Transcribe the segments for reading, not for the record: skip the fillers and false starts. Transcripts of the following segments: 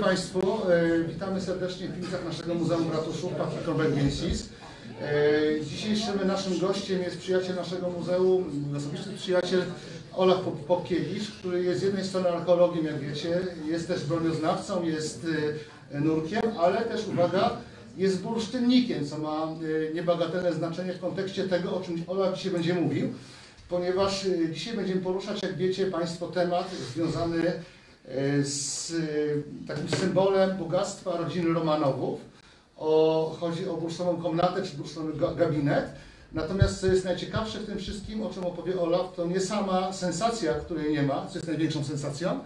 Państwu, witamy serdecznie w piwnicach naszego Muzeum w Ratuszu, Patrick Conveniences. Dzisiejszym naszym gościem jest przyjaciel naszego muzeum, osobisty przyjaciel Olaf Popkiewicz, który jest z jednej strony archeologiem, jak wiecie, jest też broniознawcą, jest nurkiem, ale też, uwaga, jest bursztynnikiem, co ma niebagatelne znaczenie w kontekście tego, o czym Olaf dzisiaj będzie mówił, ponieważ dzisiaj będziemy poruszać, jak wiecie Państwo, temat związany z takim symbolem bogactwa rodziny Romanowów. Chodzi o bursztynową komnatę czy bursztynowy gabinet. Natomiast co jest najciekawsze w tym wszystkim, o czym opowie Olaf, to nie sama sensacja, której nie ma, co jest największą sensacją,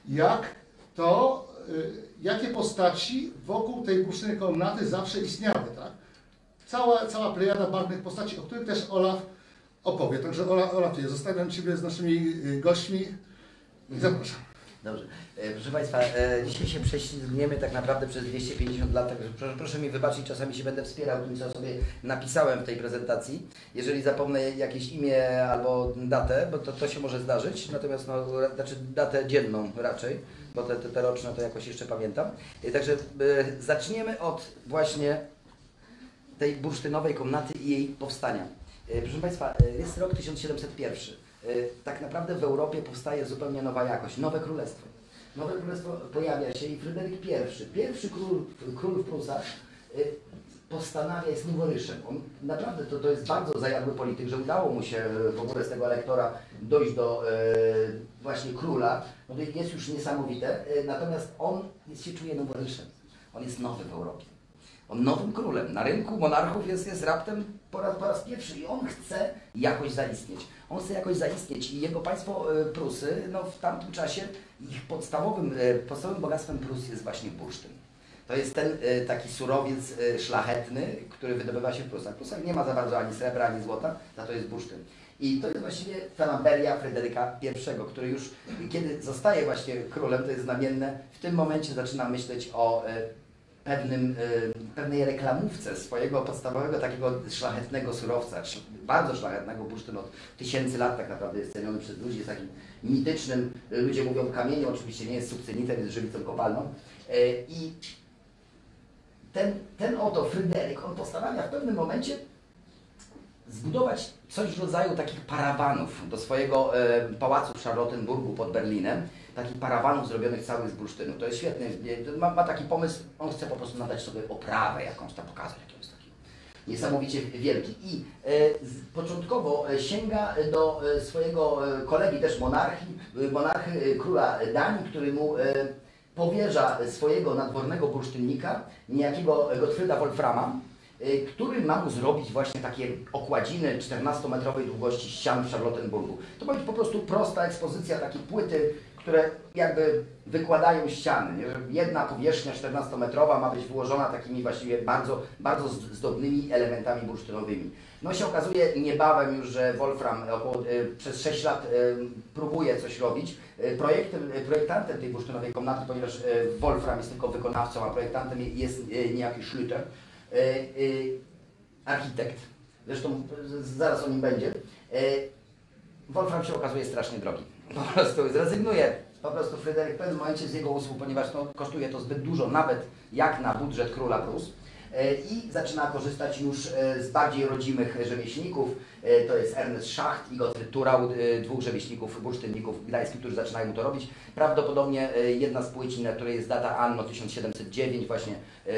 jakie postaci wokół tej bursztynowej komnaty zawsze istniały. Tak? Cała plejada barwnych postaci, o których też Olaf opowie. Także Olaf, zostawiam Ciebie z naszymi gośćmi i zapraszam. Dobrze. Proszę Państwa, dzisiaj się prześlizgniemy tak naprawdę przez 250 lat, także proszę mi wybaczyć, czasami się będę wspierał tym, co sobie napisałem w tej prezentacji. Jeżeli zapomnę jakieś imię albo datę, bo to się może zdarzyć, natomiast znaczy datę dzienną raczej, bo te roczne to jakoś jeszcze pamiętam. Także zaczniemy od właśnie tej bursztynowej komnaty i jej powstania. Proszę Państwa, jest rok 1701. Tak naprawdę w Europie powstaje zupełnie nowa jakość, nowe królestwo. Nowe królestwo pojawia się i Fryderyk I, pierwszy król w Prusach, postanawia, jest noworyszem. On naprawdę to jest bardzo zajadły polityk, że udało mu się w ogóle z tego elektora dojść do właśnie króla. No to jest już niesamowite, natomiast on się czuje noworyszem. On jest nowy w Europie. On nowym królem. Na rynku monarchów jest raptem po raz pierwszy i on chce jakoś zaistnieć. On chce jakoś zaistnieć i jego państwo Prusy, no w tamtym czasie ich podstawowym bogactwem Prus jest właśnie bursztyn. To jest ten taki surowiec szlachetny, który wydobywa się w Prusach. W Prusach nie ma za bardzo ani srebra, ani złota, za to jest bursztyn. I to jest właściwie fanaberia Fryderyka I, który już kiedy zostaje właśnie królem, to jest znamienne, w tym momencie zaczyna myśleć o pewnej reklamówce swojego podstawowego takiego szlachetnego surowca, bardzo szlachetnego. Bursztyn od tysięcy lat tak naprawdę jest ceniony przez ludzi, jest takim mitycznym, ludzie mówią kamieniem, oczywiście nie jest sukcenitem, jest żywicą kopalną. I ten oto Fryderyk, on postanawia w pewnym momencie zbudować coś w rodzaju takich parawanów do swojego pałacu w Charlottenburgu pod Berlinem, takich parawanów zrobionych całych z bursztynu. To jest świetne, ma taki pomysł, on chce po prostu nadać sobie oprawę jakąś tam, pokazać, jaki jest taki niesamowicie wielki. I początkowo sięga do swojego kolegi, też monarchy króla Danii, który mu powierza swojego nadwornego bursztynnika, niejakiego Gottfrieda Wolframa, który ma mu zrobić właśnie takie okładziny 14-metrowej długości ścian w Charlottenburgu. To ma być po prostu prosta ekspozycja, takie płyty, które jakby wykładają ściany. Nie? Jedna powierzchnia 14-metrowa ma być wyłożona takimi właściwie bardzo zdobnymi elementami bursztynowymi. No się okazuje niebawem już, że Wolfram przez 6 lat próbuje coś robić. Projektantem tej bursztynowej komnaty, ponieważ Wolfram jest tylko wykonawcą, a projektantem jest niejaki Schlüter, architekt, zresztą zaraz o nim będzie. Wolfram się okazuje strasznie drogi. Po prostu zrezygnuje. Po prostu Fryderyk w pewnym momencie z jego usług, ponieważ kosztuje to zbyt dużo, nawet jak na budżet króla Prus. I zaczyna korzystać już z bardziej rodzimych rzemieślników. To jest Ernest Schacht i Gottfried Thurau, dwóch rzemieślników, bursztynników gdańskich, którzy zaczynają mu to robić. Prawdopodobnie jedna z płycin, na której jest data Anno 1709, właśnie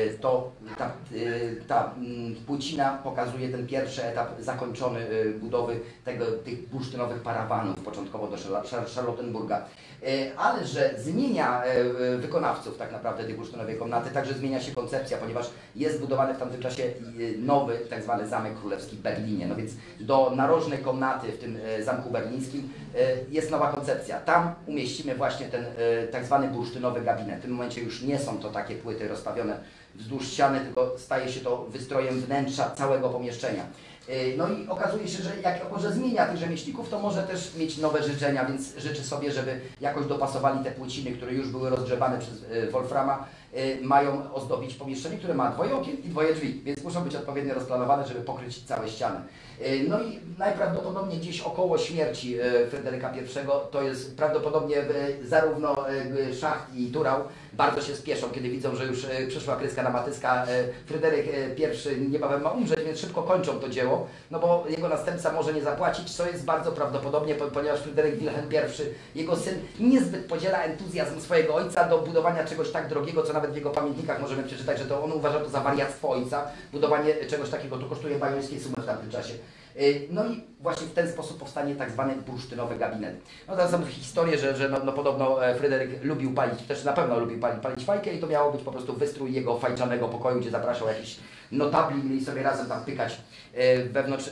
ta płycina pokazuje ten pierwszy etap zakończony budowy tych bursztynowych parawanów, początkowo do Charlottenburga. Ale że zmienia wykonawców tak naprawdę tej bursztynowej komnaty, także zmienia się koncepcja, ponieważ jest budowany w tamtym czasie nowy tak zwany Zamek Królewski w Berlinie. No więc do narożnej komnaty w tym Zamku Berlińskim jest nowa koncepcja. Tam umieścimy właśnie ten tak zwany bursztynowy gabinet. W tym momencie już nie są to takie płyty rozstawione wzdłuż ściany, tylko staje się to wystrojem wnętrza całego pomieszczenia. No i okazuje się, że jako że zmienia tych rzemieślników, to może też mieć nowe życzenia, więc życzy sobie, żeby jakoś dopasowali te płyciny, które już były rozgrzebane przez Wolframa, mają ozdobić pomieszczenie, które ma dwoje okien i dwoje drzwi, więc muszą być odpowiednio rozplanowane, żeby pokryć całe ściany. No i najprawdopodobniej gdzieś około śmierci Fryderyka I to jest prawdopodobnie zarówno Szacht i Thurau bardzo się spieszą, kiedy widzą, że już przyszła kryska na Matyska. Fryderyk I niebawem ma umrzeć, więc szybko kończą to dzieło, no bo jego następca może nie zapłacić, co jest bardzo prawdopodobnie, ponieważ Fryderyk Wilhelm I, jego syn, niezbyt podziela entuzjazm swojego ojca do budowania czegoś tak drogiego, co nawet w jego pamiętnikach możemy przeczytać, że to on uważa to za wariactwo ojca. Budowanie czegoś takiego to kosztuje bajońskie sumy w tamtym czasie. No i właśnie w ten sposób powstanie tak zwany bursztynowy gabinet. No to są historie, że podobno Fryderyk lubił palić, też na pewno lubił palić fajkę i to miało być po prostu wystrój jego fajczanego pokoju, gdzie zapraszał jakichś notabli, mieli sobie razem tam pykać wewnątrz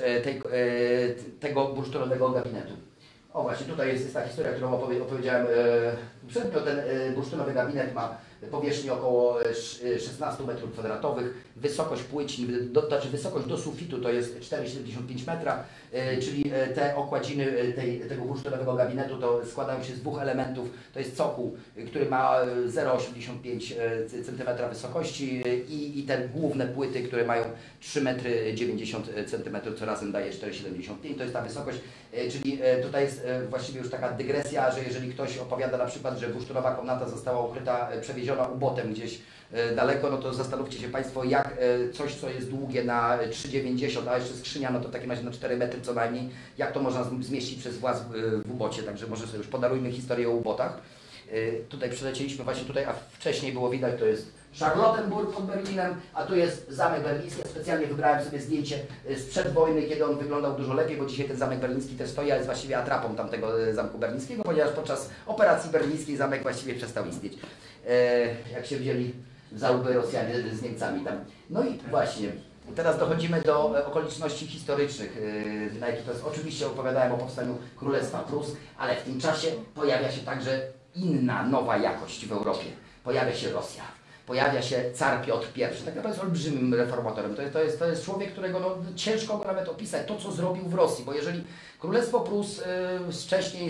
tego bursztynowego gabinetu. O właśnie, tutaj jest ta historia, którą opowiedziałem przednio. Ten bursztynowy gabinet ma powierzchnię około 16 m2, wysokość płyci, znaczy wysokość do sufitu to jest 4,75 metra, czyli te okładziny tego bursztynowego gabinetu to składają się z dwóch elementów. To jest cokół, który ma 0,85 cm wysokości i te główne płyty, które mają 3,90 cm, co razem daje 4,75. To jest ta wysokość, czyli tutaj jest właściwie już taka dygresja, że jeżeli ktoś opowiada na przykład, że bursztynowa komnata została ukryta, przewieziona ubotem gdzieś daleko, no to zastanówcie się Państwo, jak coś, co jest długie na 3,90, a jeszcze skrzynia, no to w takim razie na 4 metry co najmniej, jak to można zmieścić przez właz w ubocie, także może sobie już podarujmy historię o ubotach. Tutaj przylecieliśmy właśnie tutaj, a wcześniej było widać, to jest Charlottenburg pod Berlinem, a tu jest Zamek Berliński. Ja specjalnie wybrałem sobie zdjęcie sprzed wojny, kiedy on wyglądał dużo lepiej, bo dzisiaj ten Zamek Berliński też stoi, a jest właściwie atrapą tamtego Zamku Berlińskiego, ponieważ podczas operacji berlińskiej zamek właściwie przestał istnieć. Jak się wzięli za łby Rosjanie z Niemcami tam. No i właśnie, teraz dochodzimy do okoliczności historycznych, na jakich to jest. Oczywiście opowiadałem o powstaniu Królestwa Prus, ale w tym czasie pojawia się także inna, nowa jakość w Europie. Pojawia się Rosja. Pojawia się car Piotr I. Tak naprawdę jest olbrzymim reformatorem. To jest człowiek, którego ciężko go nawet opisać, to co zrobił w Rosji, bo jeżeli Królestwo Prus wcześniej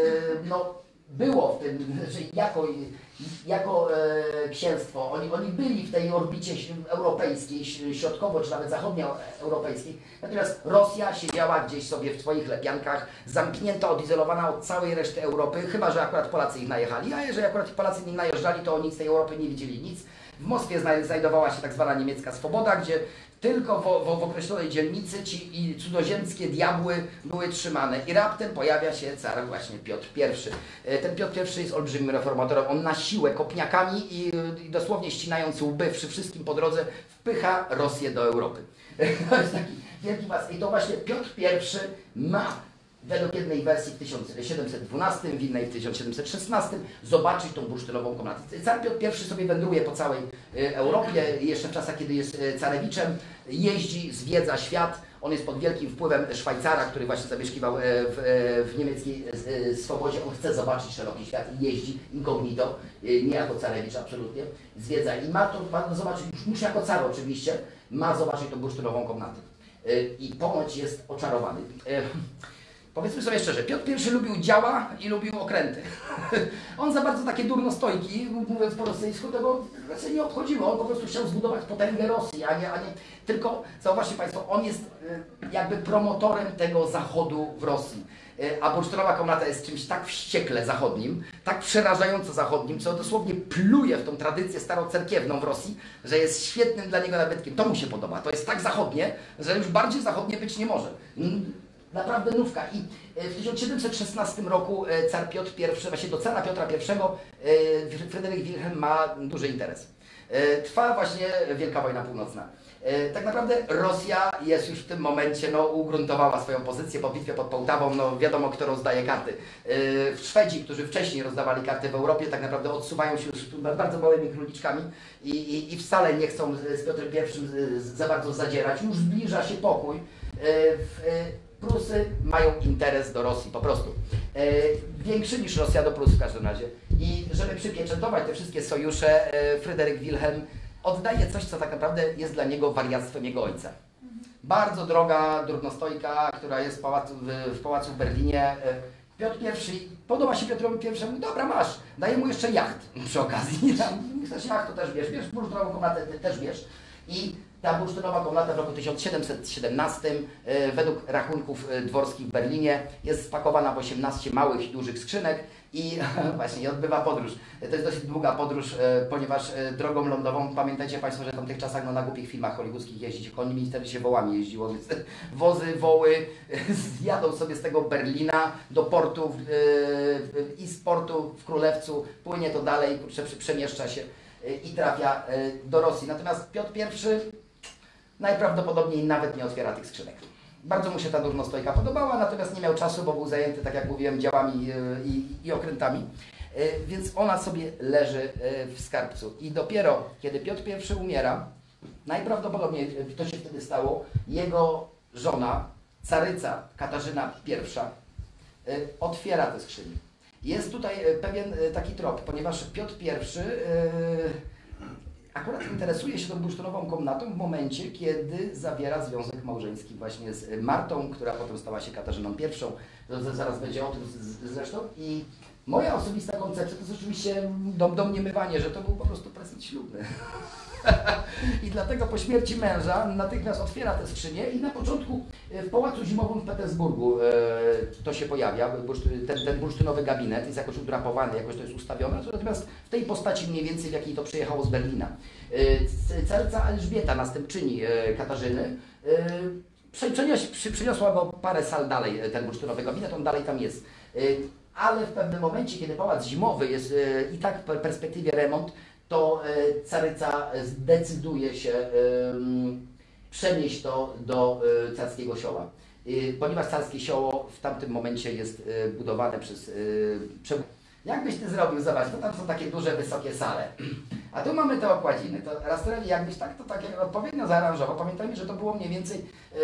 było w tym, że jako księstwo, oni byli w tej orbicie europejskiej, środkowo czy nawet zachodnioeuropejskiej, natomiast Rosja siedziała gdzieś sobie w swoich lepiankach, zamknięta, odizolowana od całej reszty Europy, chyba że akurat Polacy ich najechali, a jeżeli akurat Polacy nie najeżdżali, to oni z tej Europy nie widzieli nic. W Moskwie znajdowała się tak zwana niemiecka swoboda, gdzie tylko w określonej dzielnicy ci i cudzoziemskie diabły były trzymane. I raptem pojawia się car właśnie Piotr I. Ten Piotr I jest olbrzymim reformatorem. On na siłę kopniakami i dosłownie ścinając łby wszystkim po drodze wpycha Rosję do Europy. To jest taki wielki was. I to właśnie Piotr I ma według jednej wersji w 1712, w innej w 1716 zobaczyć tą bursztynową komnatę. Car Piotr I sobie wędruje po całej Europie, jeszcze w czasach, kiedy jest carewiczem, jeździ, zwiedza świat. On jest pod wielkim wpływem Szwajcara, który właśnie zamieszkiwał w niemieckiej swobodzie. On chce zobaczyć szeroki świat i jeździ incognito, nie jako carewicz absolutnie, zwiedza i ma zobaczyć, już jako car oczywiście, ma zobaczyć tą bursztynową komnatę. I ponoć jest oczarowany. Powiedzmy sobie szczerze, Piotr I lubił działa i lubił okręty. On za bardzo takie durnostojki, mówiąc po rosyjsku, tego raczej nie obchodziło. On po prostu chciał zbudować potęgę Rosji, a nie tylko, zauważcie Państwo, on jest jakby promotorem tego zachodu w Rosji. A bursztynowa komnata jest czymś tak wściekle zachodnim, tak przerażająco zachodnim, co dosłownie pluje w tą tradycję starocerkiewną w Rosji, że jest świetnym dla niego nabytkiem. To mu się podoba. To jest tak zachodnie, że już bardziej zachodnie być nie może. Naprawdę nówka. I w 1716 roku car Piotr I, właśnie do cara Piotra I Fryderyk Wilhelm ma duży interes. Trwa właśnie Wielka Wojna Północna. Tak naprawdę Rosja jest już w tym momencie, ugruntowała swoją pozycję po bitwie pod Połtawą, wiadomo kto rozdaje karty. Szwedzi, którzy wcześniej rozdawali karty w Europie, tak naprawdę odsuwają się już bardzo małymi króliczkami i wcale nie chcą z Piotrem I za bardzo zadzierać. Już zbliża się pokój. Prusy mają interes do Rosji, po prostu. Większy niż Rosja do Prus w każdym razie. I żeby przypieczętować te wszystkie sojusze, Fryderyk Wilhelm oddaje coś, co tak naprawdę jest dla niego wariactwem jego ojca. Bardzo droga durnostojka, która jest w pałacu w Berlinie, Piotr I, podoba się Piotrowi I, mówi, dobra masz, daję mu jeszcze jacht przy okazji. Chcesz jacht, to też bierz, bursztynową komnatę też bierz. I ta bursztynowa komnata w roku 1717 według rachunków dworskich w Berlinie jest spakowana w 18 małych i dużych skrzynek i właśnie odbywa podróż. To jest dosyć długa podróż, ponieważ drogą lądową, pamiętajcie Państwo, że w tamtych czasach na głupich filmach hollywoodzkich jeździć koni, wtedy się wołami jeździło, więc wozy, woły zjadą sobie z tego Berlina do portu i z portu w Królewcu płynie to dalej, przemieszcza się i trafia do Rosji. Natomiast Piotr I najprawdopodobniej nawet nie otwiera tych skrzynek. Bardzo mu się ta durnostojka podobała, natomiast nie miał czasu, bo był zajęty, tak jak mówiłem, działami i okrętami. Więc ona sobie leży w skarbcu. I dopiero kiedy Piotr I umiera, najprawdopodobniej to się wtedy stało, jego żona, caryca Katarzyna I, otwiera te skrzynie. Jest tutaj pewien taki trop, ponieważ Piotr I akurat interesuje się tą bursztynową komnatą w momencie, kiedy zawiera związek małżeński właśnie z Martą, która potem stała się Katarzyną I. Zaraz będzie o tym zresztą. I moja osobista koncepcja to jest oczywiście domniemywanie, że to był po prostu prezent ślubny. I dlatego po śmierci męża natychmiast otwiera te skrzynie i na początku w Pałacu Zimowym w Petersburgu to się pojawia, ten bursztynowy gabinet jest jakoś udrapowany, jakoś to jest ustawione, natomiast w tej postaci mniej więcej, w jakiej to przyjechało z Berlina. Caryca Elżbieta, następczyni Katarzyny, przyniosła go parę sal dalej, ten bursztynowy gabinet, on dalej tam jest. Ale w pewnym momencie, kiedy Pałac Zimowy jest i tak w perspektywie remont, to caryca zdecyduje się przenieść to do Carskiego Sioła. Ponieważ Carskie Sioło w tamtym momencie jest budowane przez... Jakbyś Ty zrobił, zobacz, to tam są takie duże, wysokie sale. A tu mamy te okładziny. To Rastrelli jakbyś tak to tak odpowiednio zaaranżował. Pamiętajmy, że to było mniej więcej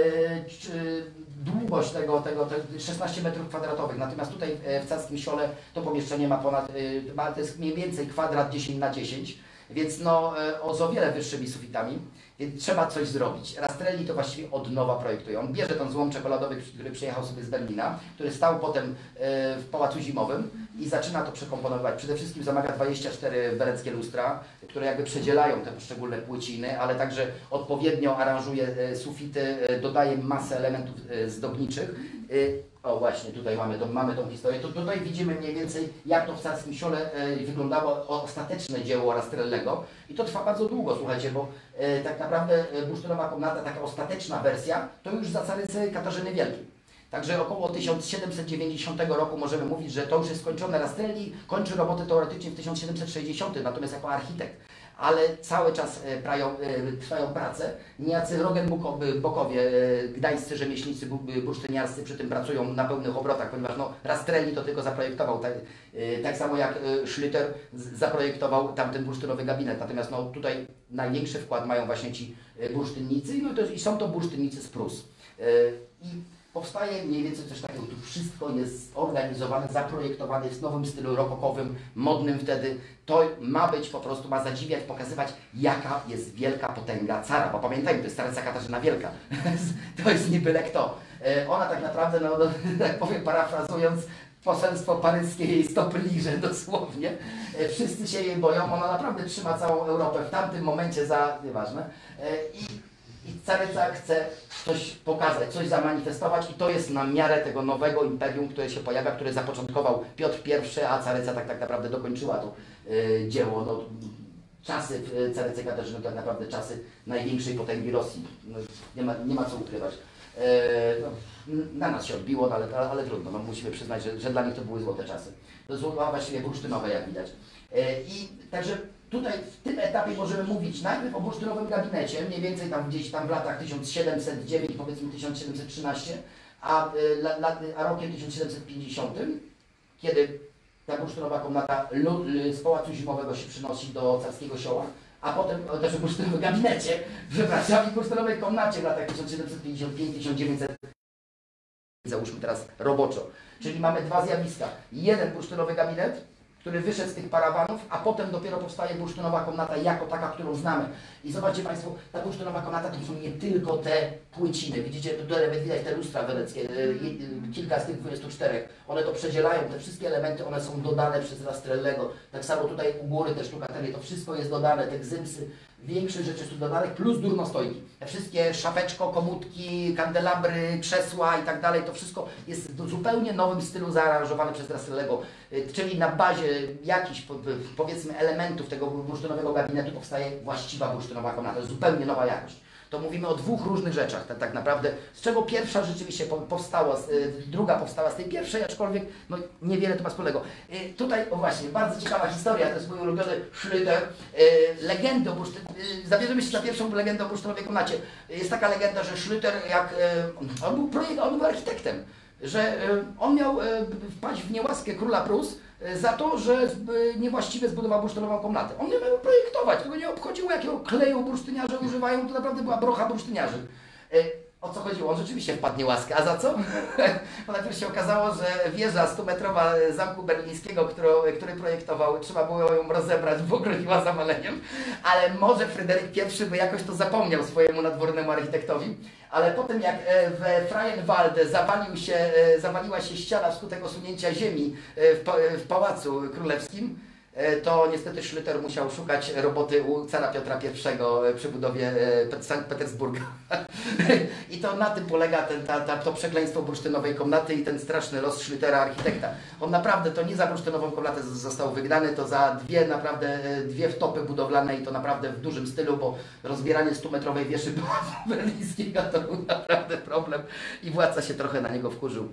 długość tego 16 metrów kwadratowych. Natomiast tutaj w Carskim Siole to pomieszczenie ma ponad, to jest mniej więcej kwadrat 10 na 10, więc no o wiele wyższymi sufitami. Więc trzeba coś zrobić. Rastrelli to właściwie od nowa projektuje. On bierze ten złom czekoladowy, który przyjechał sobie z Berlina, który stał potem w Pałacu Zimowym i zaczyna to przekomponować. Przede wszystkim zamawia 24 wereckie lustra, które jakby przedzielają te poszczególne płyciny, ale także odpowiednio aranżuje sufity, dodaje masę elementów zdobniczych. O właśnie, tutaj mamy tą historię. Tutaj widzimy mniej więcej, jak to w Carskim Siole wyglądało ostateczne dzieło Rastrellego. I to trwa bardzo długo, słuchajcie, bo tak naprawdę bursztynowa komnata, taka ostateczna wersja, to już za carycy Katarzyny Wielkiej. Także około 1790 roku możemy mówić, że to już jest skończone. Rastrelli kończy robotę teoretycznie w 1760, natomiast jako architekt. Ale cały czas trwają prace. Niejacy Rogenbokowie, gdańscy rzemieślnicy bursztyniarscy przy tym pracują na pełnych obrotach, ponieważ no, Rastrelli to tylko zaprojektował, tak samo jak Schlüter zaprojektował tamten bursztynowy gabinet. Natomiast no, tutaj największy wkład mają właśnie ci bursztynnicy i są to bursztynnicy z Prus. I powstaje mniej więcej coś takiego, tu wszystko jest zorganizowane, zaprojektowane, jest w nowym stylu rokokowym, modnym wtedy. To ma być po prostu, ma zadziwiać, pokazywać, jaka jest wielka potęga cara, bo pamiętajmy, to jest caryca Katarzyna Wielka, to jest nie byle kto. Ona tak naprawdę, no, tak powiem parafrazując, poselstwo paryskie jej stopy liże dosłownie. Wszyscy się jej boją, ona naprawdę trzyma całą Europę w tamtym momencie za, nieważne. I caryca chce coś pokazać, coś zamanifestować i to jest na miarę tego nowego imperium, które się pojawia, które zapoczątkował Piotr I, a caryca tak naprawdę dokończyła to dzieło. No, czasy carycy Katarzyny to tak naprawdę czasy największej potęgi Rosji. No, nie ma co ukrywać. No, na nas się odbiło, no, ale trudno, no, musimy przyznać, że dla nich to były złote czasy. To złoto właściwie bursztynowe, jak widać. I także tutaj w tym etapie możemy mówić najpierw o bursztynowym gabinecie, mniej więcej tam gdzieś tam w latach 1709, powiedzmy 1713, a rokiem 1750, kiedy ta bursztynowa komnata z Pałacu Zimowego się przynosi do Carskiego Sioła, a potem też w bursztynowym gabinecie, przepraszam, i bursztynowej komnacie w latach 1755-1900, załóżmy teraz roboczo. Czyli mamy dwa zjawiska. Jeden bursztynowy gabinet, który wyszedł z tych parawanów, a potem dopiero powstaje bursztynowa komnata jako taka, którą znamy. I zobaczcie Państwo, ta bursztynowa komnata to są nie tylko te płyciny. Widzicie, tutaj nawet widać te lustra weleckie, kilka z tych 24. One to przedzielają, te wszystkie elementy, one są dodane przez Rastrellego. Tak samo tutaj u góry te sztukaterie, to wszystko jest dodane, te gzymsy. Większość rzeczy są dodanych, plus durnostojki. Te wszystkie szapeczko, komódki, kandelabry, krzesła i tak dalej, to wszystko jest w zupełnie nowym stylu zaaranżowane przez Rastrellego. Czyli na bazie jakichś, powiedzmy, elementów tego bursztynowego gabinetu powstaje właściwa bursztynowa komnata, zupełnie nowa jakość. To mówimy o dwóch różnych rzeczach tak naprawdę, z czego pierwsza rzeczywiście powstała, druga powstała z tej pierwszej, aczkolwiek no, niewiele to ma wspólnego. Tutaj, o właśnie, bardzo ciekawa historia, to jest mój ulubiony Schlüter, legendę o zabierzemy się za pierwszą legendę o bursztynowej komnacie. Jest taka legenda, że Schlüter, jak on był architektem, że on miał wpaść w niełaskę króla Prus za to, że niewłaściwie zbudował bursztynową komnatę. On nie miał projektować, tego nie obchodziło, jakiego kleju bursztyniarze używają, to naprawdę była brocha bursztyniarzy. O co chodziło? On rzeczywiście wpadł w niełaskę. A za co? Bo najpierw się okazało, że wieża 100-metrowa zamku berlińskiego, który projektował, trzeba było ją rozebrać, bo groziła zawaleniem. Ale może Fryderyk I by jakoś to zapomniał swojemu nadwornemu architektowi. Ale potem jak w Freienwalde zawaliła się ściana wskutek osunięcia ziemi w Pałacu Królewskim, to niestety Schlüter musiał szukać roboty u cara Piotra I przy budowie Sankt Petersburga. I to na tym polega to przekleństwo bursztynowej komnaty i ten straszny los Schlütera, architekta. On naprawdę to nie za bursztynową komnatę został wygnany, to za dwie wtopy budowlane i to naprawdę w dużym stylu, bo rozbieranie 100-metrowej wieży Pałacu Berlińskiego to był naprawdę problem i władca się trochę na niego wkurzył.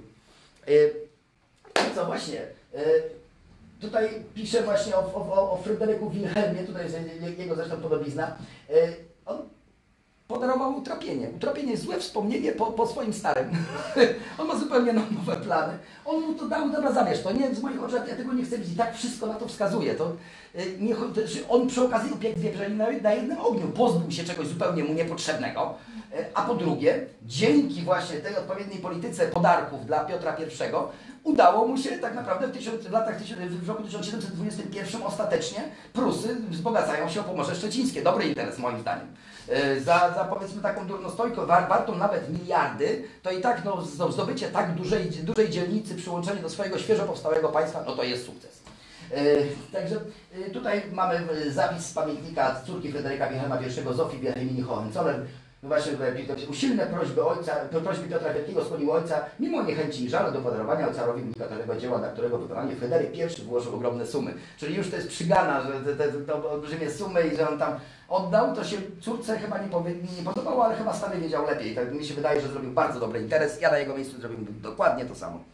Co właśnie? Tutaj pisze właśnie o Fryderyku Wilhelmie, tutaj jest jego zresztą podobizna. On podarował utrapienie. Utrapienie jest złe wspomnienie po swoim starym. On ma zupełnie nowe plany. On mu to dał, dobra, zabierz to. Nie, z moich oczu, ja tego nie chcę widzieć. Tak wszystko na to wskazuje. On przy okazji upiekł wieprzowiny na jednym ogniu. Pozbył się czegoś zupełnie mu niepotrzebnego. A po drugie, dzięki właśnie tej odpowiedniej polityce podarków dla Piotra I udało mu się tak naprawdę w roku 1721 ostatecznie Prusy wzbogacają się o Pomorze Szczecińskie. Dobry interes moim zdaniem. Za powiedzmy taką durnostojkę wartą nawet miliardy, to i tak no, zdobycie tak dużej dzielnicy, przyłączenie do swojego świeżo powstałego państwa, no to jest sukces. Także tutaj mamy zapis z pamiętnika córki Fryderyka Wilhelma I, Zofii Wilhelmini Hohenzollern. No właśnie, usilne prośby Piotra Wielkiego skłoniły ojca, mimo niechęci i żalu do podarowania carowi unikatowego dzieła, na którego wykonanie Fryderyk I włożył ogromne sumy. Czyli już to jest przygana, że te olbrzymie sumy i że on tam oddał, to się córce chyba nie podobało, ale chyba stary wiedział lepiej. Tak mi się wydaje, że zrobił bardzo dobry interes. Ja na jego miejscu zrobiłbym dokładnie to samo.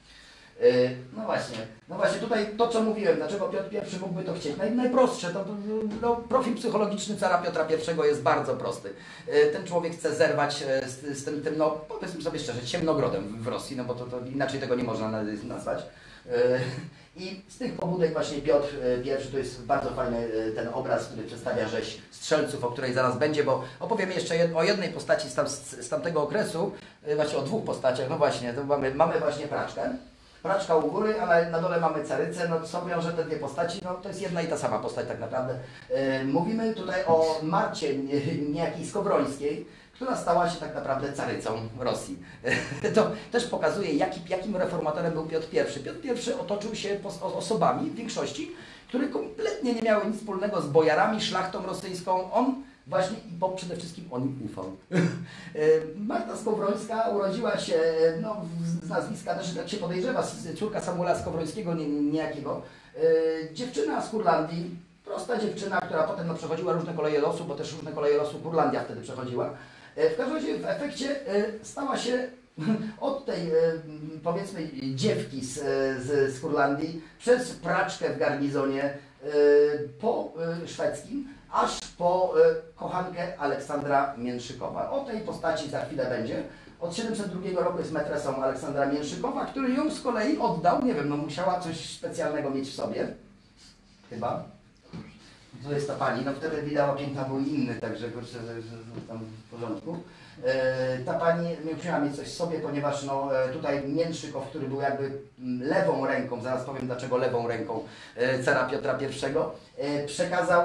No właśnie tutaj to, co mówiłem, dlaczego Piotr I mógłby to chcieć. Najprostsze, profil psychologiczny cara Piotra I jest bardzo prosty. Ten człowiek chce zerwać z tym no powiedzmy sobie szczerze, ciemnogrodem w Rosji, no bo to inaczej tego nie można nazwać. I z tych pobudek właśnie Piotr I, to jest bardzo fajny ten obraz, który przedstawia rzeź strzelców, o której zaraz będzie, bo opowiemy jeszcze o jednej postaci z tamtego okresu, właśnie o dwóch postaciach. No właśnie, to mamy właśnie praczkę. Praczka u góry, ale na dole mamy carycę, no co wiąże te dwie postaci, no to jest jedna i ta sama postać tak naprawdę. Mówimy tutaj o Marcie niejakiej Skowrońskiej, która stała się tak naprawdę carycą Rosji. To też pokazuje, jakim reformatorem był Piotr I. Piotr I otoczył się osobami w większości, które kompletnie nie miały nic wspólnego z bojarami, szlachtą rosyjską. On właśnie, bo przede wszystkim on im ufał. Marta Skowrońska urodziła się, no, z nazwiska też tak się podejrzewa, córka Samuela Skowrońskiego niejakiego. Dziewczyna z Kurlandii, prosta dziewczyna, która potem no, przechodziła różne koleje losu, bo też różne koleje losu Kurlandia wtedy przechodziła. W każdym razie w efekcie stała się od tej powiedzmy dziewki z Kurlandii przez praczkę w garnizonie po szwedzkim, aż po kochankę Aleksandra Mięszykowa. O tej postaci za chwilę będzie. Od 702 roku jest metresą Aleksandra Mięszykowa, który ją z kolei oddał, nie wiem, no musiała coś specjalnego mieć w sobie, chyba. To jest ta pani, no wtedy widała piękna był inny, także kurczę, że tam w porządku. Ta pani musiała mieć coś w sobie, ponieważ no, tutaj Mięszykow, który był jakby lewą ręką, zaraz powiem dlaczego lewą ręką cara Piotra I, przekazał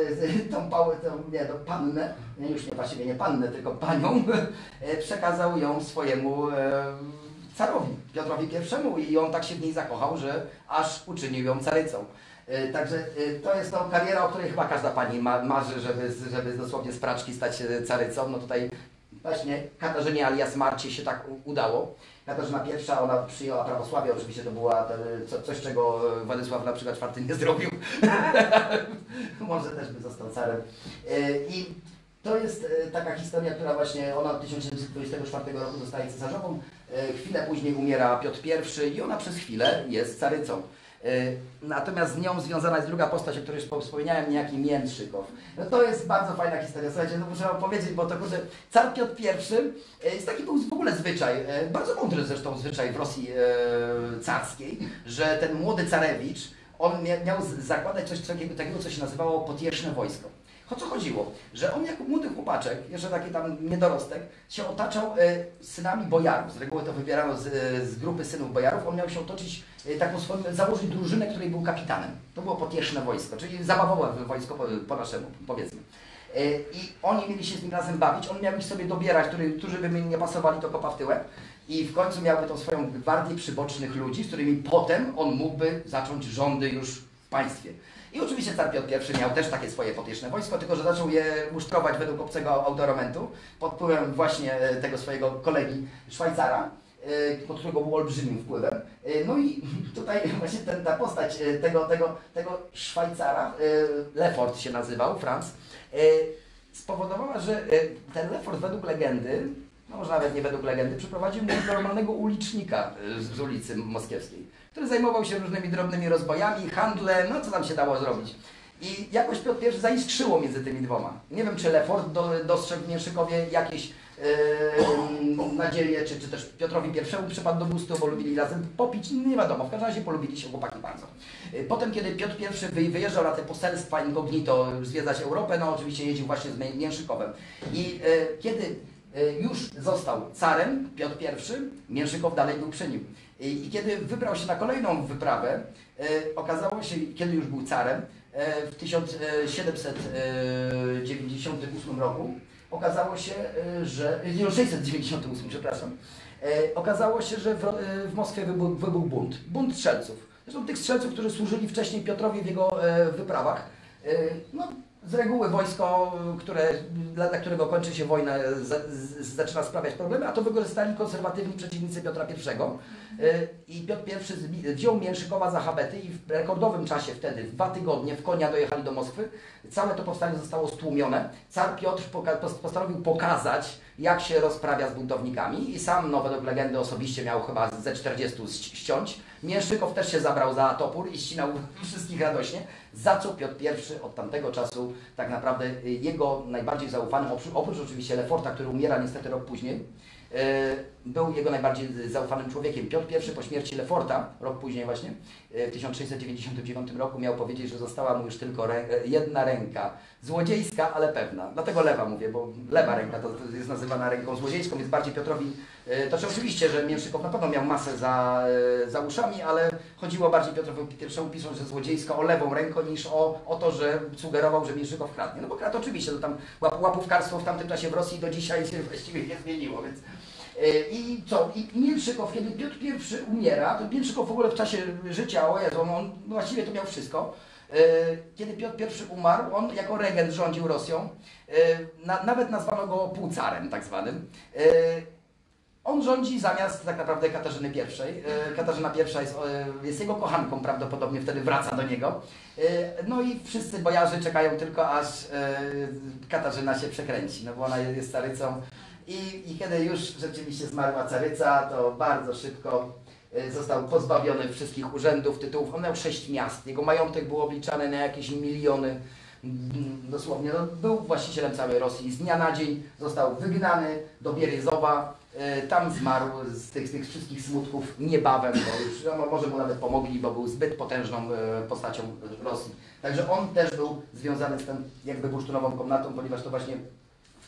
pannę, już nie właściwie nie pannę, tylko panią, przekazał ją swojemu carowi, Piotrowi I i on tak się w niej zakochał, że aż uczynił ją carycą. Także to jest to kariera, o której chyba każda pani marzy, żeby dosłownie z praczki stać się carycą. No tutaj właśnie Katarzynie alias Marcie się tak udało. Katarzyna I, ona przyjęła prawosławie, oczywiście to była coś, czego Władysław na przykład IV nie zrobił. Może też by został carem. I to jest taka historia, która właśnie, ona od 1724 roku zostaje cesarzową, chwilę później umiera Piotr I i ona przez chwilę jest carycą. Natomiast z nią związana jest druga postać, o której już wspomniałem, niejaki Międzykow. No to jest bardzo fajna historia, słuchajcie, no muszę wam powiedzieć, bo to kurde, car Piotr I jest taki był w ogóle zwyczaj, bardzo mądry zresztą zwyczaj w Rosji carskiej, że ten młody carewicz, on miał zakładać coś takiego, co się nazywało potieszne wojsko. O co chodziło? Że on jako młody chłopaczek, jeszcze taki tam niedorostek, się otaczał synami bojarów. Z reguły to wybierano z grupy synów bojarów. On miał się otoczyć taką swoją, założyć drużynę, której był kapitanem. To było potieszne wojsko, czyli zabawowe wojsko po naszemu, powiedzmy. I oni mieli się z nim razem bawić, on miał ich sobie dobierać, którzy by mi nie pasowali, to kopa w tyłek. I w końcu miałby tą swoją gwardię przybocznych ludzi, z którymi potem on mógłby zacząć rządy już w państwie. I oczywiście car Piotr I miał też takie swoje potieszne wojsko, tylko że zaczął je musztrować według obcego autoromentu pod wpływem właśnie tego swojego kolegi Szwajcara, pod którego był olbrzymim wpływem. No i tutaj właśnie ta postać tego Szwajcara, Lefort się nazywał, Franz, spowodowała, że ten Lefort według legendy, no może nawet nie według legendy, przyprowadził mu normalnego ulicznika z ulicy Moskiewskiej, który zajmował się różnymi drobnymi rozbojami, handlem, no co tam się dało zrobić. I jakoś Piotr I zaiskrzyło między tymi dwoma. Nie wiem, czy Lefort dostrzegł w Mięszykowie jakieś nadzieję, czy też Piotrowi I przypadł do gustu, bo lubili razem popić, nie wiadomo, w każdym razie polubili się chłopaki bardzo. Potem, kiedy Piotr I wyjeżdżał na te poselstwa incognito zwiedzać Europę, no oczywiście jeździł właśnie z Mięszykowem. I kiedy już został carem, Piotr I, Mięszykow dalej był przy nim. I kiedy wybrał się na kolejną wyprawę, okazało się, kiedy już był carem, w 1798 roku, okazało się, że... 1698, przepraszam. Okazało się, że w Moskwie wybuchł bunt. Bunt strzelców. Zresztą tych strzelców, którzy służyli wcześniej Piotrowi w jego wyprawach. No, z reguły wojsko, dla którego kończy się wojna, zaczyna sprawiać problemy, a to wykorzystali konserwatywni przeciwnicy Piotra I. I Piotr I wziął Mięszykowa za habety i w rekordowym czasie wtedy, w 2 tygodnie, w konia dojechali do Moskwy. Całe to powstanie zostało stłumione. Car Piotr postanowił pokazać, jak się rozprawia z buntownikami i sam, no według legendy, osobiście miał chyba ze 40 ściąć. Mięszykow też się zabrał za topór i ścinał wszystkich radośnie, za co Piotr I od tamtego czasu tak naprawdę jego najbardziej zaufanym, oprócz oczywiście Leforta, który umiera niestety rok później, był jego najbardziej zaufanym człowiekiem. Piotr I po śmierci Leforta, rok później właśnie, w 1699 roku miał powiedzieć, że została mu już tylko jedna ręka, złodziejska, ale pewna. Dlatego lewa mówię, bo lewa ręka to jest nazywana ręką złodziejską, więc bardziej Piotrowi, to czy oczywiście, że Mięszykow na pewno miał masę za uszami, ale chodziło bardziej Piotrowi I, pisząc, że złodziejska, o lewą rękę, niż o to, że sugerował, że Mięszykow kradnie. No bo kradł oczywiście, to tam łapówkarstwo w tamtym czasie w Rosji do dzisiaj się właściwie nie zmieniło, więc... I co? I Mięszykow, kiedy Piotr I umiera, to Mięszykow w ogóle w czasie życia, o Jezu, on właściwie to miał wszystko. Kiedy Piotr I umarł, on jako regent rządził Rosją, nawet nazwano go półcarem tak zwanym. On rządzi zamiast tak naprawdę Katarzyny I. Katarzyna I jest jego kochanką, prawdopodobnie wtedy wraca do niego. No i wszyscy bojarzy czekają tylko, aż Katarzyna się przekręci, no bo ona jest carycą. I kiedy już rzeczywiście zmarła caryca, to bardzo szybko został pozbawiony wszystkich urzędów, tytułów. On miał 6 miast, jego majątek był obliczany na jakieś miliony, dosłownie. No, był właścicielem całej Rosji. Z dnia na dzień został wygnany do Bieryzowa. Tam zmarł z tych wszystkich smutków niebawem, bo już może mu nawet pomogli, bo był zbyt potężną postacią Rosji. Także on też był związany z tą jakby bursztynową komnatą, ponieważ to właśnie w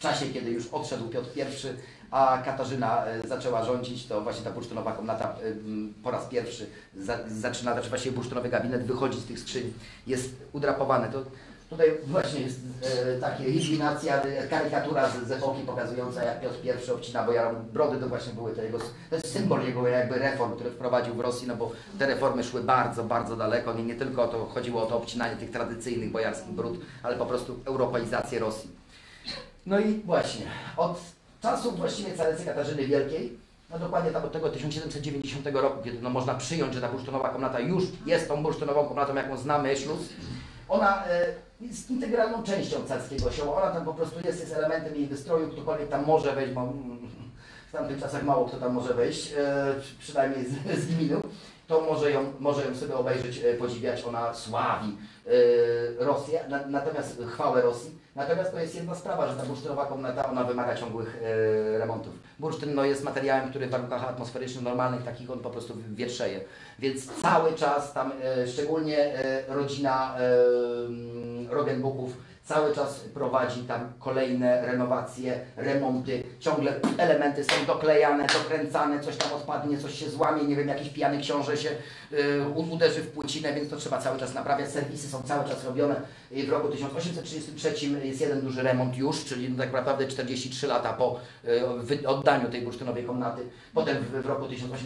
czasie, kiedy już odszedł Piotr I, a Katarzyna zaczęła rządzić, to właśnie ta bursztynowa komnata po raz pierwszy zaczyna, znaczy właściwie bursztynowy gabinet wychodzi z tych skrzyń, jest udrapowany. To tutaj właśnie jest takie iluminacja, karykatura z epoki pokazująca, jak Piotr I obcina bojarom brody, to właśnie były to jest symbol jego jakby reform, które wprowadził w Rosji, no bo te reformy szły bardzo, bardzo daleko, nie tylko to chodziło o to obcinanie tych tradycyjnych bojarskich bród, ale po prostu europeizację Rosji. No i właśnie, od czasów właściwie carycy Katarzyny Wielkiej, no dokładnie tam od tego 1790 roku, kiedy no można przyjąć, że ta bursztynowa komnata już jest tą bursztynową komnatą, jaką znamy, Śluz, ona jest integralną częścią carskiego osioła, ona tam po prostu jest elementem jej wystroju, ktokolwiek tam może wejść, bo w tamtych czasach mało kto tam może wejść, przynajmniej z gminu, to może ją sobie obejrzeć, podziwiać, ona sławi Rosję, natomiast chwałę Rosji. Natomiast to jest jedna sprawa, że ta bursztynowa komnata, ona wymaga ciągłych remontów. Bursztyn no, jest materiałem, który w warunkach atmosferycznych normalnych takich on po prostu wietrzeje. Więc cały czas tam, szczególnie rodzina Rogenbuchów, cały czas prowadzi tam kolejne renowacje, remonty, ciągle elementy są doklejane, dokręcane, coś tam odpadnie, coś się złamie, nie wiem, jakiś pijany książę się uderzy w płycinę, więc to trzeba cały czas naprawiać, serwisy są cały czas robione. W roku 1833 jest jeden duży remont już, czyli tak naprawdę 43 lata po oddaniu tej bursztynowej komnaty. Potem w roku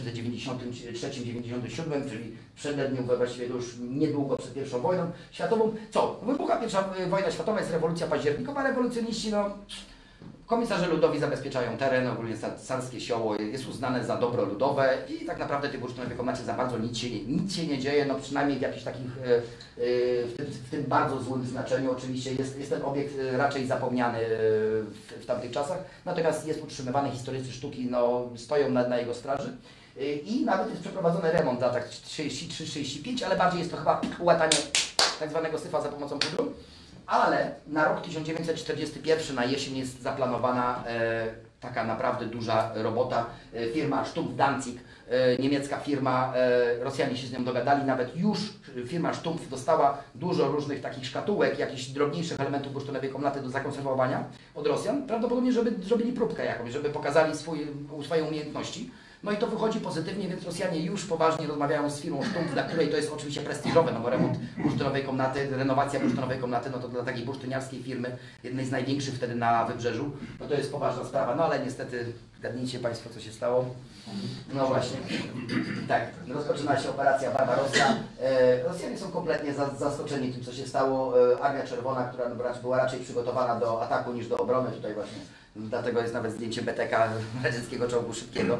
1893-97, czyli przededniu właściwie już niedługo przed I wojną światową, co? Wybucha I wojna światowa, jest rewolucja październikowa, rewolucjoniści, no, komisarze ludowi zabezpieczają teren, ogólnie carskie sioło jest uznane za dobro ludowe i tak naprawdę tej bursztynowej komnacie za bardzo nic się nie dzieje, no przynajmniej w jakichś takich, w tym bardzo złym znaczeniu. Oczywiście jest ten obiekt raczej zapomniany w tamtych czasach, natomiast jest utrzymywany, historycy sztuki no, stoją na jego straży. I nawet jest przeprowadzony remont w latach 33-35, ale bardziej jest to chyba łatanie tak zwanego syfa za pomocą pudru. Ale na rok 1941 na jesień jest zaplanowana taka naprawdę duża robota. Firma Stumpf Danzig, niemiecka firma, Rosjanie się z nią dogadali, nawet już firma Stumpf dostała dużo różnych takich szkatułek, jakichś drobniejszych elementów bursztynowej komnaty do zakonserwowania od Rosjan. Prawdopodobnie, żeby zrobili próbkę jakąś, żeby pokazali swoje umiejętności. No i to wychodzi pozytywnie, więc Rosjanie już poważnie rozmawiają z firmą Stumpf, dla której to jest oczywiście prestiżowe, no bo remont bursztynowej komnaty, renowacja bursztynowej komnaty, no to dla takiej bursztyniarskiej firmy, jednej z największych wtedy na Wybrzeżu, no to jest poważna sprawa, no ale niestety, gadnijcie Państwo, co się stało. No właśnie, tak, rozpoczyna się operacja Barbarossa. Rosjanie są kompletnie zaskoczeni tym, co się stało. Armia Czerwona, która była raczej przygotowana do ataku niż do obrony, tutaj właśnie dlatego jest nawet zdjęcie BTK, radzieckiego czołgu szybkiego.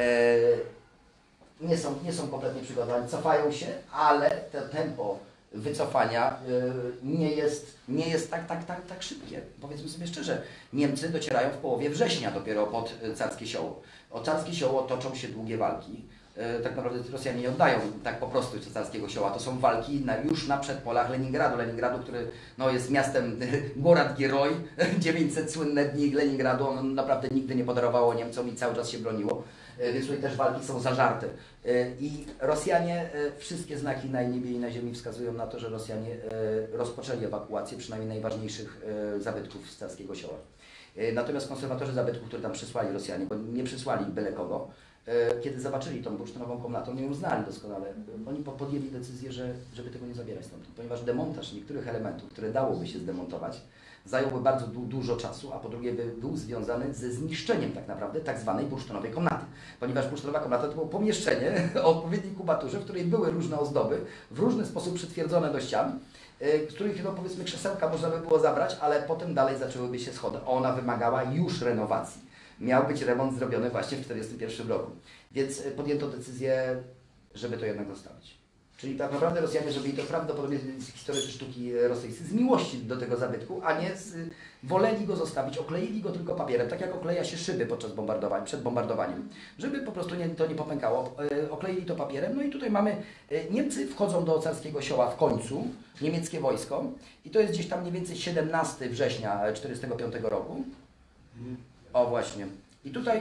Nie są kompletnie przygotowani, cofają się, ale to tempo wycofania nie jest tak szybkie. Powiedzmy sobie szczerze, Niemcy docierają w połowie września dopiero pod Carskie Sioło. O Carskie Sioło toczą się długie walki. Tak naprawdę Rosjanie nie oddają tak po prostu Carskiego Sioła. To są walki już na przedpolach Leningradu, który no, jest miastem Gorod Gieroj, 900 słynne dni Leningradu, ono naprawdę nigdy nie podarowało Niemcom i cały czas się broniło, więc tutaj też walki są zażarte. I Rosjanie, wszystkie znaki na niebie i na ziemi wskazują na to, że Rosjanie rozpoczęli ewakuację przynajmniej najważniejszych zabytków z Carskiego Sioła. Natomiast konserwatorzy zabytków, które tam przysłali Rosjanie, bo nie przysłali byle kogo, kiedy zobaczyli tą bursztynową komnatę, nie uznali doskonale. Oni podjęli decyzję, żeby tego nie zabierać stamtąd, ponieważ demontaż niektórych elementów, które dałoby się zdemontować, zająłby bardzo dużo czasu, a po drugie był związany ze zniszczeniem tak naprawdę tak zwanej bursztynowej komnaty. Ponieważ bursztynowa komnata to było pomieszczenie o odpowiedniej kubaturze, w której były różne ozdoby, w różny sposób przytwierdzone do ścian, z których no, powiedzmy krzesełka można by było zabrać, ale potem dalej zaczęłyby się schody. Ona wymagała już renowacji. Miał być remont zrobiony właśnie w 1941 roku. Więc podjęto decyzję, żeby to jednak zostawić. Czyli tak naprawdę Rosjanie zrobili to prawdopodobnie z historycy sztuki rosyjskiej, z miłości do tego zabytku, a nie woleli go zostawić, okleili go tylko papierem, tak jak okleja się szyby podczas bombardowań, przed bombardowaniem, żeby po prostu to nie popękało. Okleili to papierem, no i tutaj mamy, Niemcy wchodzą do Carskiego Sioła w końcu, niemieckie wojsko i to jest gdzieś tam mniej więcej 17 września 1945 roku. O właśnie. I tutaj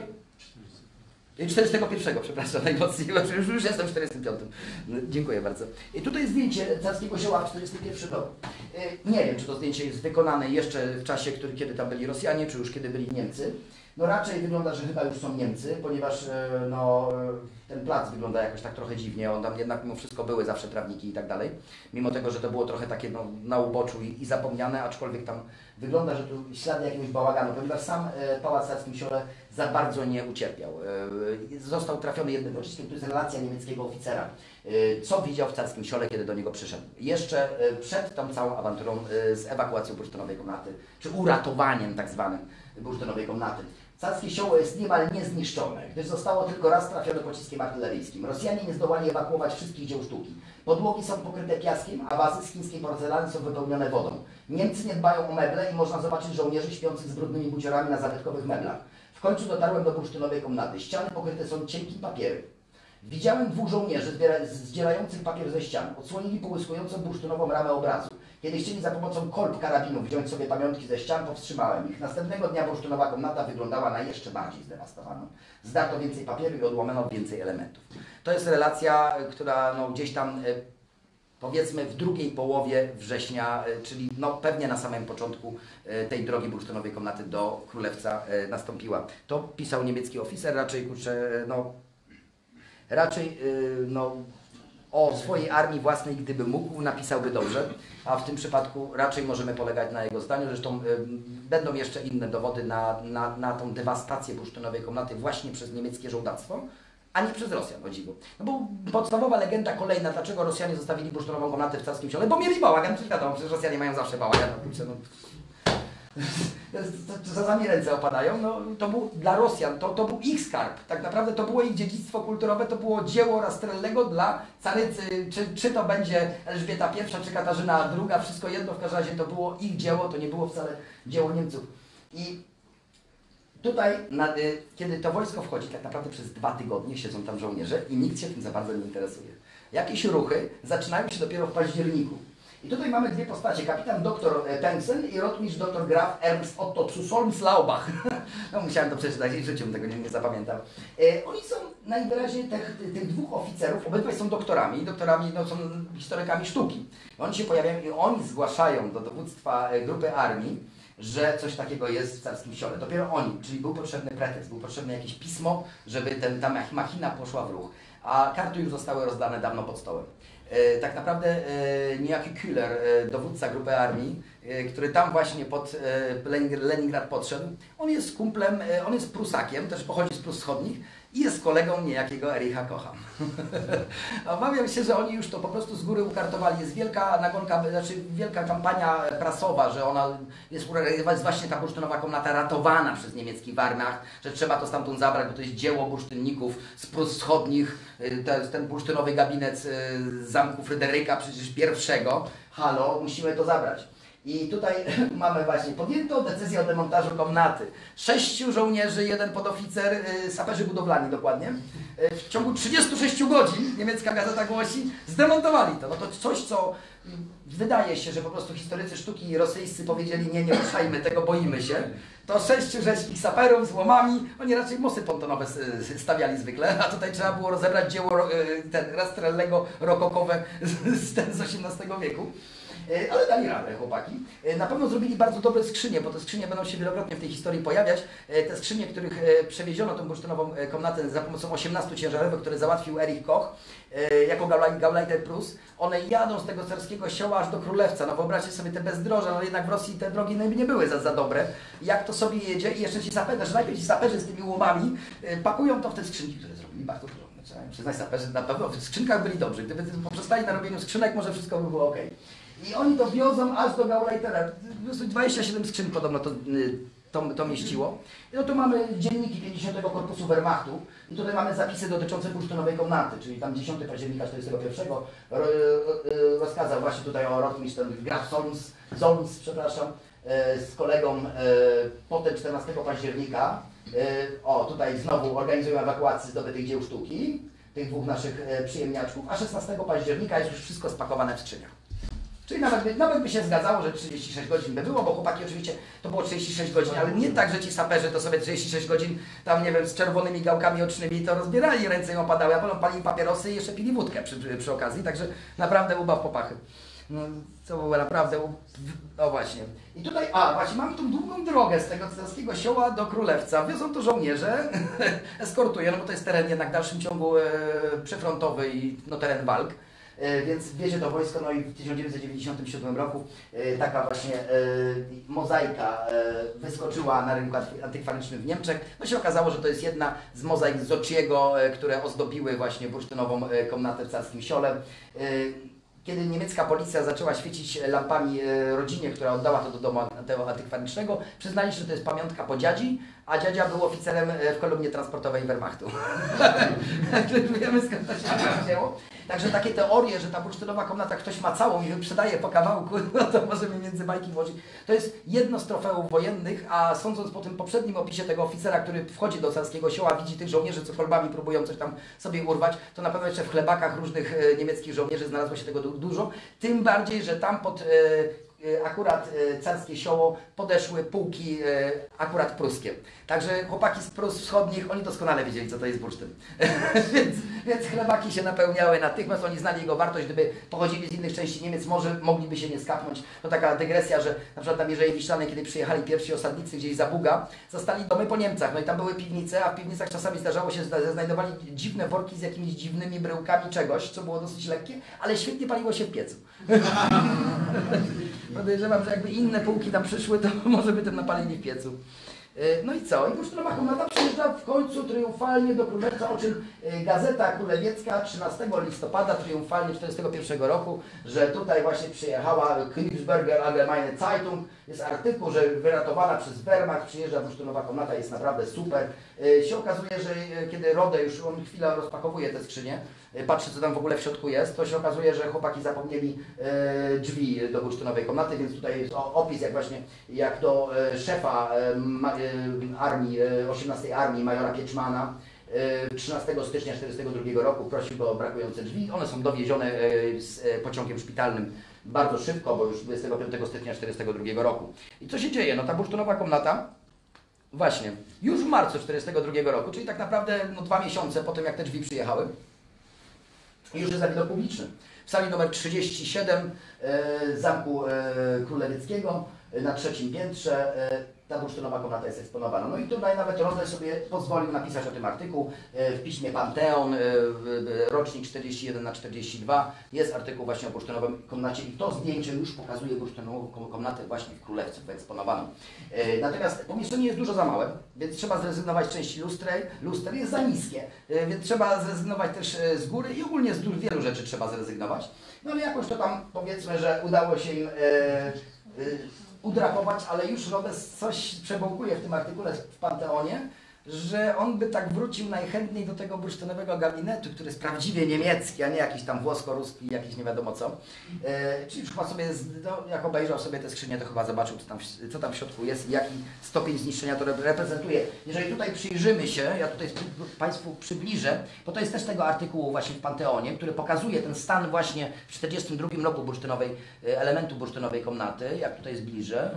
41, przepraszam, najmocniej, już jestem w 45. Dziękuję bardzo. I tutaj zdjęcie Carskiego Sioła w 41 roku. Nie wiem, czy to zdjęcie jest wykonane jeszcze w czasie, kiedy tam byli Rosjanie, czy już kiedy byli Niemcy. No raczej wygląda, że chyba już są Niemcy, ponieważ no, ten plac wygląda jakoś tak trochę dziwnie, on tam jednak mimo wszystko były zawsze trawniki i tak dalej. Mimo tego, że to było trochę takie no, na uboczu i zapomniane, aczkolwiek tam wygląda, że tu ślady jakiegoś bałaganu, ponieważ sam Pałac w Carskim Siole za bardzo nie ucierpiał. Został trafiony jednym pociskiem, to jest relacja niemieckiego oficera, co widział w Carskim Siole, kiedy do niego przyszedł. Jeszcze przed tą całą awanturą z ewakuacją bursztynowej komnaty, czy uratowaniem tak zwanym bursztynowej komnaty. Carskie Sioło jest niemal niezniszczone, gdyż zostało tylko raz trafione pociskiem artyleryjskim. Rosjanie nie zdołali ewakuować wszystkich dzieł sztuki. Podłogi są pokryte piaskiem, a wazy z chińskiej porcelany są wypełnione wodą. Niemcy nie dbają o meble i można zobaczyć żołnierzy śpiących z brudnymi buciorami na zabytkowych meblach. W końcu dotarłem do bursztynowej komnaty. Ściany pokryte są cienkim papierem. Widziałem dwóch żołnierzy zdzierających papier ze ścian. Odsłonili połyskującą bursztynową ramę obrazu. Kiedy chcieli za pomocą kolb karabinów wziąć sobie pamiątki ze ścian, powstrzymałem ich. Następnego dnia bursztynowa komnata wyglądała na jeszcze bardziej zdewastowaną. Zdarto więcej papieru i odłamano więcej elementów. To jest relacja, która no, gdzieś tam powiedzmy w drugiej połowie września, czyli no, pewnie na samym początku tej drogi bursztynowej komnaty do Królewca nastąpiła. To pisał niemiecki oficer, raczej kurczę, no, o swojej armii własnej, gdyby mógł, napisałby dobrze, a w tym przypadku raczej możemy polegać na jego zdaniu. Zresztą będą jeszcze inne dowody na tą dewastację bursztynowej komnaty właśnie przez niemieckie żołdactwo, a nie przez Rosjan, o dziwo. No bo podstawowa legenda kolejna, dlaczego Rosjanie zostawili bursztynową komnatę w Carskim Siole, bo mieli bałagan, przecież wiadomo, przecież Rosjanie mają zawsze bałagan. Czasami ręce opadają, no, to był dla Rosjan, to był ich skarb, tak naprawdę to było ich dziedzictwo kulturowe, to było dzieło Rastrellego dla carycy, czy to będzie Elżbieta I, czy Katarzyna II, wszystko jedno, w każdym razie to było ich dzieło, to nie było wcale dzieło Niemców. I tutaj, kiedy to wojsko wchodzi, tak naprawdę przez 2 tygodnie siedzą tam żołnierze i nikt się tym za bardzo nie interesuje. Jakieś ruchy zaczynają się dopiero w październiku. I tutaj mamy dwie postacie, kapitan dr Pensen i rotmistrz dr Graf Ernst Otto zu Solms-Laubach. No musiałem to przeczytać i w życiu tego nie zapamiętam. Oni są najwyraźniej tych dwóch oficerów, obydwaj są doktorami no, są historykami sztuki. Oni się pojawiają i oni zgłaszają do dowództwa grupy armii, że coś takiego jest w Carskim Siole. Dopiero oni, czyli był potrzebny pretekst, był potrzebne jakieś pismo, żeby ta machina poszła w ruch. A karty już zostały rozdane dawno pod stołem. Tak naprawdę niejaki Kühler, dowódca grupy armii, który tam właśnie pod Leningrad podszedł, on jest kumplem, on jest Prusakiem, też pochodzi z Prus Wschodnich i jest kolegą niejakiego Ericha Kocha. Obawiam się, że oni już to po prostu z góry ukartowali. Jest wielka nagonka, znaczy wielka kampania prasowa, że ona jest właśnie ta bursztynowa komnata ratowana przez niemieckich w Armiach, że trzeba to stamtąd zabrać, bo to jest dzieło bursztynników z Prus Wschodnich, ten bursztynowy gabinet z zamku Fryderyka przecież I. Halo, musimy to zabrać. I tutaj mamy właśnie podjętą decyzję o demontażu komnaty. 6 żołnierzy, 1 podoficer, saperzy budowlani dokładnie. W ciągu 36 godzin, niemiecka gazeta głosi, zdemontowali to. No to coś, co wydaje się, że po prostu historycy sztuki rosyjscy powiedzieli nie ruszajmy tego, boimy się. To 6 rzeźkich saperów z łomami, oni raczej mosty pontonowe stawiali zwykle, a tutaj trzeba było rozebrać dzieło Rastrellego rokokowe z XVIII wieku. Ale dali radę chłopaki. Na pewno zrobili bardzo dobre skrzynie, bo te skrzynie będą się wielokrotnie w tej historii pojawiać. Te skrzynie, których przewieziono tą bursztynową komnatę za pomocą 18 ciężarówek, które załatwił Erich Koch jako Gauleiter Plus, one jadą z tego Carskiego Sioła aż do Królewca. No wyobraźcie sobie te bezdroże, no jednak w Rosji te drogi nie były za dobre. Jak to sobie jedzie i jeszcze ci saperzy, że najpierw ci saperzy z tymi łomami pakują to w te skrzynki, które zrobili bardzo porządne. Trzeba im przyznać, saperzy na pewno w skrzynkach byli dobrzy. Gdyby poprzestali na robieniu skrzynek, może wszystko by było ok. I oni to wiozą aż do Gauleitera. 27 skrzyń podobno to mieściło. I no tu mamy dzienniki 50. Korpusu Wehrmachtu i tutaj mamy zapisy dotyczące bursztynowej komnaty, czyli tam 10 października 1941 rozkazał właśnie tutaj o rotmistrz Graf Solms, przepraszam, z kolegą potem 14 października. O, tutaj znowu organizują ewakuację zdobytych dzieł sztuki, tych dwóch naszych przyjemniaczków, a 16 października jest już wszystko spakowane w skrzyniach. Czyli nawet by się zgadzało, że 36 godzin by było, bo chłopaki oczywiście to było 36 godzin, ale nie tak, że ci saperzy to sobie 36 godzin tam, nie wiem, z czerwonymi gałkami ocznymi to rozbierali, ręce im opadały, a potem palili papierosy i jeszcze pili wódkę przy okazji, także naprawdę ubaw popachy. No, to było naprawdę, o właśnie. I tutaj, właśnie mam tą długą drogę z tego cesarskiego sioła do Królewca. Wiozą to żołnierze, eskortują, no bo to jest teren jednak w dalszym ciągu przyfrontowy i no, teren walk. Więc wiezie to wojsko, no i w 1997 roku taka właśnie mozaika wyskoczyła na rynku antykwarycznym w Niemczech. No się okazało, że to jest jedna z mozaik Zocchiego, które ozdobiły właśnie bursztynową komnatę w Carskim Siole. Kiedy niemiecka policja zaczęła świecić lampami rodzinie, która oddała to do domu antykwarycznego, przyznali się, że to jest pamiątka po dziadzi, a dziadzia był oficerem w kolumnie transportowej Wehrmachtu. Także wiemy, skąd to się wzięło. Także takie teorie, że ta bursztynowa komnata ktoś ma całą i wyprzedaje po kawałku, no to możemy między bajki włożyć. To jest jedno z trofeów wojennych, a sądząc po tym poprzednim opisie tego oficera, który wchodzi do Carskiego Sioła, widzi tych żołnierzy, co kolbami próbują coś tam sobie urwać, to na pewno jeszcze w chlebakach różnych niemieckich żołnierzy znalazło się tego dużo. Tym bardziej, że tam pod akurat Carskie Sioło podeszły pułki akurat pruskie. Także chłopaki z Prus Wschodnich, oni doskonale wiedzieli, co to jest bursztyn. więc chlebaki się napełniały natychmiast, oni znali jego wartość, gdyby pochodzili z innych części Niemiec, może mogliby się nie skapnąć. To taka dygresja, że na przykład na Mierzei Wiślanej, kiedy przyjechali pierwsi osadnicy gdzieś za Buga, zastali domy po Niemcach, no i tam były piwnice, a w piwnicach czasami zdarzało się, że znajdowali dziwne worki z jakimiś dziwnymi bryłkami czegoś, co było dosyć lekkie, ale świetnie paliło się w piecu. Podejrzewam, że jakby inne półki tam przyszły, to może by tym napalili w piecu. No i co? I bursztynowa komnata przyjeżdża w końcu triumfalnie do Królewca, o czym Gazeta Królewiecka 13 listopada triumfalnie 1941 roku, że tutaj właśnie przyjechała Königsberger Allgemeine Zeitung. Jest artykuł, że wyratowana przez Wehrmacht przyjeżdża bursztynowa komnata, jest naprawdę super. Się okazuje, że kiedy Rodę już on chwilę rozpakowuje te skrzynie, patrzy co tam w ogóle w środku jest, to się okazuje, że chłopaki zapomnieli drzwi do bursztynowej komnaty, więc tutaj jest opis jak do szefa armii, 18 Armii majora Pieczmana 13 stycznia 1942 roku prosił go o brakujące drzwi. One są dowiezione z pociągiem szpitalnym bardzo szybko, bo już 25 stycznia 1942 roku. I co się dzieje? No ta bursztynowa komnata właśnie już w marcu 1942 roku, czyli tak naprawdę no, 2 miesiące po tym, jak te drzwi przyjechały, już jest na widok publiczny. W sali numer 37 Zamku Królewieckiego na 3. piętrze ta bursztynowa komnata jest eksponowana. No i tutaj nawet Rodę sobie pozwolił napisać o tym artykuł w piśmie Panteon, rocznik 41/42. Jest artykuł właśnie o bursztynowym komnacie i to zdjęcie już pokazuje bursztynową komnatę właśnie w Królewcu wyeksponowaną. Natomiast pomieszczenie jest dużo za małe, więc trzeba zrezygnować z części luster jest za niskie, więc trzeba zrezygnować też z góry i ogólnie z wielu rzeczy trzeba zrezygnować. No ale jakoś to tam powiedzmy, że udało się im udrapować, ale już Rodes coś przebąkuje w tym artykule w Panteonie, że on by tak wrócił najchętniej do tego bursztynowego gabinetu, który jest prawdziwie niemiecki, a nie jakiś tam włosko-ruski, jakiś nie wiadomo co. Czyli już chyba sobie, jak obejrzał sobie tę skrzynię, to chyba zobaczył, co tam w środku jest i jaki stopień zniszczenia to reprezentuje. Jeżeli tutaj przyjrzymy się, ja tutaj Państwu przybliżę, bo to jest też tego artykułu właśnie w Panteonie, który pokazuje ten stan właśnie w 1942 roku bursztynowej, elementu bursztynowej komnaty, jak tutaj zbliżę.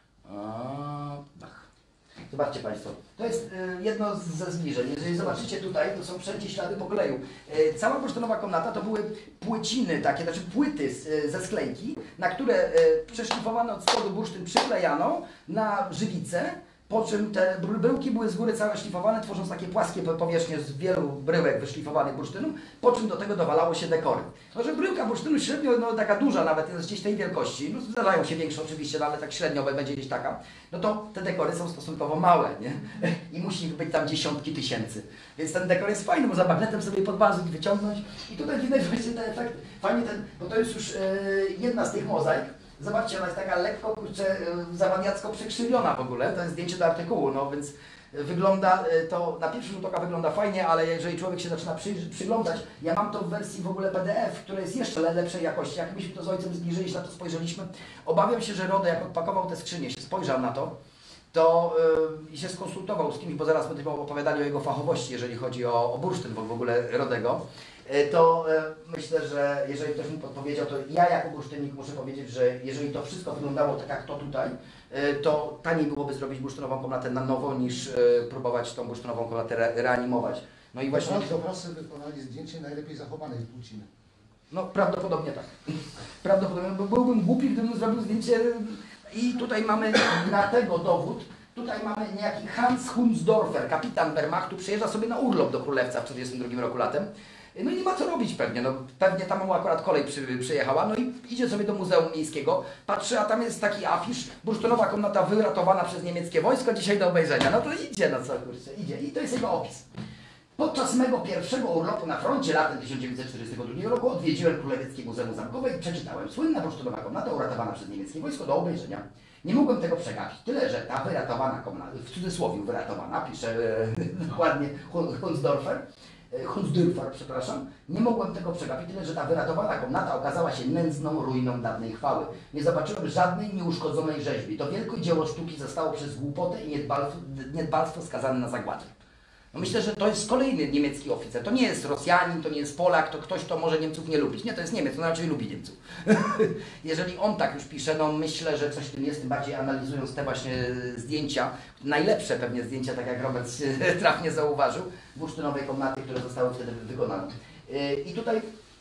Zobaczcie Państwo, to jest jedno ze zbliżeń. Jeżeli zobaczycie tutaj, to są wszędzie ślady pokleju. Cała bursztynowa komnata to były płyciny takie, znaczy płyty ze sklejki, na które przeszlifowano od spodu bursztyn przyklejano na żywicę, po czym te bryłki były z góry całe szlifowane, tworząc takie płaskie powierzchnie z wielu bryłek wyszlifowanych bursztynu, po czym do tego dowalało się dekory. No, że bryłka bursztynu średnio, no taka duża nawet, jest gdzieś tej wielkości, no zdarzają się większe oczywiście, no, ale tak średnio będzie gdzieś taka, no to te dekory są stosunkowo małe, nie? I musi ich być tam dziesiątki tysięcy. Więc ten dekor jest fajny, bo za magnetem sobie podważyć, wyciągnąć i tutaj widać właśnie ten efekt, fajnie bo to jest już jedna z tych mozaik. Zobaczcie, ona jest taka lekko, zawadiacko przekrzywiona w ogóle, to jest zdjęcie do artykułu, no więc wygląda to, na pierwszy rzut oka wygląda fajnie, ale jeżeli człowiek się zaczyna przyglądać, ja mam to w wersji w ogóle PDF, która jest jeszcze lepszej jakości, jak myśmy to z ojcem zbliżyli, się na to spojrzeliśmy, obawiam się, że Rodę, jak odpakował te skrzynie, się spojrzał na to i się skonsultował z kimś, bo zaraz będziemy opowiadali o jego fachowości, jeżeli chodzi o bursztyn w ogóle Rodego, to myślę, że jeżeli ktoś mi podpowiedział, to ja jako bursztynnik muszę powiedzieć, że jeżeli to wszystko wyglądało tak jak to tutaj, to taniej byłoby zrobić bursztynową komnatę na nowo, niż próbować tą bursztynową komnatę reanimować. No i właśnie... Obrazcy wykonali zdjęcie najlepiej zachowanej płciny. No prawdopodobnie tak. Prawdopodobnie, bo byłbym głupi, gdybym zrobił zdjęcie i tutaj mamy na tego dowód. Tutaj mamy niejaki Hans Hundsdorfer, kapitan Wehrmachtu, przyjeżdża sobie na urlop do Królewca w 1942 roku latem. No i nie ma co robić pewnie, no pewnie tam mu akurat kolej przyjechała, no i idzie sobie do Muzeum Miejskiego, patrzy, a tam jest taki afisz, bursztynowa komnata wyratowana przez niemieckie wojsko, dzisiaj do obejrzenia. No to idzie, no co kurczę, idzie. I to jest jego opis. Podczas mego pierwszego urlopu na froncie latem 1942 roku odwiedziłem Królewieckie Muzeum Zamkowe i przeczytałem: słynna bursztynowa komnata uratowana przez niemieckie wojsko do obejrzenia. Nie mogłem tego przegapić. Tyle, że ta wyratowana komnata, w cudzysłowie wyratowana, pisze dokładnie Hundsdorfer, przepraszam, nie mogłem tego przegapić, tyle, że ta wyratowana komnata okazała się nędzną ruiną dawnej chwały. Nie zobaczyłem żadnej nieuszkodzonej rzeźby. To wielkie dzieło sztuki zostało przez głupotę i niedbalstwo skazane na zagładę. No myślę, że to jest kolejny niemiecki oficer. To nie jest Rosjanin, to nie jest Polak, to ktoś, kto może Niemców nie lubić. Nie, to jest Niemiec, on raczej lubi Niemców. Jeżeli on tak już pisze, no myślę, że coś w tym jest, tym bardziej analizując te właśnie zdjęcia, najlepsze pewnie zdjęcia, tak jak Robert trafnie zauważył, bursztynowej komnaty, które zostały wtedy wykonane. I tutaj,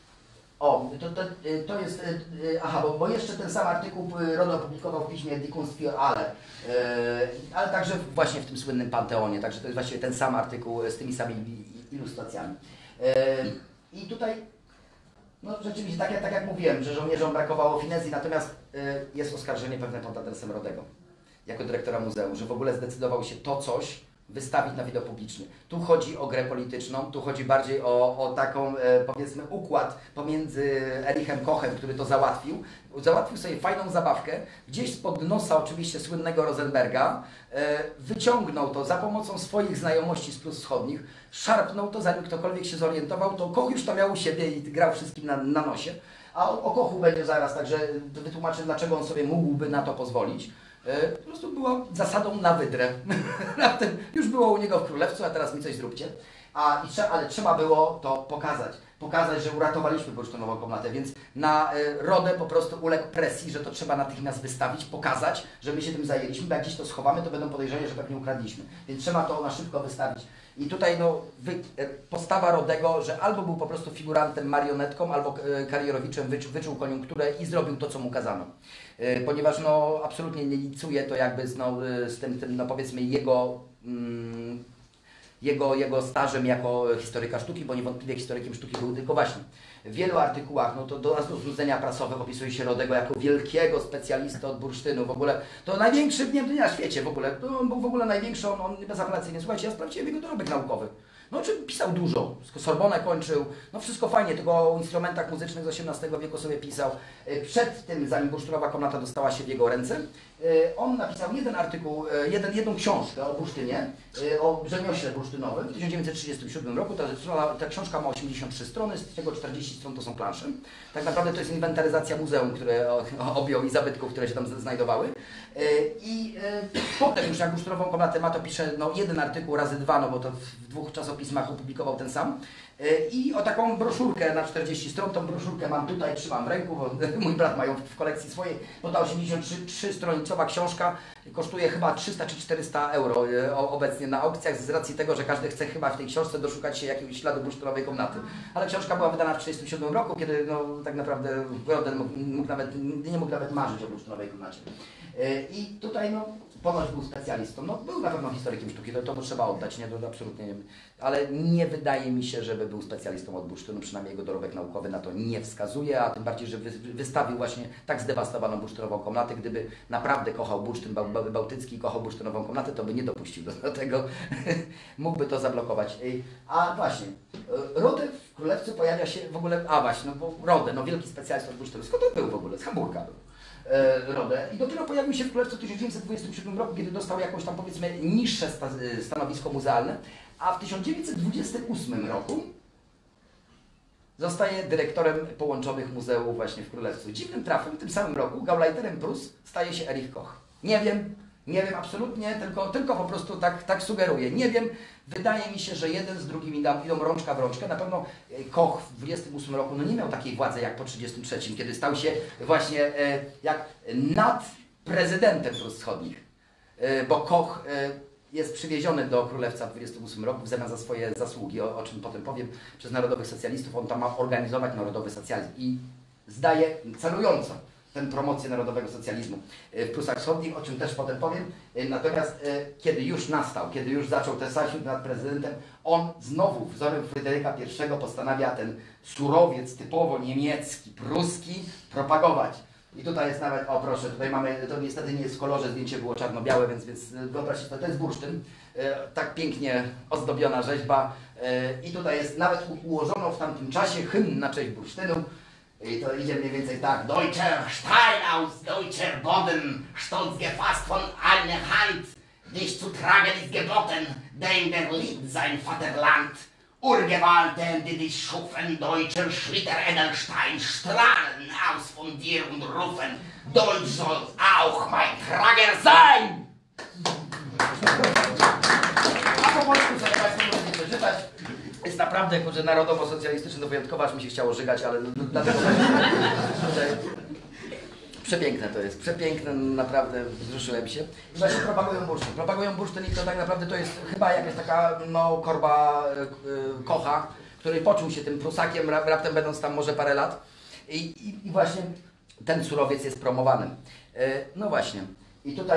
to jest, aha, bo jeszcze ten sam artykuł Rodo opublikował w piśmie Die Kunst für alle, ale także właśnie w tym słynnym Panteonie, także to jest właściwie ten sam artykuł z tymi samymi ilustracjami. I tutaj, no rzeczywiście, tak jak mówiłem, że żołnierzom brakowało finezji, natomiast jest oskarżenie pewne pod adresem Rodego, jako dyrektora muzeum, że w ogóle zdecydował się to coś wystawić na widok publiczny. Tu chodzi o grę polityczną, tu chodzi bardziej o taką, powiedzmy, układ pomiędzy Erichem Kochem, który to załatwił. Załatwił sobie fajną zabawkę, gdzieś spod nosa oczywiście słynnego Rosenberga, wyciągnął to za pomocą swoich znajomości z Prus Wschodnich, szarpnął to, zanim ktokolwiek się zorientował, to Koch już to miał u siebie i grał wszystkim na nosie. A o Kochu będzie zaraz, także wytłumaczę, dlaczego on sobie mógłby na to pozwolić. Po prostu była zasadą na wydrę. Raptem już było u niego w Królewcu, a teraz mi coś zróbcie. Ale trzeba było to pokazać, że uratowaliśmy bursztynową komnatę, więc na Rodę po prostu uległ presji, że to trzeba natychmiast wystawić, pokazać, że my się tym zajęliśmy, bo jak gdzieś to schowamy, to będą podejrzenia, że pewnie ukradliśmy. Więc trzeba to na szybko wystawić. I tutaj no, postawa Rodego, że albo był po prostu figurantem, marionetką, albo karierowiczem, wyczuł koniunkturę i zrobił to, co mu kazano. Ponieważ no, absolutnie nie licuje to jakby z tym no, powiedzmy jego stażem jako historyka sztuki, bo niewątpliwie historykiem sztuki był, tylko właśnie w wielu artykułach, no to do nas do znudzenia prasowych opisuje się Rodego jako wielkiego specjalistę od bursztynu, w ogóle to największy na świecie w ogóle, to on był w ogóle największy, on bezapelacyjnie, słuchajcie, ja sprawdziłem jego dorobek naukowy. No czym pisał dużo, Sorbonę kończył, no wszystko fajnie, tylko o instrumentach muzycznych z XVIII wieku sobie pisał. Przed tym, zanim bursztynowa komnata dostała się w jego ręce, on napisał jeden artykuł, jedną książkę o bursztynie, o rzemiośle bursztynowym w 1937 roku. Ta książka ma 83 strony, z tego 40 stron to są plansze. Tak naprawdę to jest inwentaryzacja muzeum, które objął i zabytków, które się tam znajdowały. Potem już jak bursztynową komnatę ma, to pisze no, jeden artykuł razy dwa, no bo to w dwóch czasopismach opublikował ten sam. I o taką broszurkę na 40 stron, tą broszurkę mam tutaj, trzymam w ręku, bo mój brat ma ją w kolekcji swojej, bo ta 83-stronicowa książka kosztuje chyba 300 czy 400 euro obecnie na aukcjach, z racji tego, że każdy chce chyba w tej książce doszukać się jakiegoś śladu bursztynowej komnaty. Ale książka była wydana w 1937 roku, kiedy no, tak naprawdę Roden nie mógł nawet marzyć o bursztynowej komnacie. I tutaj no, ponoć był specjalistą, no był na pewno historykiem sztuki, to trzeba oddać, nie, to absolutnie nie, ale nie wydaje mi się, żeby był specjalistą od bursztynu, przynajmniej jego dorobek naukowy na to nie wskazuje, a tym bardziej, że wystawił właśnie tak zdewastowaną bursztynową komnatę. Gdyby naprawdę kochał bursztyn bałtycki, kochał bursztynową komnatę, to by nie dopuścił do tego, mógłby to zablokować. A właśnie, Rode w Królewcu pojawia się w ogóle, no bo Rode, no wielki specjalista od bursztynu, skąd on był w ogóle? Z Hamburga był. Rodę i dopiero pojawił się w Królewcu w 1927 roku, kiedy dostał jakąś tam powiedzmy niższe stanowisko muzealne, a w 1928 roku zostaje dyrektorem połączonych muzeów właśnie w Królewcu. Dziwnym trafem w tym samym roku Gauleiterem Prus staje się Erich Koch. Nie wiem absolutnie, tylko po prostu tak sugeruję. Nie wiem, wydaje mi się, że jeden z drugim idą rączka w rączkę. Na pewno Koch w 28 roku no nie miał takiej władzy jak po 33, kiedy stał się właśnie jak nad prezydentem Prus Wschodnich. Bo Koch jest przywieziony do Królewca w 28 roku w zamian za swoje zasługi, o czym potem powiem, przez narodowych socjalistów. On tam ma organizować narodowy socjalizm i zdaje celująco tę promocję narodowego socjalizmu w Prusach Wschodnich, o czym też potem powiem. Natomiast kiedy już nastał, kiedy już zaczął ten zasiód nad prezydentem, on znowu wzorem Fryderyka I postanawia ten surowiec typowo niemiecki, pruski propagować. I tutaj jest nawet, o proszę, tutaj mamy, to niestety nie jest w kolorze, zdjęcie było czarno-białe, więc wyobraźcie sobie, to jest bursztyn, tak pięknie ozdobiona rzeźba i tutaj jest nawet ułożono w tamtym czasie hymn na cześć bursztynu. I to idzie mniej więcej tak. Deutscher Stein aus deutscher Boden, stolz gefasst von einer Hand, dich zu tragen ist geboten, denn der liebt sein Vaterland. Urgewalten, die dich schufen, deutscher Schlitter Edelstein, strahlen aus von dir und rufen, Deutsch soll auch mein Trager sein! A po polsku sobie Państwo możecie przeczytać. Jest naprawdę, kurczę, narodowo-socjalistyczny, to wyjątkowo aż mi się chciało żygać, ale dlatego tutaj przepiękne to jest, przepiękne, naprawdę wzruszyłem się. I właśnie propagują bursztyn i to tak naprawdę to jest chyba jakaś taka, no, korba Kocha, który poczuł się tym Prusakiem, raptem będąc tam może parę lat i właśnie ten surowiec jest promowany. No właśnie, i tutaj,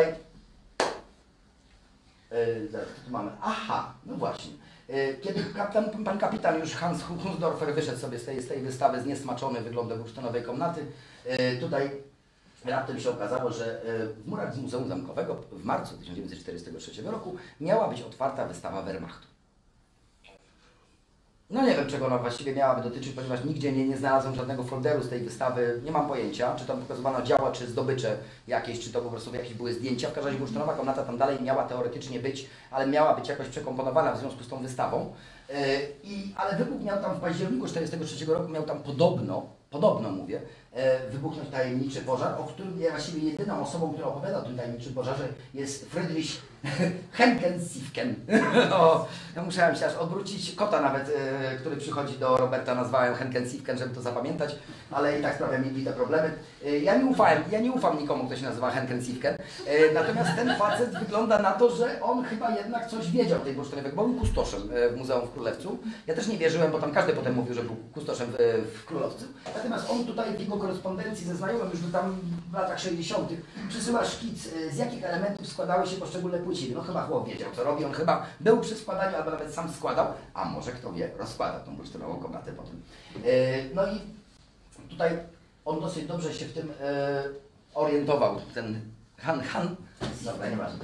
zaraz, co tu mamy? Aha, no właśnie. Kiedy pan kapitan już Hans Hunsdorfer wyszedł sobie z tej wystawy zniesmaczony wyglądem bursztynowej komnaty, tutaj raptem się okazało, że w murach Muzeum Zamkowego w marcu 1943 roku miała być otwarta wystawa Wehrmachtu. No nie wiem, czego ona właściwie miałaby dotyczyć, ponieważ nigdzie nie znalazłem żadnego folderu z tej wystawy, nie mam pojęcia, czy tam pokazywano dzieła, czy zdobycze jakieś, czy to po prostu jakieś były zdjęcia. W każdym razie bursztynowa komnata tam dalej miała teoretycznie być, ale miała być jakoś przekomponowana w związku z tą wystawą. Ale wybuch miał tam w październiku 1943 roku, miał tam podobno mówię, wybuchnąć tajemniczy pożar, o którym ja właściwie jedyną osobą, która opowiada o tym tajemniczym pożarze, jest Friedrich Henken-Siefken. Ja musiałem się aż odwrócić, kota nawet, który przychodzi do Roberta, nazwałem Henken-Siefken, żeby to zapamiętać, ale i tak sprawia mi te problemy. Ja nie ufam nikomu, kto się nazywa Henken-Siefken, natomiast ten facet wygląda na to, że on chyba jednak coś wiedział o tej bursztynowej, bo był kustoszem w Muzeum w Królewcu. Ja też nie wierzyłem, bo tam każdy potem mówił, że był kustoszem w Królewcu. Natomiast on tutaj w jego korespondencji ze znajomym już tam w latach 60. przysyła szkic, z jakich elementów składały się poszczególne płyciny. No chyba chłop wiedział, co robi, on chyba był przy składaniu, albo nawet sam składał, a może kto wie, rozkładał tą bursztynową komnatę potem. No i tutaj on dosyć dobrze się w tym orientował, ten dobra, nieważne.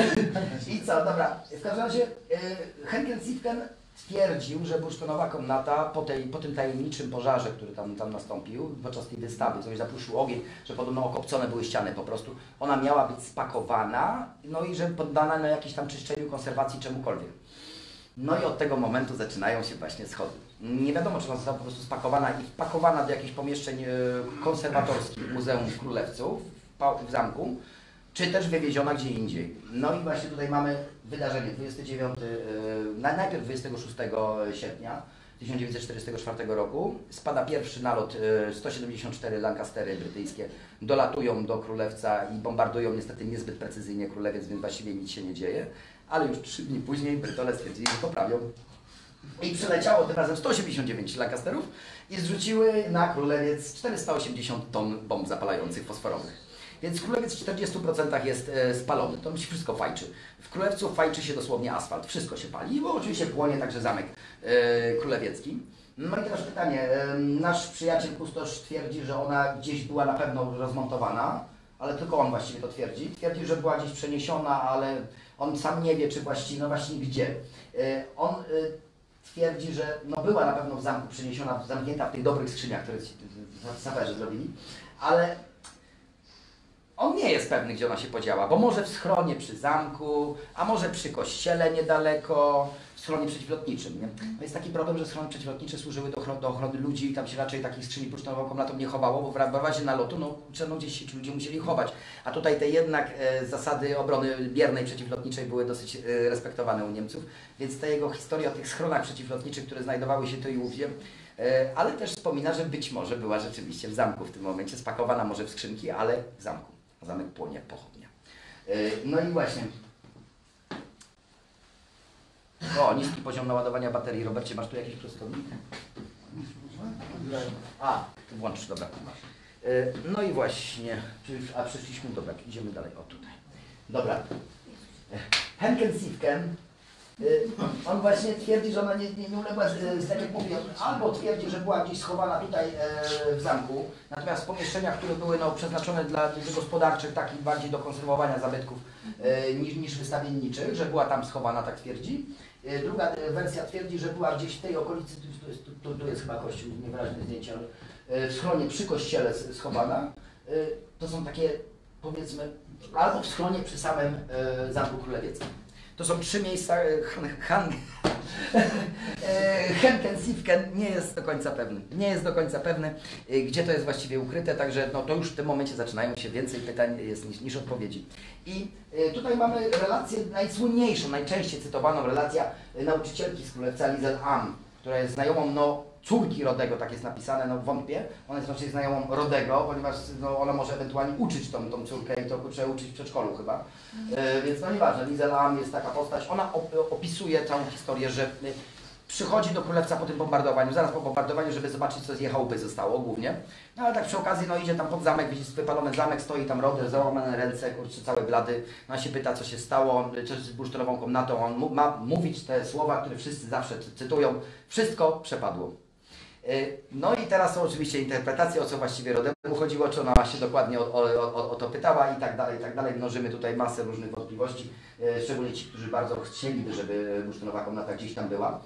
I co, dobra, w każdym razie Henken-Siefken stwierdził, że bursztynowa komnata po tym tajemniczym pożarze, który tam nastąpił podczas tej wystawy, coś zaprószył ogień, że podobno okopcone były ściany po prostu, ona miała być spakowana, no i że poddana na jakieś tam czyszczeniu, konserwacji, czemukolwiek. No i od tego momentu zaczynają się właśnie schody. Nie wiadomo, czy ona została po prostu spakowana i wpakowana do jakichś pomieszczeń konserwatorskich w Muzeum w Królewcu, w zamku, czy też wywieziona gdzie indziej. No i właśnie tutaj mamy wydarzenie 29, najpierw 26 sierpnia 1944 roku. Spada pierwszy nalot, 174 Lancastery brytyjskie dolatują do Królewca i bombardują niestety niezbyt precyzyjnie Królewiec, więc właściwie nic się nie dzieje. Ale już 3 dni później Brytole stwierdzili, że poprawią. I przyleciało tym razem 189 Lancasterów i zrzuciły na Królewiec 480 ton bomb zapalających fosforowych. Więc Królewiec w 40% jest spalony, to mi się wszystko fajczy. W Królewcu fajczy się dosłownie asfalt, wszystko się pali, bo oczywiście płonie także zamek królewiecki. No i teraz pytanie, nasz przyjaciel kustosz twierdzi, że ona gdzieś była na pewno rozmontowana, ale tylko on właściwie to twierdzi. Twierdzi, że była gdzieś przeniesiona, ale on sam nie wie, czy właściwie, no właśnie gdzie. On twierdzi, że no była na pewno w zamku przeniesiona, zamknięta w tych dobrych skrzyniach, które saperzy zrobili, ale on nie jest pewny, gdzie ona się podziała, bo może w schronie przy zamku, a może przy kościele niedaleko, w schronie przeciwlotniczym. Nie? No jest taki problem, że schrony przeciwlotnicze służyły do ochrony ludzi i tam się raczej takich skrzyni bursztynową komnatą nie chowało, bo w razie nalotu no gdzieś się ci ludzie musieli chować. A tutaj te jednak zasady obrony biernej przeciwlotniczej były dosyć respektowane u Niemców, więc ta jego historia o tych schronach przeciwlotniczych, które znajdowały się tu i ówdzie, ale też wspomina, że być może była rzeczywiście w zamku w tym momencie, spakowana może w skrzynki, ale w zamku. Zamek płonie jak pochodnia. No i właśnie, O, niski poziom naładowania baterii. Robercie, masz tu jakiś prostownik? A, tu włączysz, dobra. No i właśnie, a przeszliśmy, dobra, idziemy dalej, o tutaj. Dobra. Henken Siefken, on właśnie twierdzi, że ona nie uległa, tak jak mówię, albo twierdzi, że była gdzieś schowana tutaj w zamku, natomiast w pomieszczeniach, które były przeznaczone dla gospodarczych, takich bardziej do konserwowania zabytków niż wystawienniczych, że była tam schowana, tak twierdzi. Druga wersja twierdzi, że była gdzieś w tej okolicy, tu jest chyba kościół, niewyraźne zdjęcie, ale w schronie przy kościele schowana. To są takie, powiedzmy, albo w schronie przy samym Zamku Królewieckim. To są 3 miejsca. Henken Siefken nie jest do końca pewny. Nie jest do końca pewny, gdzie to jest właściwie ukryte, także no, to już w tym momencie zaczynają się więcej pytań jest niż odpowiedzi. I tutaj mamy relację najsłynniejszą, najczęściej cytowaną relację nauczycielki z Królewca Lizel Am, która jest znajomą córki Rodego, tak jest napisane, no wątpię. Ona jest raczej znajomą Rodego, ponieważ no, ona może ewentualnie uczyć tą córkę i to trzeba uczyć w przedszkolu chyba. Więc no nieważne, Lizel Am jest taka postać. Ona opisuje całą historię, że przychodzi do Królewca po tym bombardowaniu, zaraz po bombardowaniu, żeby zobaczyć, co z jej chałupy zostało głównie. No ale tak przy okazji, no idzie tam pod zamek, widzi wypalony zamek, stoi tam Rody, załamane ręce, kurczę, cały blady. No się pyta, co się stało, co z bursztynową komnatą. On ma mówić te słowa, które wszyscy zawsze cytują. Wszystko przepadło. No i teraz są oczywiście interpretacje, o co właściwie Rodemu chodziło, czy ona się dokładnie o to pytała i tak dalej, i tak dalej. Mnożymy tutaj masę różnych wątpliwości, szczególnie ci, którzy bardzo chcieliby, żeby bursztynowa komnata gdzieś tam była.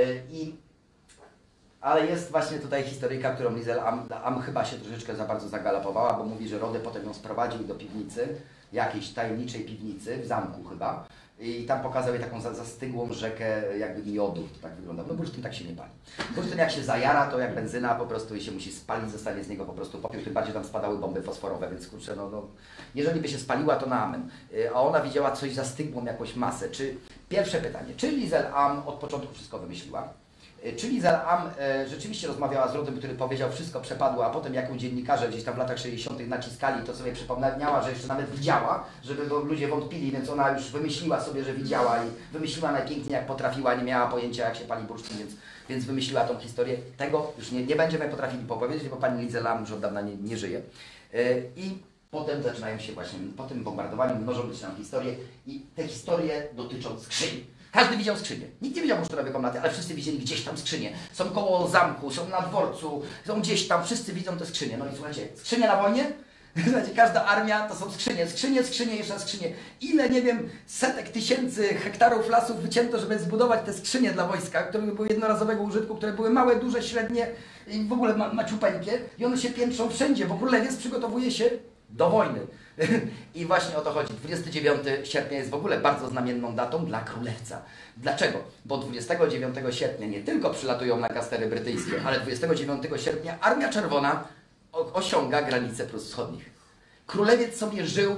Ale jest właśnie tutaj historyjka, którą Lizel Am chyba się troszeczkę za bardzo zagalopowała, bo mówi, że Rody potem ją sprowadził do piwnicy, jakiejś tajemniczej piwnicy, w zamku chyba. I tam pokazał jej taką zastygłą rzekę jakby miodu, to tak wygląda. No bursztyn tak się nie pali. Bursztyn jak się zajara, to jak benzyna po prostu i się musi spalić, zostanie z niego po prostu popiół, tym bardziej tam spadały bomby fosforowe, więc kurczę, no jeżeli by się spaliła, to na amen. A ona widziała coś zastygłą, jakąś masę. Pierwsze pytanie, czy Lizel Am od początku wszystko wymyśliła? Czy Lizel Am rzeczywiście rozmawiała z Rodem, który powiedział, wszystko przepadło, a potem jak dziennikarze gdzieś tam w latach 60. naciskali, to sobie przypomniała, że jeszcze nawet widziała, żeby ludzie wątpili, więc ona już wymyśliła sobie, że widziała i wymyśliła najpiękniej jak potrafiła, nie miała pojęcia jak się pali bursztyn, więc wymyśliła tą historię. Tego już nie będziemy potrafili powiedzieć, bo pani Lizel Am już od dawna nie żyje. I potem zaczynają się właśnie, po tym bombardowaniu mnożą się nam historie i te historie dotyczą skrzyni. Każdy widział skrzynię. Nikt nie widział bursztynowej komnaty, ale wszyscy widzieli gdzieś tam skrzynie. Są koło zamku, są na dworcu, są gdzieś tam, wszyscy widzą te skrzynie. No i słuchajcie, skrzynie na wojnie? Słuchajcie, każda armia to są skrzynie, skrzynie, jeszcze skrzynie. Ile, nie wiem, setek tysięcy hektarów lasów wycięto, żeby zbudować te skrzynie dla wojska, które były jednorazowego użytku, które były małe, duże, średnie i w ogóle maciupeńkie. I one się piętrzą wszędzie, bo królewiec przygotowuje się do wojny. I właśnie o to chodzi. 29 sierpnia jest w ogóle bardzo znamienną datą dla Królewca. Dlaczego? Bo 29 sierpnia nie tylko przylatują Lancastery brytyjskie, ale 29 sierpnia Armia Czerwona osiąga granice Prus Wschodnich. Królewiec sobie żył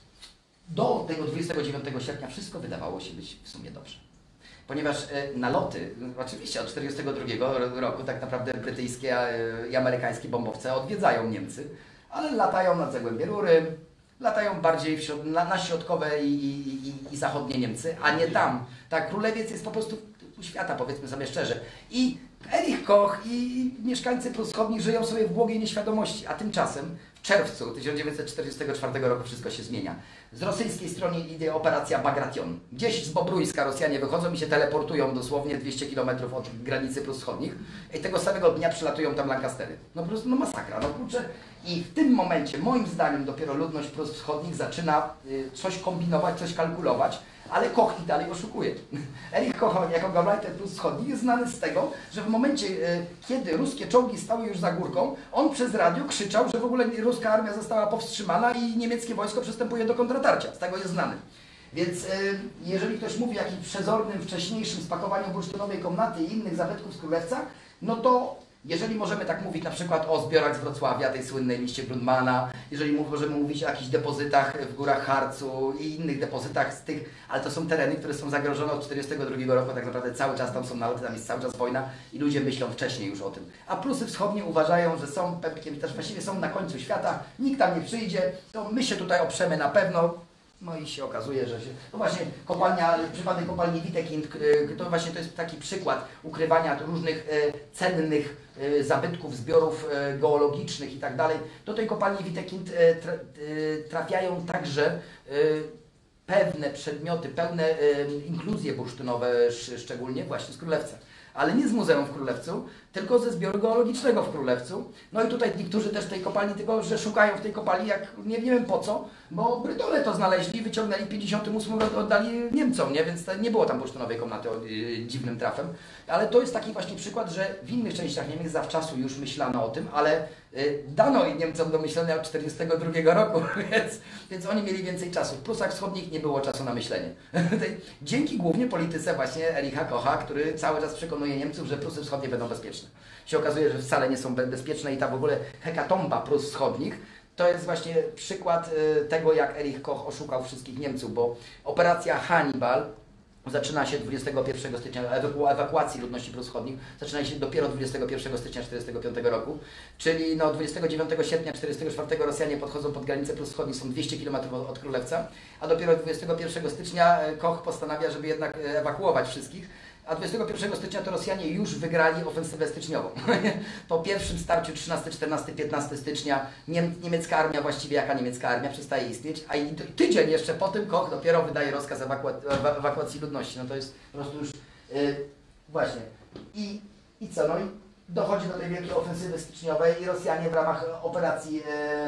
do tego 29 sierpnia, wszystko wydawało się być w sumie dobrze. Ponieważ naloty, oczywiście od 1942 roku tak naprawdę brytyjskie i amerykańskie bombowce odwiedzają Niemcy, ale latają nad Zagłębie Rury, latają bardziej na środkowe i zachodnie Niemcy, a nie tam. Tak, Królewiec jest po prostu u świata, powiedzmy sobie szczerze. I Erich Koch i mieszkańcy Prus Wschodnich żyją sobie w błogiej nieświadomości, a tymczasem w czerwcu 1944 roku wszystko się zmienia. Z rosyjskiej strony idzie operacja Bagration. Gdzieś z Bobruiska Rosjanie wychodzą i się teleportują dosłownie 200 km od granicy Prus Wschodnich i tego samego dnia przylatują tam Lancastery. No po prostu no masakra, no kurczę. I w tym momencie, moim zdaniem, dopiero ludność Prus Wschodnich zaczyna coś kombinować, coś kalkulować, ale Koch i dalej oszukuje. Erich Koch jako Gauleiter Prus Wschodnich jest znany z tego, że w momencie, kiedy ruskie czołgi stały już za górką, on przez radio krzyczał, że w ogóle ruska armia została powstrzymana i niemieckie wojsko przystępuje do kontratarcia. Z tego jest znany. Więc jeżeli ktoś mówi o jakimś przezornym, wcześniejszym spakowaniu bursztynowej komnaty i innych zabytków z Królewca, no to jeżeli możemy tak mówić na przykład o zbiorach z Wrocławia, tej słynnej liście Grundmana, jeżeli możemy mówić o jakichś depozytach w górach Harcu i innych depozytach z tych, ale to są tereny, które są zagrożone od 1942 roku, tak naprawdę cały czas tam są naloty, tam jest cały czas wojna i ludzie myślą wcześniej już o tym. A Prusy Wschodnie uważają, że są pepkiem, też właściwie są na końcu świata, nikt tam nie przyjdzie, to my się tutaj oprzemy na pewno No i się okazuje, że się... No właśnie przypadek kopalni Witekind, to właśnie to jest taki przykład ukrywania różnych cennych zabytków, zbiorów geologicznych i tak dalej. Do tej kopalni Witekind trafiają także pewne przedmioty, pełne inkluzje bursztynowe, szczególnie właśnie z Królewca. Ale nie z Muzeum w Królewcu, tylko ze zbioru geologicznego w Królewcu. No i tutaj niektórzy też tej kopalni, tylko że szukają w tej kopalni, jak nie wiem po co, bo Brydole to znaleźli, wyciągnęli w 58 roku, oddali Niemcom, nie? Więc nie było tam bursztynowej komnaty dziwnym trafem. Ale to jest taki właśnie przykład, że w innych częściach Niemiec zawczasu już myślano o tym, ale dano Niemcom do myślenia od 1942 roku, więc oni mieli więcej czasu. W Prusach Wschodnich nie było czasu na myślenie. Dzięki głównie polityce właśnie Ericha Kocha, który cały czas przekonuje Niemców, że Prusy Wschodnie będą bezpieczne. Się okazuje, że wcale nie są bezpieczne i ta w ogóle hekatomba Prus Wschodnich to jest właśnie przykład tego, jak Erich Koch oszukał wszystkich Niemców, bo operacja Hannibal zaczyna się 21 stycznia, ewakuacji ludności Prus Wschodnich, zaczyna się dopiero 21 stycznia 1945 roku, czyli no 29 sierpnia 1944 Rosjanie podchodzą pod granicę Prus Wschodnich, są 200 km od Królewca, a dopiero 21 stycznia Koch postanawia, żeby jednak ewakuować wszystkich. A 21 stycznia to Rosjanie już wygrali ofensywę styczniową. Po pierwszym starciu 13, 14, 15 stycznia niemiecka armia, właściwie jaka niemiecka armia, przestaje istnieć, a tydzień jeszcze po tym Koch dopiero wydaje rozkaz ewakuacji ludności. No to jest po prostu już właśnie. I co? No i dochodzi do tej wielkiej ofensywy styczniowej i Rosjanie w ramach operacji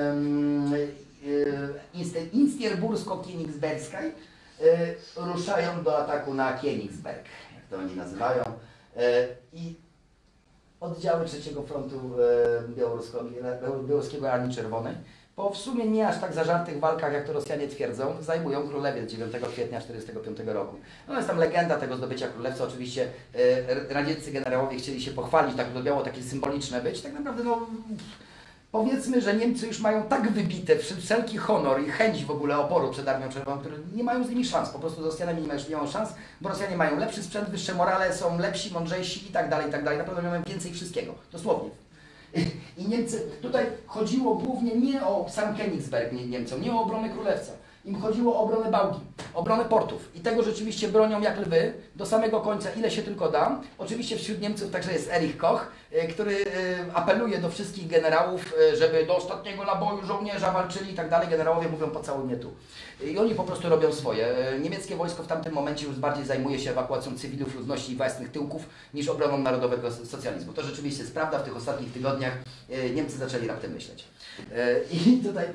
Instierbursko-Königsberskiej ruszają do ataku na Königsberg, to oni nazywają, i oddziały III Frontu Białoruskiego Armii Czerwonej po w sumie nie aż tak zażartych walkach, jak to Rosjanie twierdzą, zajmują Królewiec 9 kwietnia 1945 roku. No jest tam legenda tego zdobycia Królewca, oczywiście radzieccy generałowie chcieli się pochwalić, tak to miało takie symboliczne być, tak naprawdę no... Powiedzmy, że Niemcy już mają tak wybite wszelki honor i chęć w ogóle oporu przed Armią Czerwoną, które nie mają z nimi szans. Po prostu z Rosjanami nie mają szans, bo Rosjanie mają lepszy sprzęt, wyższe morale, są lepsi, mądrzejsi i tak dalej, i tak dalej. Naprawdę mają więcej wszystkiego, dosłownie. I Niemcy, tutaj chodziło głównie nie o sam Königsberg Niemcom, nie o obronę Królewca. Im chodziło o obronę Bałgi, obronę portów. I tego rzeczywiście bronią jak lwy do samego końca, ile się tylko da. Oczywiście wśród Niemców także jest Erich Koch, który apeluje do wszystkich generałów, żeby do ostatniego naboju żołnierza walczyli i tak dalej. Generałowie mówią pocałuj mnie tu. I oni po prostu robią swoje. Niemieckie wojsko w tamtym momencie już bardziej zajmuje się ewakuacją cywilów, ludności i własnych tyłków niż obroną narodowego socjalizmu. To rzeczywiście jest prawda. W tych ostatnich tygodniach Niemcy zaczęli raptem myśleć. I tutaj...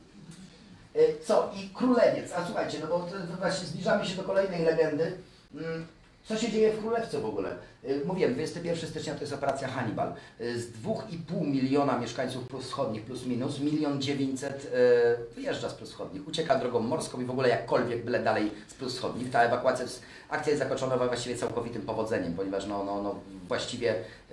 Co? I Królewiec. A słuchajcie, no bo właśnie zbliżamy się do kolejnej legendy. Co się dzieje w Królewcu w ogóle? Mówiłem, 21 stycznia to jest operacja Hannibal. Z 2,5 miliona mieszkańców Prus Wschodnich plus minus, 1 900 000 wyjeżdża z Prus Wschodnich, ucieka drogą morską i w ogóle jakkolwiek byle dalej z Prus Wschodnich. Ta ewakuacja, akcja jest zakończona właściwie całkowitym powodzeniem, ponieważ właściwie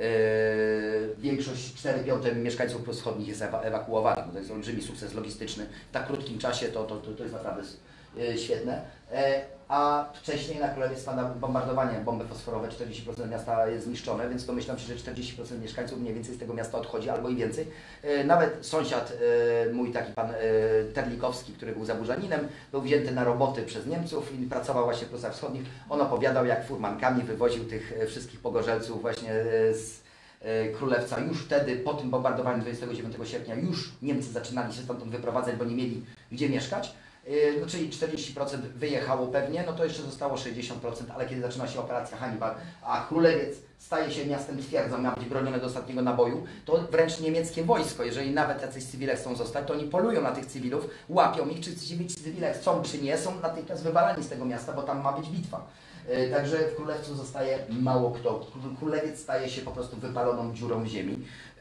większość 4/5 mieszkańców Prus Wschodnich jest ewakuowana. To jest olbrzymi sukces logistyczny. W tak krótkim czasie to jest naprawdę świetne. A wcześniej na Królewiec spada bombardowanie, bomby fosforowe, 40% miasta jest zniszczone, więc domyślam się, że 40% mieszkańców mniej więcej z tego miasta odchodzi, albo i więcej. Nawet sąsiad, mój taki pan Terlikowski, który był zaburzaninem, był wzięty na roboty przez Niemców i pracował właśnie w Prusach Wschodnich. On opowiadał, jak furmankami wywoził tych wszystkich pogorzelców właśnie z Królewca. Już wtedy, po tym bombardowaniu 29 sierpnia, już Niemcy zaczynali się stamtąd wyprowadzać, bo nie mieli gdzie mieszkać. No, czyli 40% wyjechało pewnie, no to jeszcze zostało 60%, ale kiedy zaczyna się operacja Hannibal, a Królewiec staje się miastem twierdzą, ma być bronione do ostatniego naboju, to wręcz niemieckie wojsko, jeżeli nawet jacyś cywile chcą zostać, to oni polują na tych cywilów, łapią ich, czy cywile chcą, czy nie, są natychmiast wywalani z tego miasta, bo tam ma być bitwa. Także w Królewcu zostaje mało kto. Królewiec staje się po prostu wypaloną dziurą w ziemi.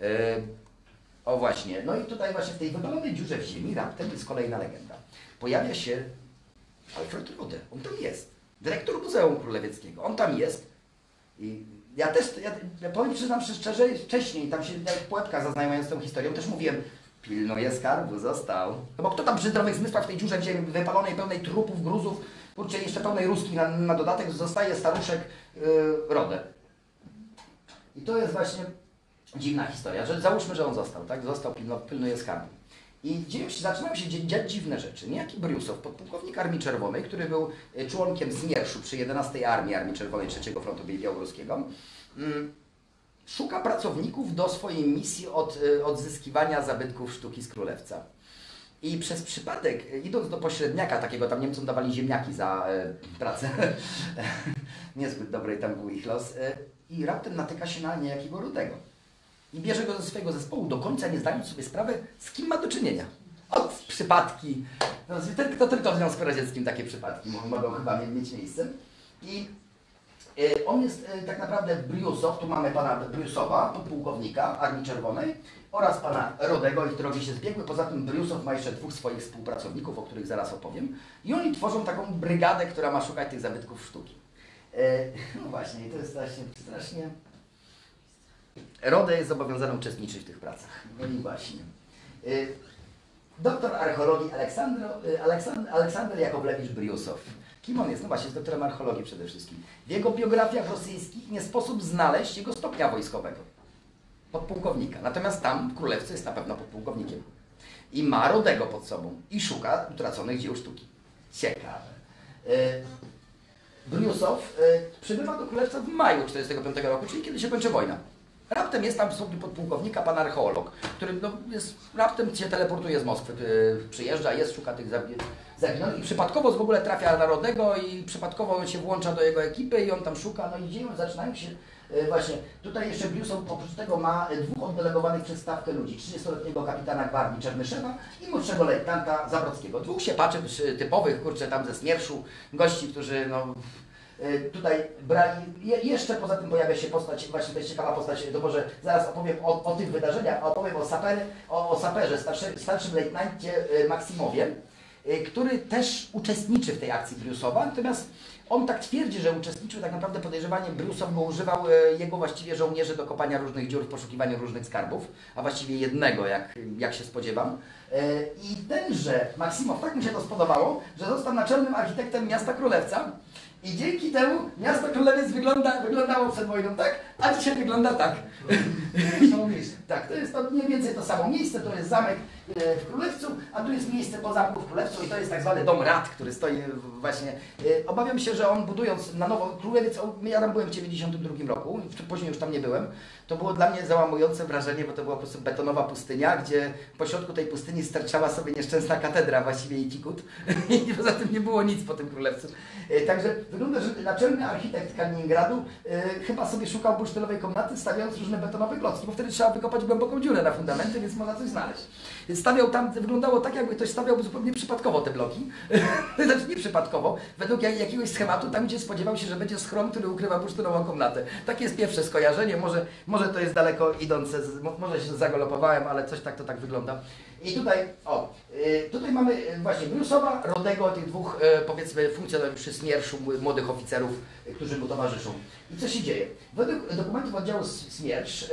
O właśnie, no i tutaj właśnie w tej wypalonej dziurze w ziemi raptem jest kolejna legenda. Pojawia się Alfred Rode, on tam jest, dyrektor Muzeum Królewieckiego, on tam jest. I ja powiem, przyznam się szczerze, wcześniej tam się jak Płetka zaznajmując tą historią, też mówiłem, pilnuje skarbu, został. No bo kto tam przy zdrowych zmysłach w tej dziurze w ziemi wypalonej, pełnej trupów, gruzów, kurczę, jeszcze pełnej ruskich na dodatek, zostaje staruszek Rode. I to jest właśnie dziwna historia, że załóżmy, że on został, tak? Został, pilnuje skarbu. I zaczynają się dziać dziwne rzeczy. Niejaki Briusow, podpułkownik Armii Czerwonej, który był członkiem Zmierszu przy 11 Armii Czerwonej III Frontu Białoruskiego, szuka pracowników do swojej misji odzyskiwania zabytków sztuki z Królewca. I przez przypadek, idąc do pośredniaka takiego, tam Niemcom dawali ziemniaki za pracę, niezbyt dobry tam był ich los, i raptem natyka się na niejakiego Rudego. I bierze go ze swojego zespołu, do końca nie zdając sobie sprawy, z kim ma do czynienia. Od przypadki, no, to tylko w Związku Radzieckim takie przypadki mogą chyba mieć miejsce. I on jest tak naprawdę Briusow, tu mamy pana Briusowa, podpułkownika Armii Czerwonej, oraz pana Rodego, ich drogi się zbiegły. Poza tym Briusow ma jeszcze dwóch swoich współpracowników, o których zaraz opowiem. I oni tworzą taką brygadę, która ma szukać tych zabytków sztuki. No właśnie, i to jest strasznie... Rode jest zobowiązany uczestniczyć w tych pracach. No i właśnie. Doktor archeologii Aleksander Jakowlewicz Briusow. Kim on jest? No właśnie, jest doktorem archeologii przede wszystkim. W jego biografiach rosyjskich nie sposób znaleźć jego stopnia wojskowego. Podpułkownika. Natomiast tam w Królewcu jest na pewno podpułkownikiem. I ma Rodego pod sobą. I szuka utraconych dzieł sztuki. Ciekawe. Briusow przybywa do Królewca w maju 1945 roku, czyli kiedy się kończy wojna. Raptem jest tam w stopniu podpułkownika pan archeolog, który no, raptem się teleportuje z Moskwy, przyjeżdża, szuka tych zaginionych i przypadkowo w ogóle trafia na Rodego i przypadkowo się włącza do jego ekipy i on tam szuka, no i dzieje zaczynają się właśnie. Tutaj jeszcze Briusow oprócz tego ma dwóch oddelegowanych przez stawkę ludzi, 30-letniego kapitana gwardii Czernyszewa i młodszego lejtnanta Zabrockiego. Dwóch siepaczy typowych, kurczę, tam ze Smierszu, gości, którzy no... Tutaj brali, jeszcze poza tym pojawia się postać, właśnie to jest ciekawa postać, to może zaraz opowiem o tych wydarzeniach, a opowiem o saperze, starszym lejtnancie Maksimowie, który też uczestniczy w tej akcji Briusowa, natomiast on tak twierdzi, że uczestniczył, tak naprawdę podejrzewanie Briusow go używał jego właściwie żołnierzy do kopania różnych dziur w poszukiwaniu różnych skarbów, a właściwie jednego, jak się spodziewam. I tenże Maksimow tak mu się to spodobało, że został naczelnym architektem miasta Królewca. I dzięki temu miasto Królewiec wyglądało przed wojną tak, a dzisiaj wygląda tak. Samo miejsce. Tak, to jest to mniej więcej to samo miejsce, to jest zamek w Królewcu, a tu jest miejsce po zamku w Królewcu i to jest tak zwany Dom Rad, który stoi właśnie. Obawiam się, że on budując na nowo Królewiec, ja tam byłem w 1992 roku, później już tam nie byłem, to było dla mnie załamujące wrażenie, bo to była po prostu betonowa pustynia, gdzie pośrodku tej pustyni sterczała sobie nieszczęsna katedra, właściwie i Cikut i poza tym nie było nic po tym Królewcu. Także wygląda, że naczelny architekt Kaliningradu chyba sobie szukał bursztynowej komnaty, stawiając różne betonowe klocki, bo wtedy trzeba wykopać głęboką dziurę na fundamenty, więc można coś znaleźć. Stawiał tam, wyglądało tak, jakby ktoś stawiał zupełnie przypadkowo te bloki. Znaczy nie przypadkowo, według jakiegoś schematu, tam gdzie spodziewał się, że będzie schron, który ukrywa bursztynową komnatę. Takie jest pierwsze skojarzenie, może to jest daleko idące, może się zagalopowałem, ale coś tak to tak wygląda. I tutaj mamy właśnie Briusowa, Rodego, tych dwóch powiedzmy funkcjonariuszy Smierszu, młodych oficerów, którzy mu towarzyszą. I co się dzieje? Według dokumentów oddziału Smiersz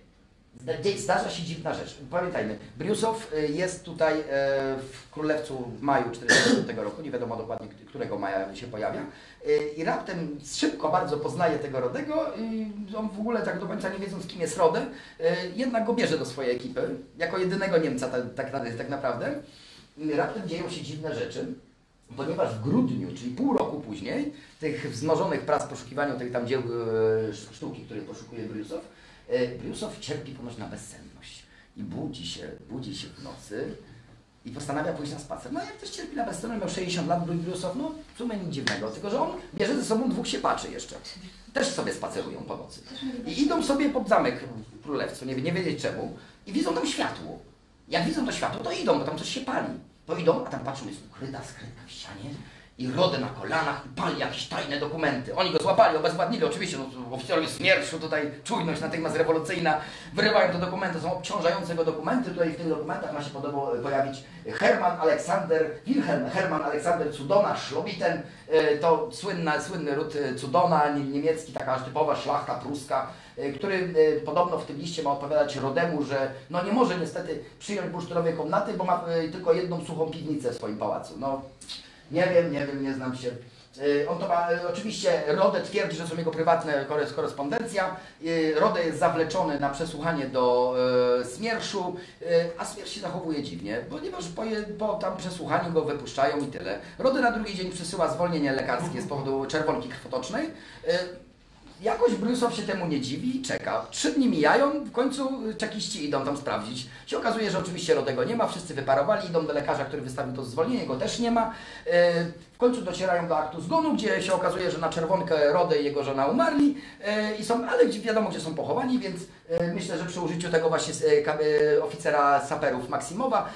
zdarza się dziwna rzecz. Pamiętajmy, Briusow jest tutaj w Królewcu w maju 1945 roku, nie wiadomo dokładnie którego maja się pojawia i raptem szybko bardzo poznaje tego Rodego i on w ogóle tak do końca nie wiedząc kim jest Rode, jednak go bierze do swojej ekipy, jako jedynego Niemca tak naprawdę. Raptem dzieją się dziwne rzeczy, ponieważ w grudniu, czyli pół roku później, tych wzmożonych prac w poszukiwaniu tych tam dzieł sztuki, których poszukuje Briusow, Briusow cierpi ponoć na bezsenność i budzi się w nocy i postanawia pójść na spacer. No jak ktoś cierpi na bezsenność, miał 60 lat, Briusow, no w sumie nic dziwnego, tylko że on bierze ze sobą dwóch siepaczy jeszcze. Też sobie spacerują po nocy. I idą sobie pod zamek w Królewcu, nie wiedzieć czemu, i widzą tam światło. Jak widzą to światło, to idą, bo tam coś się pali. To idą, a tam patrzą, jest ukryta skrytka w ścianie. I Rode na kolanach i pali jakieś tajne dokumenty. Oni go złapali, obezwładnili, oczywiście, no, oficjalowie Smierszu, tutaj czujność natychmiast rewolucyjna, wyrywają te dokumenty, są obciążające go dokumenty. Tutaj w tych dokumentach ma się pojawić Wilhelm Hermann Alexander Cudona, Schlobiten, to słynny ród Cudona, niemiecki, taka aż typowa szlachta pruska, który podobno w tym liście ma odpowiadać Rodemu, że no nie może niestety przyjąć bursztynowej komnaty, bo ma tylko jedną suchą piwnicę w swoim pałacu. No, nie wiem, nie znam się. On to ma, oczywiście Rodę twierdzi, że są jego prywatne korespondencja. Rodę jest zawleczony na przesłuchanie do Smierszu, a Smiersz się zachowuje dziwnie, ponieważ po tam przesłuchaniu go wypuszczają i tyle. Rodę na drugi dzień przesyła zwolnienie lekarskie z powodu czerwonki krwotocznej. Jakoś Brusov się temu nie dziwi i czeka. 3 dni mijają, w końcu czekiści idą tam sprawdzić. Się okazuje, że oczywiście Rodego nie ma, wszyscy wyparowali, idą do lekarza, który wystawił to zwolnienie, go też nie ma. W końcu docierają do aktu zgonu, gdzie się okazuje, że na czerwonkę Rodę i jego żona umarli, ale wiadomo, gdzie są pochowani, więc myślę, że przy użyciu tego właśnie oficera saperów Maksimowa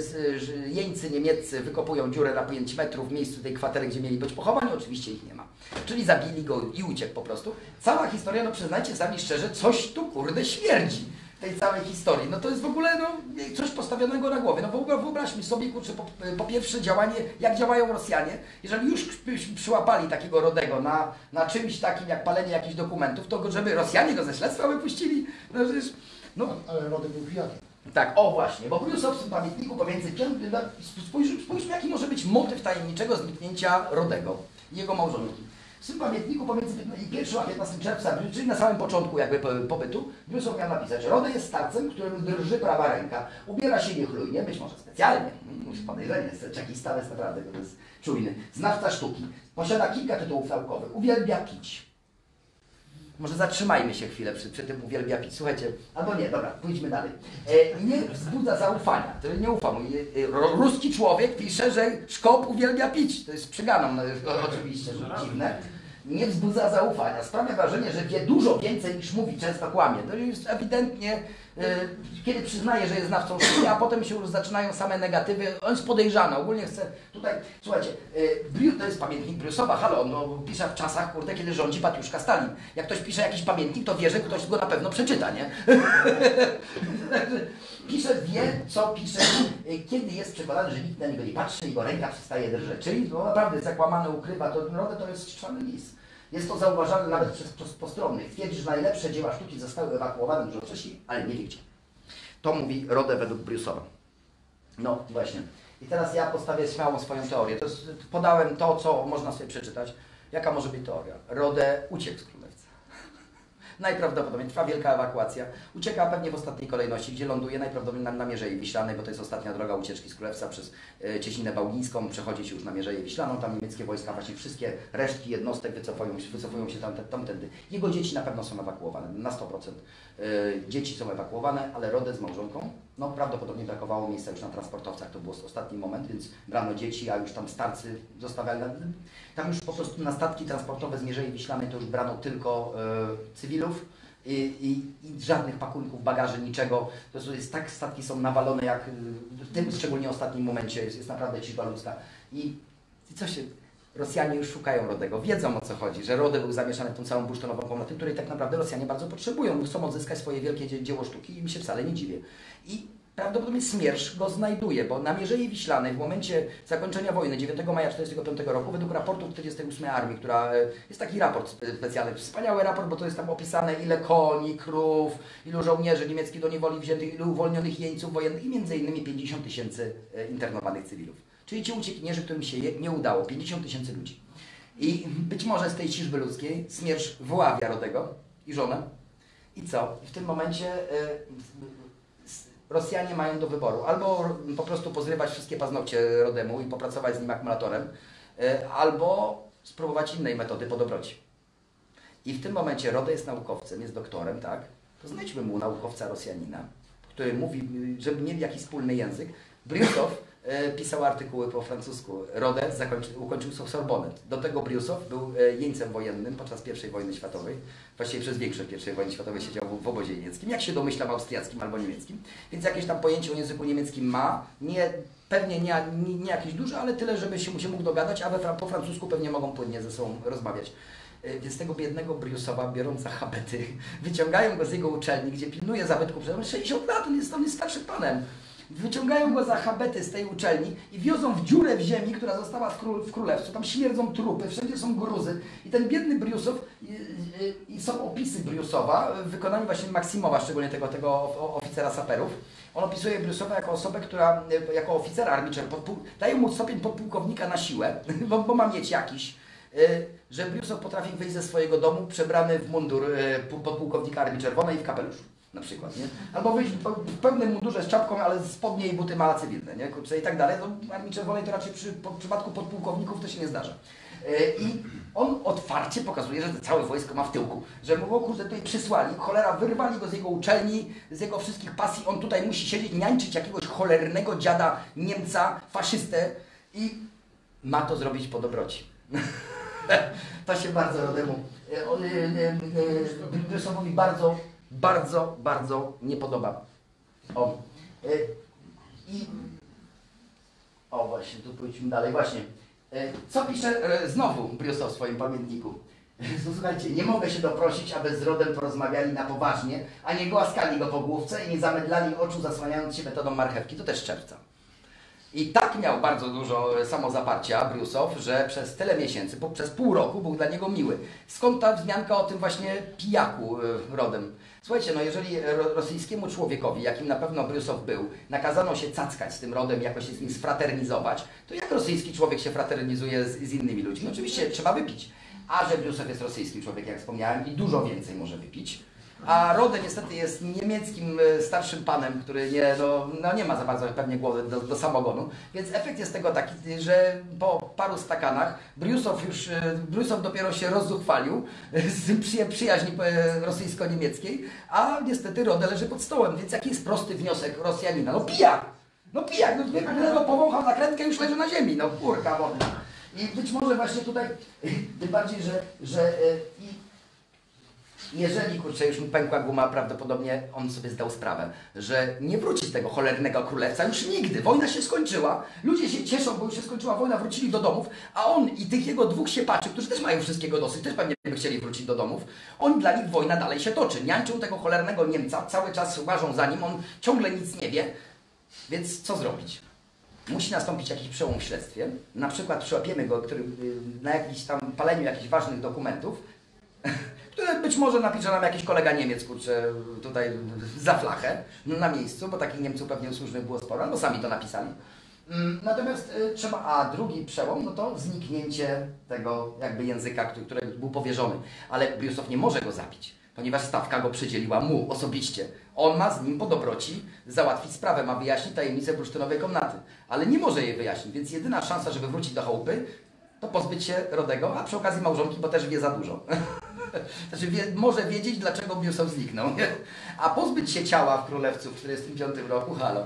jeńcy niemieccy wykopują dziurę na 5 metrów w miejscu tej kwatery, gdzie mieli być pochowani, oczywiście ich nie ma. Czyli zabili go i uciekł po prostu. Cała historia, no przyznajcie sami szczerze, coś tu kurde śmierdzi tej całej historii. No to jest w ogóle coś postawionego na głowie. No wyobraźmy sobie, kurczę, po pierwsze działanie, jak działają Rosjanie. Jeżeli już przyłapali takiego Rodego na czymś takim jak palenie jakichś dokumentów, to żeby Rosjanie go ze śledztwa wypuścili, no przecież... No. Ale Rodek był pijany. Tak, o właśnie, bo Brusov w tym pamiętniku pomiędzy... Spójrzmy, jaki może być motyw tajemniczego zniknięcia Rodego i jego małżonki. W tym pamiętniku pomiędzy 1 a 15 czerwca, czyli na samym początku jakby pobytu, Brusov miał napisać: Rode jest starcem, którym drży prawa ręka, ubiera się niechlujnie, być może specjalnie, już podejrzenie, jakiś stawec naprawdę, to jest czujny, znawca sztuki, posiada kilka tytułów naukowych, uwielbia pić. Może zatrzymajmy się chwilę przy tym uwielbia pić. Słuchajcie, albo nie, dobra, pójdźmy dalej. Nie wzbudza zaufania, to nie ufam. Ruski człowiek pisze, że Szkop uwielbia pić. To jest przyganą, oczywiście, że dziwne. Nie wzbudza zaufania. Sprawia wrażenie, że wie dużo więcej niż mówi, często kłamie. To jest ewidentnie, kiedy przyznaje, że jest znawcą sztuki, a potem się już zaczynają same negatywy. On jest podejrzany. Ogólnie chce tutaj, słuchajcie, to jest pamiętnik Brusowa, halo, no pisze w czasach, kurde, kiedy rządzi Batiuszka Stalin. Jak ktoś pisze jakiś pamiętnik, to wie, że ktoś go na pewno przeczyta, nie? Pisze, wie, co pisze, kiedy jest przekonany, że nikt na niego nie patrzy, jego ręka przestaje drżeć. Czyli no, naprawdę zakłamane ukrywa, to jest czczony lis. Jest to zauważane nawet przez postronnych. Twierdzi, że najlepsze dzieła sztuki zostały ewakuowane dużo wcześniej, ale nie wie gdzie. To mówi Rode według Brusowa. No właśnie. I teraz ja postawię śmiało swoją teorię. Podałem to, co można sobie przeczytać. Jaka może być teoria? Rode uciekł z Królewca. Najprawdopodobniej trwa wielka ewakuacja. Ucieka pewnie w ostatniej kolejności, gdzie ląduje najprawdopodobniej na Mierzei Wiślanej, bo to jest ostatnia droga ucieczki z Królewca przez Cieśninę Bałgińską. Przechodzi się już na Mierzeję Wiślaną, tam niemieckie wojska, właśnie wszystkie resztki jednostek wycofują się tamtędy. Jego dzieci na pewno są ewakuowane, na 100%. Dzieci są ewakuowane, ale Rode z małżonką, no prawdopodobnie brakowało miejsca już na transportowcach, to był ostatni moment, więc brano dzieci, a już tam starcy zostawiali. Tam już po prostu na statki transportowe z Mierzei Wiślanej to już brano tylko cywilów i żadnych pakunków, bagaży, niczego. To jest tak, statki są nawalone jak w tym szczególnie ostatnim momencie, jest naprawdę ciżba ludzka. I co się... Rosjanie już szukają Rodego, wiedzą o co chodzi, że Rode był zamieszany w tą całą bursztynową komnatę, której tak naprawdę Rosjanie bardzo potrzebują, chcą odzyskać swoje wielkie dzieło sztuki i mi się wcale nie dziwię. I prawdopodobnie Smiersz go znajduje, bo na Mierzei Wiślanej w momencie zakończenia wojny 9 maja 1945 roku, według raportu 48 Armii, która jest taki raport specjalny, wspaniały raport, bo to jest tam opisane ile koni, krów, ilu żołnierzy niemieckich do niewoli wziętych, ilu uwolnionych jeńców wojennych i między innymi 50 000 internowanych cywilów. Czyli ci uciekinierzy, którym się nie udało, 50 000 ludzi. I być może z tej ciżby ludzkiej Smiersz wyławia Rodego i żonę. I co? I w tym momencie Rosjanie mają do wyboru albo po prostu pozrywać wszystkie paznokcie Rodemu i popracować z nim akumulatorem, albo spróbować innej metody po dobroci. I w tym momencie Rode jest naukowcem, jest doktorem, tak? To znajdźmy mu naukowca Rosjanina, który mówi, żeby mieli jakiś wspólny język. Brusov pisał artykuły po francusku. Rode ukończył Sorbonę. Do tego Brusov był jeńcem wojennym podczas I wojny światowej. Właściwie przez większość I wojny światowej siedział w obozie niemieckim. Jak się domyślam, austriackim albo niemieckim. Więc jakieś tam pojęcie o języku niemieckim ma. Pewnie nie jakieś duże, ale tyle, żeby się mógł dogadać, a po francusku pewnie mogą płynnie ze sobą rozmawiać. Więc tego biednego Brusowa biorą za habety, wyciągają go z jego uczelni, gdzie pilnuje zabytków, że on 60 lat, on jest starszym panem. Wyciągają go za habety z tej uczelni i wiozą w dziurę w ziemi, która została w Królewcu. Tam śmierdzą trupy, wszędzie są gruzy. I ten biedny Brusow, i są opisy Brusowa w wykonaniu właśnie Maksimowa, szczególnie tego oficera saperów. On opisuje Brusowa jako osobę, która jako oficer armii, daje mu stopień podpułkownika na siłę, bo ma mieć jakiś. że Briusow potrafi wyjść ze swojego domu przebrany w mundur podpułkownika Armii Czerwonej i w kapeluszu. Na przykład, nie? Albo wyjść w pełnym mundurze z czapką, ale spodnie i buty ma cywilne, nie? Kurczę, i tak dalej. No, w Armii Czerwonej to raczej w przypadku podpułkowników to się nie zdarza. I on otwarcie pokazuje, że całe wojsko ma w tyłku, że mu, o kurde, tutaj przysłali, cholera, wyrwali go z jego uczelni, z jego wszystkich pasji, on tutaj musi siedzieć, niańczyć jakiegoś cholernego dziada Niemca, faszystę i ma to zrobić po dobroci. To się bardzo Rodemu, Briusowowi bardzo nie podoba. Właśnie, tu pójdźmy dalej, właśnie. Co pisze znowu Briusow w swoim pamiętniku? Słuchajcie, nie mogę się doprosić, aby z Rodem porozmawiali na poważnie, a nie głaskali go po główce i nie zamydlali oczu, zasłaniając się metodą marchewki. To też z czerwca. I tak miał bardzo dużo samozaparcia Briusow, że przez tyle miesięcy, przez pół roku był dla niego miły. Skąd ta wzmianka o tym właśnie pijaku Rodem? Słuchajcie, no jeżeli rosyjskiemu człowiekowi, jakim na pewno Briusow był, nakazano się cackać z tym Rodem, jakoś się z nim sfraternizować, to jak rosyjski człowiek się fraternizuje z innymi ludźmi? No oczywiście trzeba wypić. A że Briusow jest rosyjskim człowiekiem, jak wspomniałem, i dużo więcej może wypić. A Rode niestety jest niemieckim starszym panem, który nie ma za bardzo pewnie głowy do samogonu, więc efekt jest tego taki, że po paru stakanach Briusow dopiero się rozzuchwalił z przyjaźni rosyjsko-niemieckiej, a niestety Rode leży pod stołem, więc jaki jest prosty wniosek Rosjanina? No pijak! No powąchał zakrętkę i już leży na ziemi, no kurka wodna. I być może właśnie tutaj, tym bardziej, że jeżeli, kurczę, już mu pękła guma, prawdopodobnie on sobie zdał sprawę, że nie wróci z tego cholernego królewca już nigdy. Wojna się skończyła, ludzie się cieszą, bo już się skończyła wojna, wrócili do domów, a on i tych jego dwóch siepaczy, którzy też mają wszystkiego dosyć, też pewnie by chcieli wrócić do domów, dla nich wojna dalej się toczy. Niańczą tego cholernego Niemca, cały czas łażą za nim, on ciągle nic nie wie, więc co zrobić? Musi nastąpić jakiś przełom w śledztwie, na przykład przyłapiemy go na jakimś tam paleniu jakichś ważnych dokumentów, które być może napisze nam jakiś kolega Niemiec, kurczę, tutaj za flachę, na miejscu, bo takich Niemców pewnie u służby było sporo, albo sami to napisali. Natomiast a drugi przełom, no to zniknięcie tego jakby języka, który był powierzony. Ale Briusow nie może go zabić, ponieważ stawka go przydzieliła mu osobiście. On ma z nim po dobroci załatwić sprawę, ma wyjaśnić tajemnicę bursztynowej komnaty, ale nie może jej wyjaśnić, więc jedyna szansa, żeby wrócić do chałupy, to pozbyć się Rodego, a przy okazji małżonki, bo też wie za dużo. Znaczy może wiedzieć, dlaczego Briusow zniknął. Nie? A pozbyć się ciała w Królewcu w 1945 roku, halo.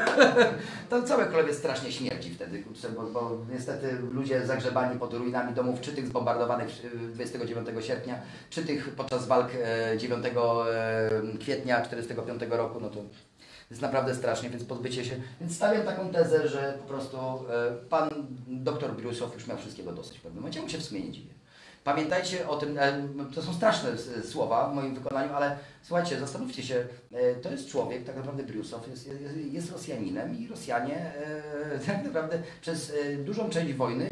To całe Królewie strasznie śmierdzi wtedy, kurczę, bo niestety ludzie zagrzebani pod ruinami domów, czy tych zbombardowanych 29 sierpnia, czy tych podczas walk 9 kwietnia 1945 roku, no to jest naprawdę strasznie, więc pozbycie się. Więc stawiam taką tezę, że po prostu pan doktor Briusow już miał wszystkiego dosyć w pewnym momencie, mu się w sumie nie dziwię. Pamiętajcie o tym, to są straszne słowa w moim wykonaniu, ale słuchajcie, zastanówcie się, to jest człowiek, tak naprawdę Briusow jest Rosjaninem i Rosjanie tak naprawdę przez dużą część wojny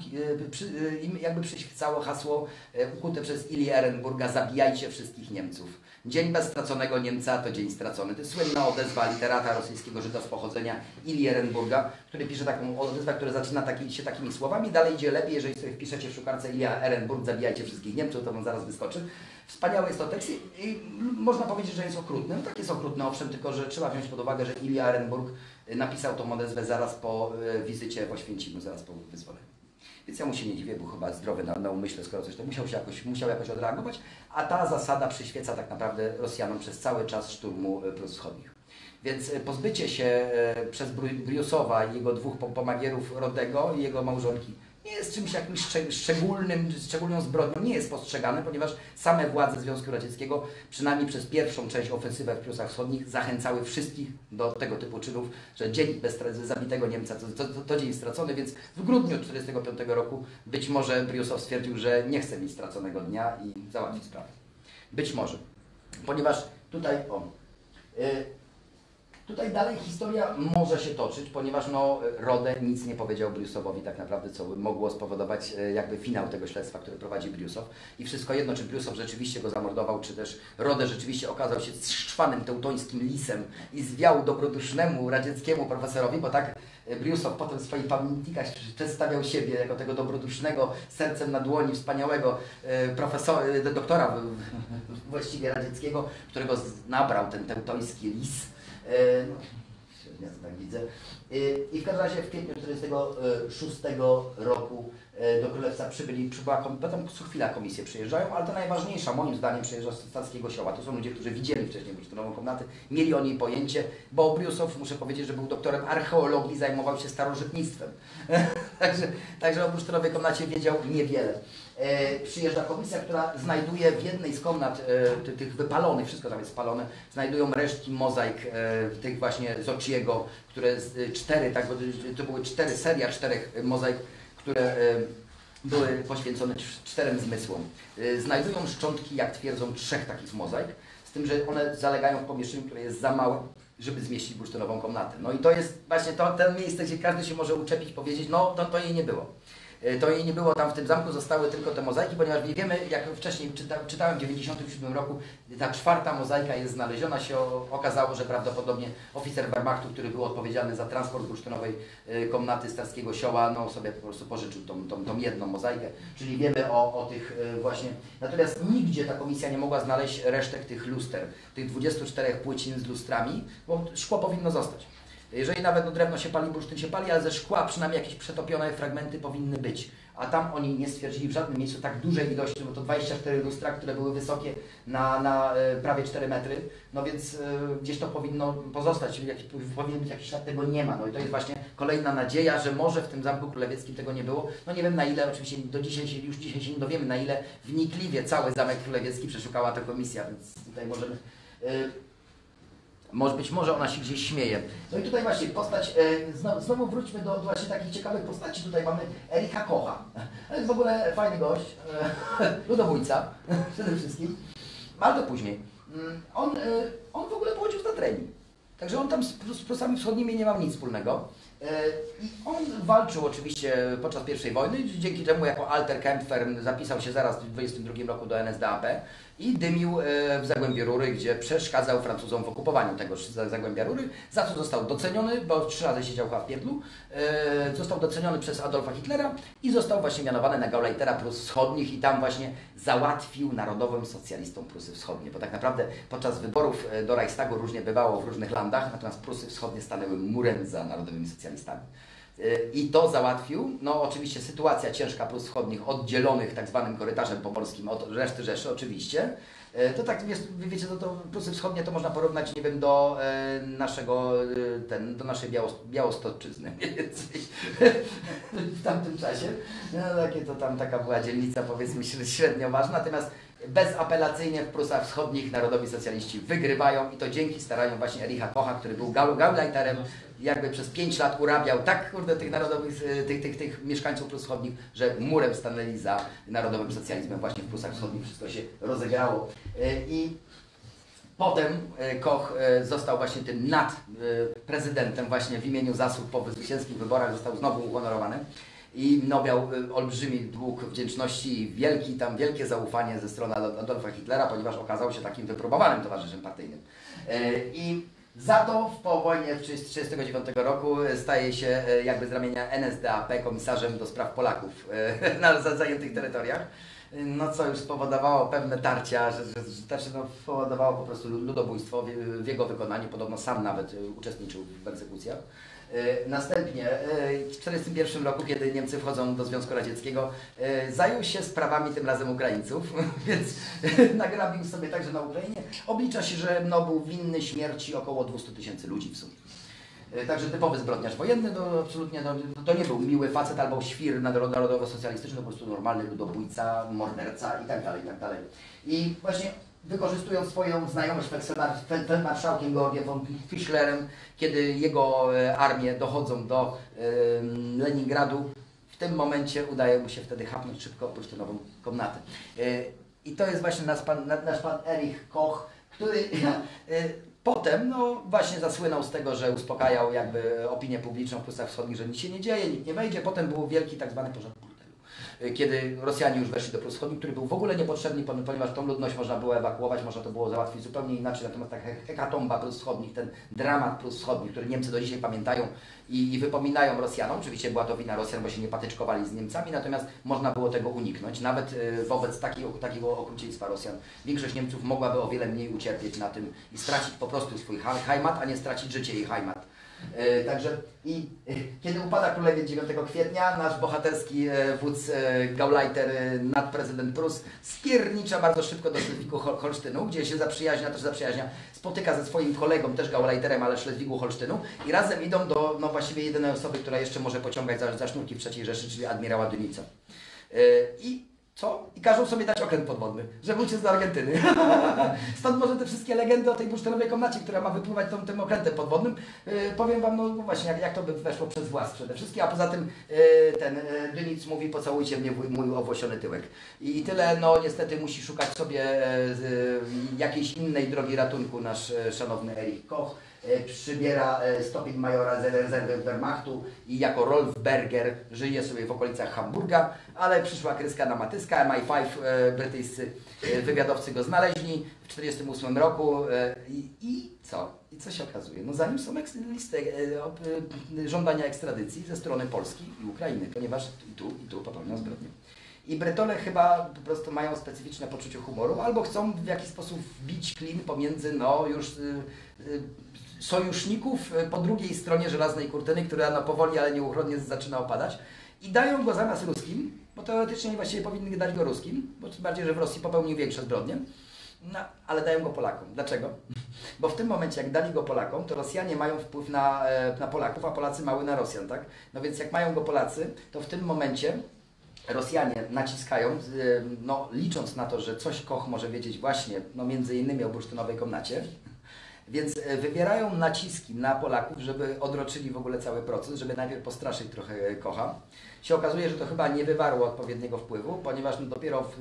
jakby przyświecało hasło ukute przez Ilię Ehrenburga: zabijajcie wszystkich Niemców. Dzień bez straconego Niemca to dzień stracony. To jest słynna odezwa literata rosyjskiego Żyda z pochodzenia Ilii Ehrenburga, który pisze taką odezwę, która zaczyna się takimi słowami. Dalej idzie lepiej, jeżeli sobie wpiszecie w szukarce Ilia Ehrenburg, zabijajcie wszystkich Niemców, to wam zaraz wyskoczy. Wspaniały jest to tekst i można powiedzieć, że jest okrutny. No tak, jest okrutny, owszem, tylko że trzeba wziąć pod uwagę, że Ilia Ehrenburg napisał tą odezwę zaraz po wizycie w Oświęcimiu, zaraz po wyzwoleniu. Więc ja mu się nie dziwię, był chyba zdrowy na umyśle, skoro coś to musiał jakoś odreagować, a ta zasada przyświeca tak naprawdę Rosjanom przez cały czas szturmu Prus Wschodnich. Więc pozbycie się przez Briusowa i jego dwóch pomagierów Rodego i jego małżonki nie jest czymś jakimś szczególną zbrodnią, nie jest postrzegane, ponieważ same władze Związku Radzieckiego, przynajmniej przez pierwszą część ofensywę w Prusach Wschodnich, zachęcały wszystkich do tego typu czynów, że dzień bez zabitego Niemca to dzień stracony, więc w grudniu 1945 roku być może Briusow stwierdził, że nie chce mieć straconego dnia i załatwi sprawę. Być może. Ponieważ tutaj Tutaj dalej historia może się toczyć, ponieważ no, Rode nic nie powiedział Briusowowi tak naprawdę, co by mogło spowodować jakby finał tego śledztwa, które prowadzi Briusow. I wszystko jedno, czy Briusow rzeczywiście go zamordował, czy też Rode rzeczywiście okazał się szczwanym teutońskim lisem i zwiał dobrodusznemu radzieckiemu profesorowi, bo tak Briusow potem w swoich pamiętnikach przedstawiał siebie jako tego dobrodusznego, sercem na dłoni, wspaniałego doktora właściwie radzieckiego, którego nabrał ten teutoński lis. Ja to tak widzę. I w każdym razie w kwietniu 1946 roku do Królewca przybyła, potem co chwila komisje przyjeżdżają, ale to najważniejsza moim zdaniem przyjeżdża z Starskiego Sioła. To są ludzie, którzy widzieli wcześniej bursztynową komnatę, mieli o niej pojęcie, bo Briusow, muszę powiedzieć, że był doktorem archeologii, zajmował się starożytnictwem. także o bursztynowej komnacie wiedział niewiele. Przyjeżdża komisja, która znajduje w jednej z komnat tych wypalonych, wszystko tam jest spalone, znajdują resztki mozaik tych właśnie Zociego, które to były seria czterech mozaik, które były poświęcone 4 zmysłom. Znajdują szczątki, jak twierdzą, 3 takich mozaik, z tym, że one zalegają w pomieszczeniu, które jest za małe, żeby zmieścić bursztynową komnatę. No i to jest właśnie to miejsce, gdzie każdy się może uczepić, powiedzieć, no to jej nie było. To jej nie było, tam w tym zamku zostały tylko te mozaiki, ponieważ nie wiemy, jak wcześniej czytałem w 1997 roku, ta 4. mozaika jest znaleziona, się okazało, że prawdopodobnie oficer Wehrmachtu, który był odpowiedzialny za transport bursztynowej komnaty Starskiego Sioła, no sobie po prostu pożyczył tą jedną mozaikę, czyli wiemy o tych właśnie, natomiast nigdzie ta komisja nie mogła znaleźć resztek tych luster, tych 24 płycin z lustrami, bo szkło powinno zostać. Jeżeli nawet drewno się pali, bursztyn się pali, ale ze szkła przynajmniej jakieś przetopione fragmenty powinny być. A tam oni nie stwierdzili w żadnym miejscu tak dużej ilości, bo to 24 lustra, które były wysokie na prawie 4 metry, no więc gdzieś to powinno pozostać, powinien być jakiś ślad, tego nie ma. No i to jest właśnie kolejna nadzieja, że może w tym Zamku Królewieckim tego nie było. No nie wiem na ile, oczywiście już dzisiaj się nie dowiemy, na ile wnikliwie cały Zamek Królewiecki przeszukała ta komisja, więc tutaj możemy... Być może ona się gdzieś śmieje. No i tutaj właśnie postać, znowu wróćmy do właśnie takich ciekawych postaci. Tutaj mamy Ericha Kocha. To jest w ogóle fajny gość, ludobójca przede wszystkim. Ale to później. On w ogóle pochodził z Tatreni. Także on tam z Prusami Wschodnimi nie miał nic wspólnego. I on walczył oczywiście podczas I wojny, dzięki czemu jako Alterkämpfer zapisał się zaraz w 1922 roku do NSDAP i dymił w Zagłębiu Rury, gdzie przeszkadzał Francuzom w okupowaniu tego Zagłębia Rury, za co został doceniony, bo 3 razy siedział w pierdlu, został doceniony przez Adolfa Hitlera i został właśnie mianowany na Gauleitera Prus Wschodnich i tam właśnie załatwił narodowym socjalistom Prusy Wschodnie, bo tak naprawdę podczas wyborów do Reichstagu różnie bywało w różnych landach, natomiast Prusy Wschodnie stanęły murem za narodowymi socjalistami. I to załatwił. No oczywiście sytuacja ciężka Prus Wschodnich, oddzielonych tak zwanym korytarzem pomorskim od reszty Rzeszy oczywiście. To tak, wiecie, to Prusy Wschodnie to można porównać, nie wiem, do do naszej Białostoczyzny mniej więcej w tamtym czasie. No, taka była dzielnica, powiedzmy, średnio ważna, natomiast bezapelacyjnie w Prusach Wschodnich narodowi socjaliści wygrywają i to dzięki staraniom właśnie Ericha Kocha, który był Gauleiterem, jakby przez 5 lat urabiał tak tych narodowych, tych mieszkańców Prus Wschodnich, że murem stanęli za narodowym socjalizmem właśnie w Prusach Wschodnich, wszystko się rozegrało. I potem Koch został właśnie tym nadprezydentem właśnie w imieniu zasług po zwycięskich wyborach, został znowu uhonorowany. I miał olbrzymi dług wdzięczności i wielkie zaufanie ze strony Adolfa Hitlera, ponieważ okazał się takim wypróbowanym towarzyszem partyjnym. I za to po wojnie w 1939 roku staje się jakby z ramienia NSDAP komisarzem do spraw Polaków na zajętych terytoriach. No co już spowodowało pewne tarcia, spowodowało po prostu ludobójstwo w jego wykonaniu, podobno sam nawet uczestniczył w egzekucjach. Następnie w 1941 roku, kiedy Niemcy wchodzą do Związku Radzieckiego, zajął się sprawami tym razem Ukraińców, więc nagrabił sobie także na Ukrainie. Oblicza się, że był winny śmierci około 200 000 ludzi w sumie. Także typowy zbrodniarz wojenny, absolutnie to nie był miły facet albo świr narodowo-socjalistyczny, to po prostu normalny ludobójca, morderca i tak dalej, i tak dalej. I właśnie wykorzystując swoją znajomość z feldmarszałkiem Georgiem von Fischlerem, kiedy jego armie dochodzą do Leningradu, w tym momencie udaje mu się wtedy chapnąć szybko bursztynową komnatę. I to jest właśnie nasz pan Erich Koch, który potem no właśnie zasłynął z tego, że uspokajał jakby opinię publiczną w Prusach Wschodnich, że nic się nie dzieje, nikt nie wejdzie. Potem był wielki tak zwany pożar burdelu, kiedy Rosjanie już weszli do Prus Wschodnich, który był w ogóle niepotrzebny, ponieważ tą ludność można było ewakuować, można to było załatwić zupełnie inaczej. Natomiast ta hekatomba Prus Wschodnich, ten dramat Prus Wschodnich, który Niemcy do dzisiaj pamiętają i wypominają Rosjanom, oczywiście była to wina Rosjan, bo się nie patyczkowali z Niemcami, natomiast można było tego uniknąć. Nawet wobec takiego okrucieństwa Rosjan większość Niemców mogłaby o wiele mniej ucierpieć na tym i stracić po prostu swój Heimat, a nie stracić życie i Heimat. Także kiedy upada królewiec 9 kwietnia, nasz bohaterski wódz Gauleiter, nadprezydent Prus, spiernicza bardzo szybko do Szlezwigu-Holsztynu, gdzie się zaprzyjaźnia, spotyka ze swoim kolegą, też Gauleiterem, ale Szlezwigu-Holsztynu i razem idą do no właściwie jedynej osoby, która jeszcze może pociągać za sznurki w III Rzeszy, czyli admirała Dynica. Co? I każą sobie dać okręt podwodny, żeby uciec do Argentyny. Stąd może te wszystkie legendy o tej bursztynowej komnacie, która ma wypływać tym okrętem podwodnym. Powiem Wam, no właśnie, jak to by weszło przez włas przede wszystkim, a poza tym ten Dynic mówi: pocałujcie mnie mój owłosiony tyłek. I tyle, no niestety musi szukać sobie jakiejś innej drogi ratunku nasz szanowny Erich Koch. Przybiera stopień majora z rezerwy Wehrmachtu i jako Rolfberger żyje sobie w okolicach Hamburga, ale przyszła kryska na matyska. MI5 brytyjscy wywiadowcy go znaleźli w 1948 roku i co? I co się okazuje? No za nim są listy żądania ekstradycji ze strony Polski i Ukrainy, ponieważ i tu popełnią zbrodnię. I Bretole chyba po prostu mają specyficzne poczucie humoru, albo chcą w jakiś sposób wbić klin pomiędzy no już sojuszników po drugiej stronie żelaznej kurtyny, która no powoli, ale nieuchronnie zaczyna opadać, i dają go zamiast ruskim, bo teoretycznie właściwie powinni dać go ruskim, bo tym bardziej, że w Rosji popełnił większe zbrodnie, no, ale dają go Polakom. Dlaczego? Bo w tym momencie, jak dali go Polakom, to Rosjanie mają wpływ na Polaków, a Polacy mały na Rosjan, tak? No więc jak mają go Polacy, to w tym momencie Rosjanie naciskają, no, licząc na to, że coś Koch może wiedzieć właśnie, no, między innymi o bursztynowej komnacie, więc wywierają naciski na Polaków, żeby odroczyli w ogóle cały proces, żeby najpierw postraszyć trochę Kocha. Się okazuje, że to chyba nie wywarło odpowiedniego wpływu, ponieważ no dopiero w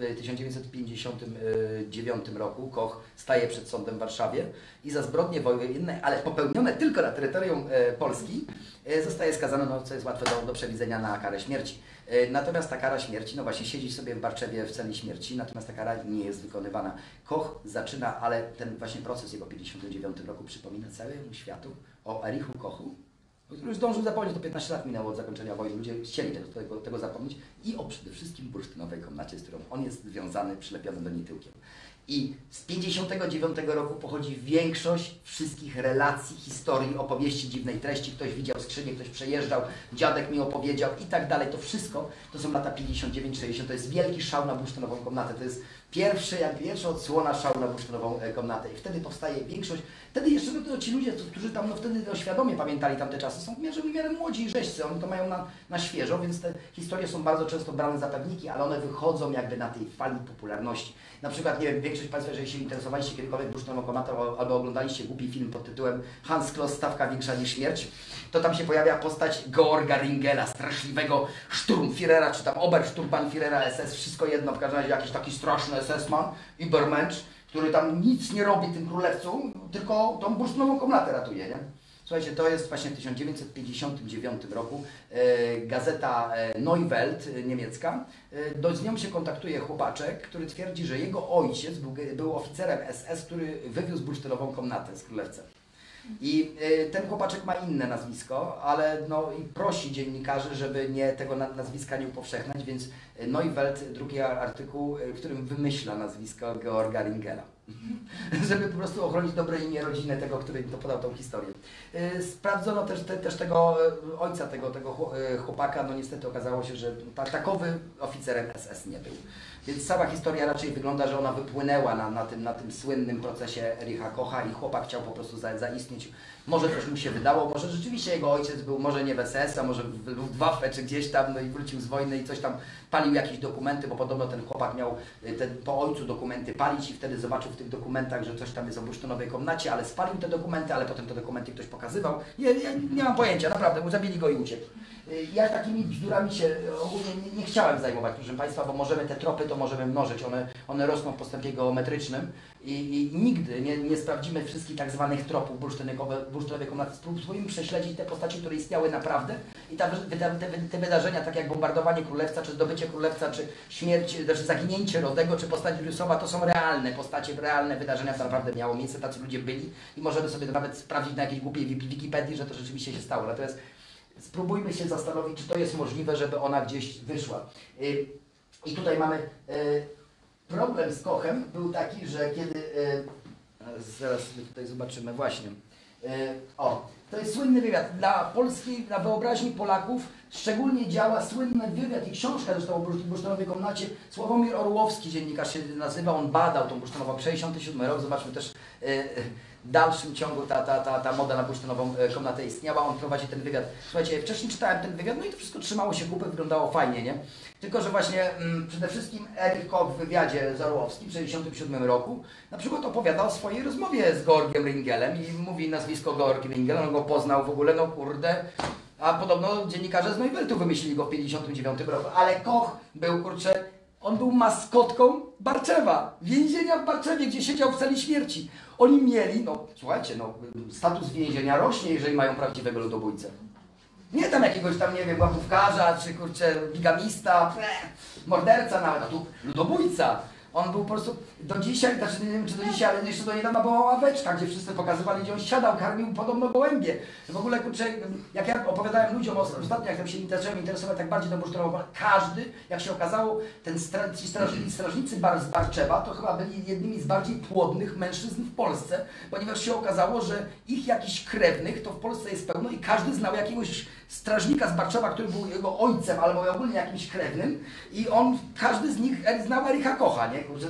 1959 roku Koch staje przed sądem w Warszawie i za zbrodnie wojenne, ale popełnione tylko na terytorium Polski, zostaje skazany, no, co jest łatwe do przewidzenia, na karę śmierci. Natomiast ta kara śmierci, no właśnie siedzi sobie w Barczewie w celi śmierci, natomiast ta kara nie jest wykonywana. Koch zaczyna, ale ten właśnie proces jego w 1959 roku przypomina całemu światu o Erichu Kochu, który zdążył zapomnieć, to 15 lat minęło od zakończenia wojny, ludzie chcieli tego zapomnieć, i o przede wszystkim bursztynowej komnacie, z którą on jest związany, przylepiony do niej tyłkiem. I z 1959 roku pochodzi większość wszystkich relacji, historii, opowieści dziwnej treści. Ktoś widział skrzynię, ktoś przejeżdżał, dziadek mi opowiedział i tak dalej. To wszystko to są lata 59-60. To jest wielki szał na bursztynową komnatę. To jest pierwsza odsłona szału na bursztynową komnatę. I wtedy powstaje większość. Wtedy jeszcze no, ci ludzie, którzy tam no, wtedy świadomie pamiętali tamte czasy, są w miarę młodzi i rzeźcy. Oni to mają na świeżo, więc te historie są bardzo często brane za pewniki, ale one wychodzą jakby na tej fali popularności. Na przykład, nie wiem, większość Państwa, jeżeli się interesowaliście kiedykolwiek bursztynową komnatą albo oglądaliście głupi film pod tytułem Hans Kloss, stawka większa niż śmierć, to tam się pojawia postać Georga Ringela, straszliwego Sturmführera, czy tam Obersturmbannführera SS, wszystko jedno, w każdym razie jakiś taki straszny SS-man, Übermensch, który tam nic nie robi tym królewcom, tylko tą bursztynową komnatę ratuje, nie? Słuchajcie, to jest właśnie w 1959 roku gazeta Neue Welt niemiecka. Z nią się kontaktuje chłopaczek, który twierdzi, że jego ojciec był oficerem SS, który wywiózł bursztynową komnatę z królewcem. I ten chłopaczek ma inne nazwisko, ale no i prosi dziennikarzy, żeby tego nazwiska nie upowszechniać, więc Neue Welt, drugi artykuł, w którym wymyśla nazwisko Georga Ringela. Żeby po prostu ochronić dobre imię rodziny tego, który to podał tą historię. Sprawdzono też tego ojca, tego chłopaka, no niestety okazało się, że takowy oficerem SS nie był. Więc cała historia raczej wygląda, że ona wypłynęła na tym słynnym procesie Ericha Kocha i chłopak chciał po prostu zaistnieć. Może coś mu się wydało, może rzeczywiście jego ojciec był może nie w SS, a może w Luftwaffe czy gdzieś tam, no i wrócił z wojny i coś tam palił jakieś dokumenty, bo podobno ten chłopak miał po ojcu dokumenty palić i wtedy zobaczył w tych dokumentach, że coś tam jest o bursztynowej komnacie, ale spalił te dokumenty, ale potem te dokumenty ktoś pokazywał. Ja nie mam pojęcia, naprawdę, zabili go i uciekł. Ja takimi bzdurami się ogólnie nie chciałem zajmować, proszę Państwa, bo możemy te tropy to możemy mnożyć, one rosną w postępie geometrycznym I nigdy nie sprawdzimy wszystkich tak zwanych tropów bursztynowej komnaty. Spróbujmy prześledzić te postaci, które istniały naprawdę i te wydarzenia, tak jak bombardowanie królewca, czy zdobycie królewca, czy śmierć, czy zaginięcie Rodego, czy postać Juliusowa, to są realne postacie, realne wydarzenia, to naprawdę miało miejsce, tacy ludzie byli i możemy sobie to nawet sprawdzić na jakiejś głupiej Wikipedii, że to rzeczywiście się stało. Natomiast spróbujmy się zastanowić, czy to jest możliwe, żeby ona gdzieś wyszła. I tutaj mamy... Problem z Kochem był taki, że kiedy... zaraz sobie tutaj zobaczymy, właśnie. To jest słynny wywiad. Dla wyobraźni Polaków szczególnie działa słynny wywiad i książka zresztą o bursztynowej komnacie. Sławomir Orłowski, dziennikarz się nazywa, on badał tą bursztynową, 67 rok, zobaczmy też w dalszym ciągu ta moda na bursztynową komnatę istniała, on prowadzi ten wywiad. Słuchajcie, wcześniej czytałem ten wywiad, no i to wszystko trzymało się kupy, wyglądało fajnie, nie? Tylko że właśnie przede wszystkim Erich Koch w wywiadzie z Orłowskim w 1967 roku na przykład opowiada o swojej rozmowie z Georgiem Ringelem i mówi nazwisko Georg Ringel, on go poznał w ogóle, no kurde, a podobno dziennikarze z Neuweltu wymyślili go w 1959 roku, ale Koch był, kurczę, on był maskotką Barczewa, więzienia w Barczewie, gdzie siedział w celi śmierci. Oni mieli, no słuchajcie, no status więzienia rośnie, jeżeli mają prawdziwego ludobójcę. Nie tam jakiegoś tam, nie wiem, łapówkarza, czy kurczę, bigamista, morderca nawet, a tu ludobójca. On był po prostu do dzisiaj, znaczy nie wiem czy do dzisiaj, ale jeszcze do niedawna była ławeczka, gdzie wszyscy pokazywali, gdzie on siadał, karmił podobno gołębie. W ogóle kurczę, jak ja opowiadałem ludziom ostatnio, jak tam się zacząłem interesować tak bardziej do bursztynową, każdy, jak się okazało, ci strażnicy z Barczewa to chyba byli jednymi z bardziej płodnych mężczyzn w Polsce, ponieważ się okazało, że ich jakichś krewnych to w Polsce jest pełno i każdy znał jakiegoś strażnika z Barczewa, który był jego ojcem albo ogólnie jakimś krewnym i każdy z nich znał Ericha Kocha, nie? Kurczę,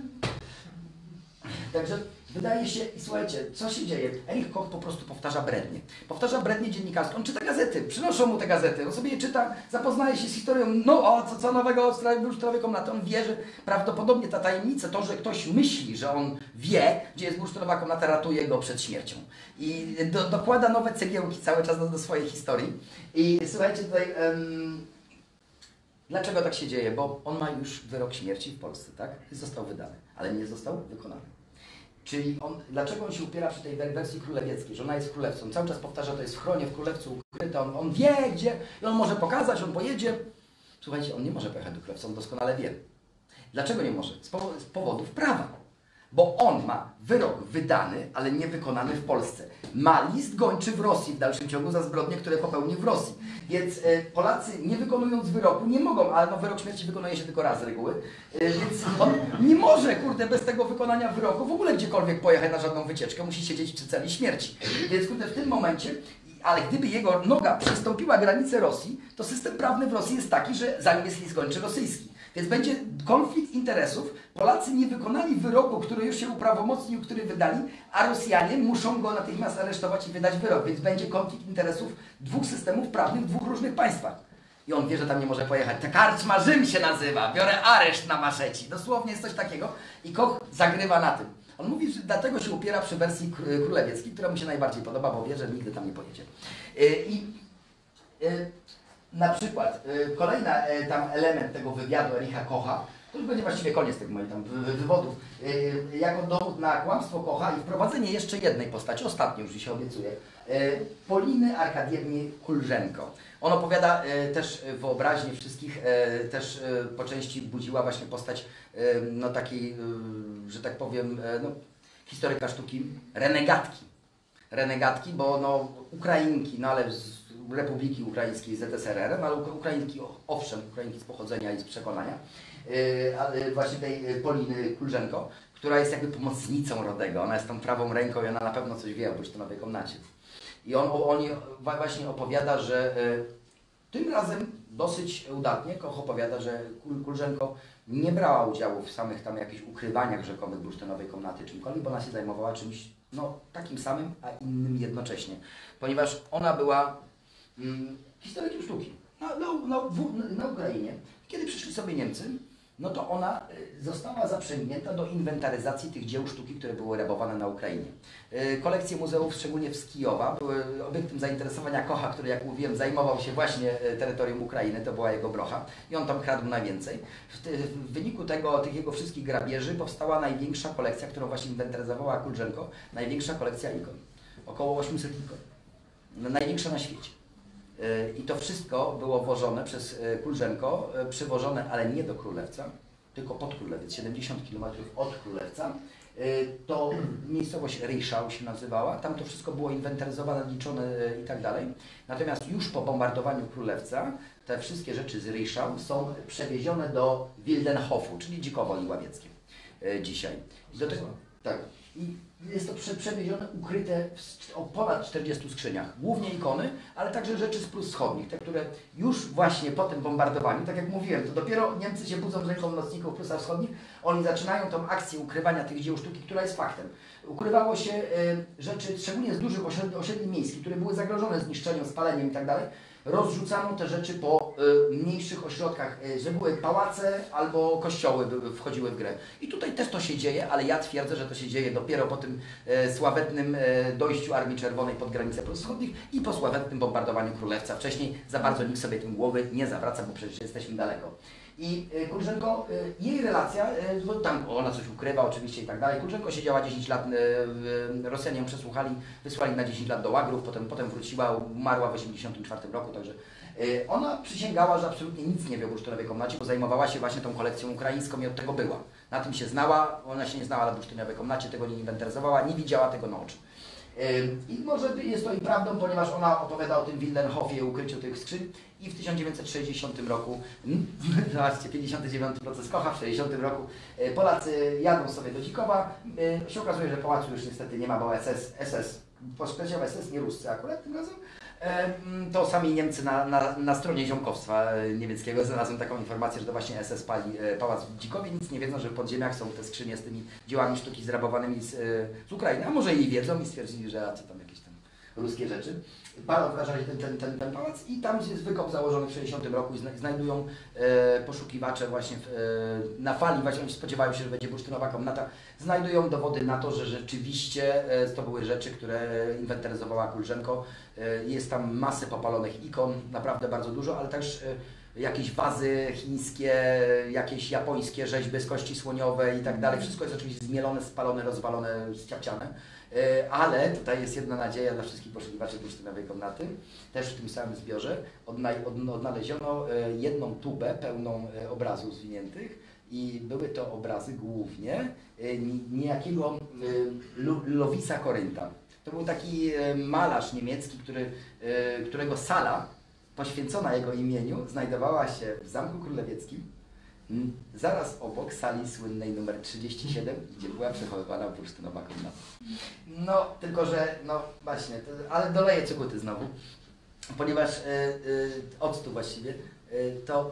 także wydaje się, i słuchajcie, co się dzieje? Erich Koch po prostu powtarza brednie. Powtarza brednie dziennikarskie. On czyta gazety, przynoszą mu te gazety, on sobie je czyta, zapoznaje się z historią, no co nowego o bursztynowej komnaty. On wie, że prawdopodobnie ta tajemnica, to, że ktoś myśli, że on wie, gdzie jest bursztynowa komnata, ratuje go przed śmiercią. I dokłada nowe cegiełki cały czas do swojej historii. I słuchajcie, tutaj... Dlaczego tak się dzieje? Bo on ma już wyrok śmierci w Polsce, tak? Został wydany, ale nie został wykonany. Czyli dlaczego on się upiera przy tej wersji królewieckiej, że ona jest królewcą? Cały czas powtarza, to jest w schronie, w królewcu ukryte, on wie gdzie i on może pokazać, on pojedzie. Słuchajcie, on nie może pojechać do królewca, on doskonale wie. Dlaczego nie może? Z powodów prawa. Bo on ma wyrok wydany, ale nie wykonany w Polsce. Ma list gończy w Rosji w dalszym ciągu za zbrodnie, które popełnił w Rosji. Więc Polacy nie wykonując wyroku nie mogą, ale wyrok śmierci wykonuje się tylko raz z reguły. Więc on nie może, kurde, bez tego wykonania wyroku w ogóle gdziekolwiek pojechać na żadną wycieczkę. Musi siedzieć przy celi śmierci. Więc kurde, w tym momencie, ale gdyby jego noga przestąpiła granicę Rosji, to system prawny w Rosji jest taki, że za nim jest list gończy rosyjski. Więc będzie konflikt interesów. Polacy nie wykonali wyroku, który już się uprawomocnił, który wydali, a Rosjanie muszą go natychmiast aresztować i wydać wyrok. Więc będzie konflikt interesów dwóch systemów prawnych w dwóch różnych państwach. I on wie, że tam nie może pojechać. Ta karczma Rzym się nazywa. Biorę areszt na maszeci. Dosłownie jest coś takiego. I Koch zagrywa na tym. On mówi, że dlatego się upiera przy wersji królewieckiej, która mu się najbardziej podoba, bo wie, że nigdy tam nie pojedzie. Na przykład kolejny tam element tego wywiadu Ericha Kocha, to już będzie właściwie koniec tych moich tam wywodów, jako dowód na kłamstwo Kocha i wprowadzenie jeszcze jednej postaci, ostatniej już dzisiaj obiecuję, Poliny Arkadiewny Kulżenko. On opowiada też wyobraźnię wszystkich, też po części budziła właśnie postać no takiej, że tak powiem, no, historyka sztuki, renegatki, bo no Ukrainki, no ale z Republiki Ukraińskiej, ZSRR, no ale Ukrainki, owszem, Ukrainki z pochodzenia i z przekonania, ale właśnie tej Poliny Kulżenko, która jest jakby pomocnicą Rodego, ona jest tą prawą ręką i ona na pewno coś wie o bursztynowej komnacie. I on właśnie opowiada, że tym razem dosyć udatnie Koch opowiada, że Kulżenko nie brała udziału w samych tam jakichś ukrywaniach rzekomych bursztynowej komnaty czymkolwiek, bo ona się zajmowała czymś no, takim samym, a innym jednocześnie. Ponieważ ona była historykiem sztuki na Ukrainie. Kiedy przyszli sobie Niemcy, no to ona została zaprzęgnięta do inwentaryzacji tych dzieł sztuki, które były rabowane na Ukrainie. Kolekcje muzeów, szczególnie z Kijowa, były obiektem zainteresowania Kocha, który, jak mówiłem, zajmował się właśnie terytorium Ukrainy, to była jego brocha i on tam kradł najwięcej. W wyniku tych jego wszystkich grabieży powstała największa kolekcja, którą właśnie inwentaryzowała Kuldżenko, największa kolekcja ikon. Około 800 ikon. Największa na świecie. I to wszystko było wożone przez Kuldżenko, przywożone, ale nie do Królewca, tylko pod Królewiec, 70 km od Królewca. To miejscowość Ryszał się nazywała, tam to wszystko było inwentaryzowane, liczone i tak dalej. Natomiast już po bombardowaniu Królewca te wszystkie rzeczy z Ryszał są przewiezione do Wildenhofu, czyli Dzikowoli Ławieckie dzisiaj. I do tego, tak. I jest to przewiezione, ukryte o ponad 40 skrzyniach. Głównie ikony, ale także rzeczy z Prus Wschodnich, te, które już właśnie po tym bombardowaniu, tak jak mówiłem, to dopiero Niemcy się budzą z ręką nocników w Prusach Wschodnich, oni zaczynają tą akcję ukrywania tych dzieł sztuki, która jest faktem. Ukrywało się rzeczy, szczególnie z dużych osiedli miejskich, które były zagrożone zniszczeniem, spaleniem i tak dalej. Rozrzucano te rzeczy po mniejszych ośrodkach, że były pałace albo kościoły wchodziły w grę. I tutaj też to się dzieje, ale ja twierdzę, że to się dzieje dopiero po tym sławetnym dojściu Armii Czerwonej pod granicę Prus Wschodnich i po sławetnym bombardowaniu Królewca. Wcześniej za bardzo nikt sobie tym głowy nie zawraca, bo przecież jesteśmy daleko. I Kuldżenko, jej relacja, bo tam ona coś ukrywa oczywiście i tak dalej. Kuldżenko siedziała 10 lat, Rosjanie ją przesłuchali, wysłali na 10 lat do łagrów, potem wróciła, umarła w 1984 roku, także ona przysięgała, że absolutnie nic nie wie o bursztynowej komnacie, bo zajmowała się właśnie tą kolekcją ukraińską i od tego była. Na tym się znała, ona się nie znała na bursztynowej komnacie, tego nie inwentaryzowała, nie widziała tego na oczy. I może jest to i prawdą, ponieważ ona opowiada o tym Wildenhofie, ukryciu tych skrzyń i w 1960 roku, zobaczcie, 59 proces Kocha, w 60 roku Polacy jadą sobie do Dzikowa, się okazuje, że pałacu już niestety nie ma, bo SS, poszpeciał SS, nie Ruscy akurat tym razem, to sami Niemcy na stronie ziomkowstwa niemieckiego znalazłem taką informację, że to właśnie SS pali pałac w Dzikowie, nic nie wiedzą, że w podziemiach są te skrzynie z tymi dziełami sztuki zrabowanymi z Ukrainy, a może i wiedzą i stwierdzili, że co tam jakieś tam ruskie rzeczy. Palą w każdym razie ten pałac i tam jest wykop założony w 60 roku i znajdują poszukiwacze właśnie na fali, właśnie oni spodziewają się, że będzie bursztynowa komnata, znajdują dowody na to, że rzeczywiście to były rzeczy, które inwentaryzowała Kuldżenko. Jest tam masę popalonych ikon, naprawdę bardzo dużo, ale też jakieś wazy chińskie, jakieś japońskie rzeźby z kości słoniowej i tak dalej. Wszystko jest oczywiście zmielone, spalone, rozwalone, ściapciane. Ale tutaj jest jedna nadzieja dla wszystkich poszukiwaczy bursztynowej komnaty. Też w tym samym zbiorze odnaleziono jedną tubę pełną obrazów zwiniętych i były to obrazy głównie niejakiego Lowisa Korynta. To był taki malarz niemiecki, którego sala poświęcona jego imieniu znajdowała się w Zamku Królewieckim, zaraz obok sali słynnej numer 37, gdzie była przechowywana bursztynowa komnata. No, tylko że, no właśnie, ale doleję cukuty znowu, ponieważ octu właściwie, to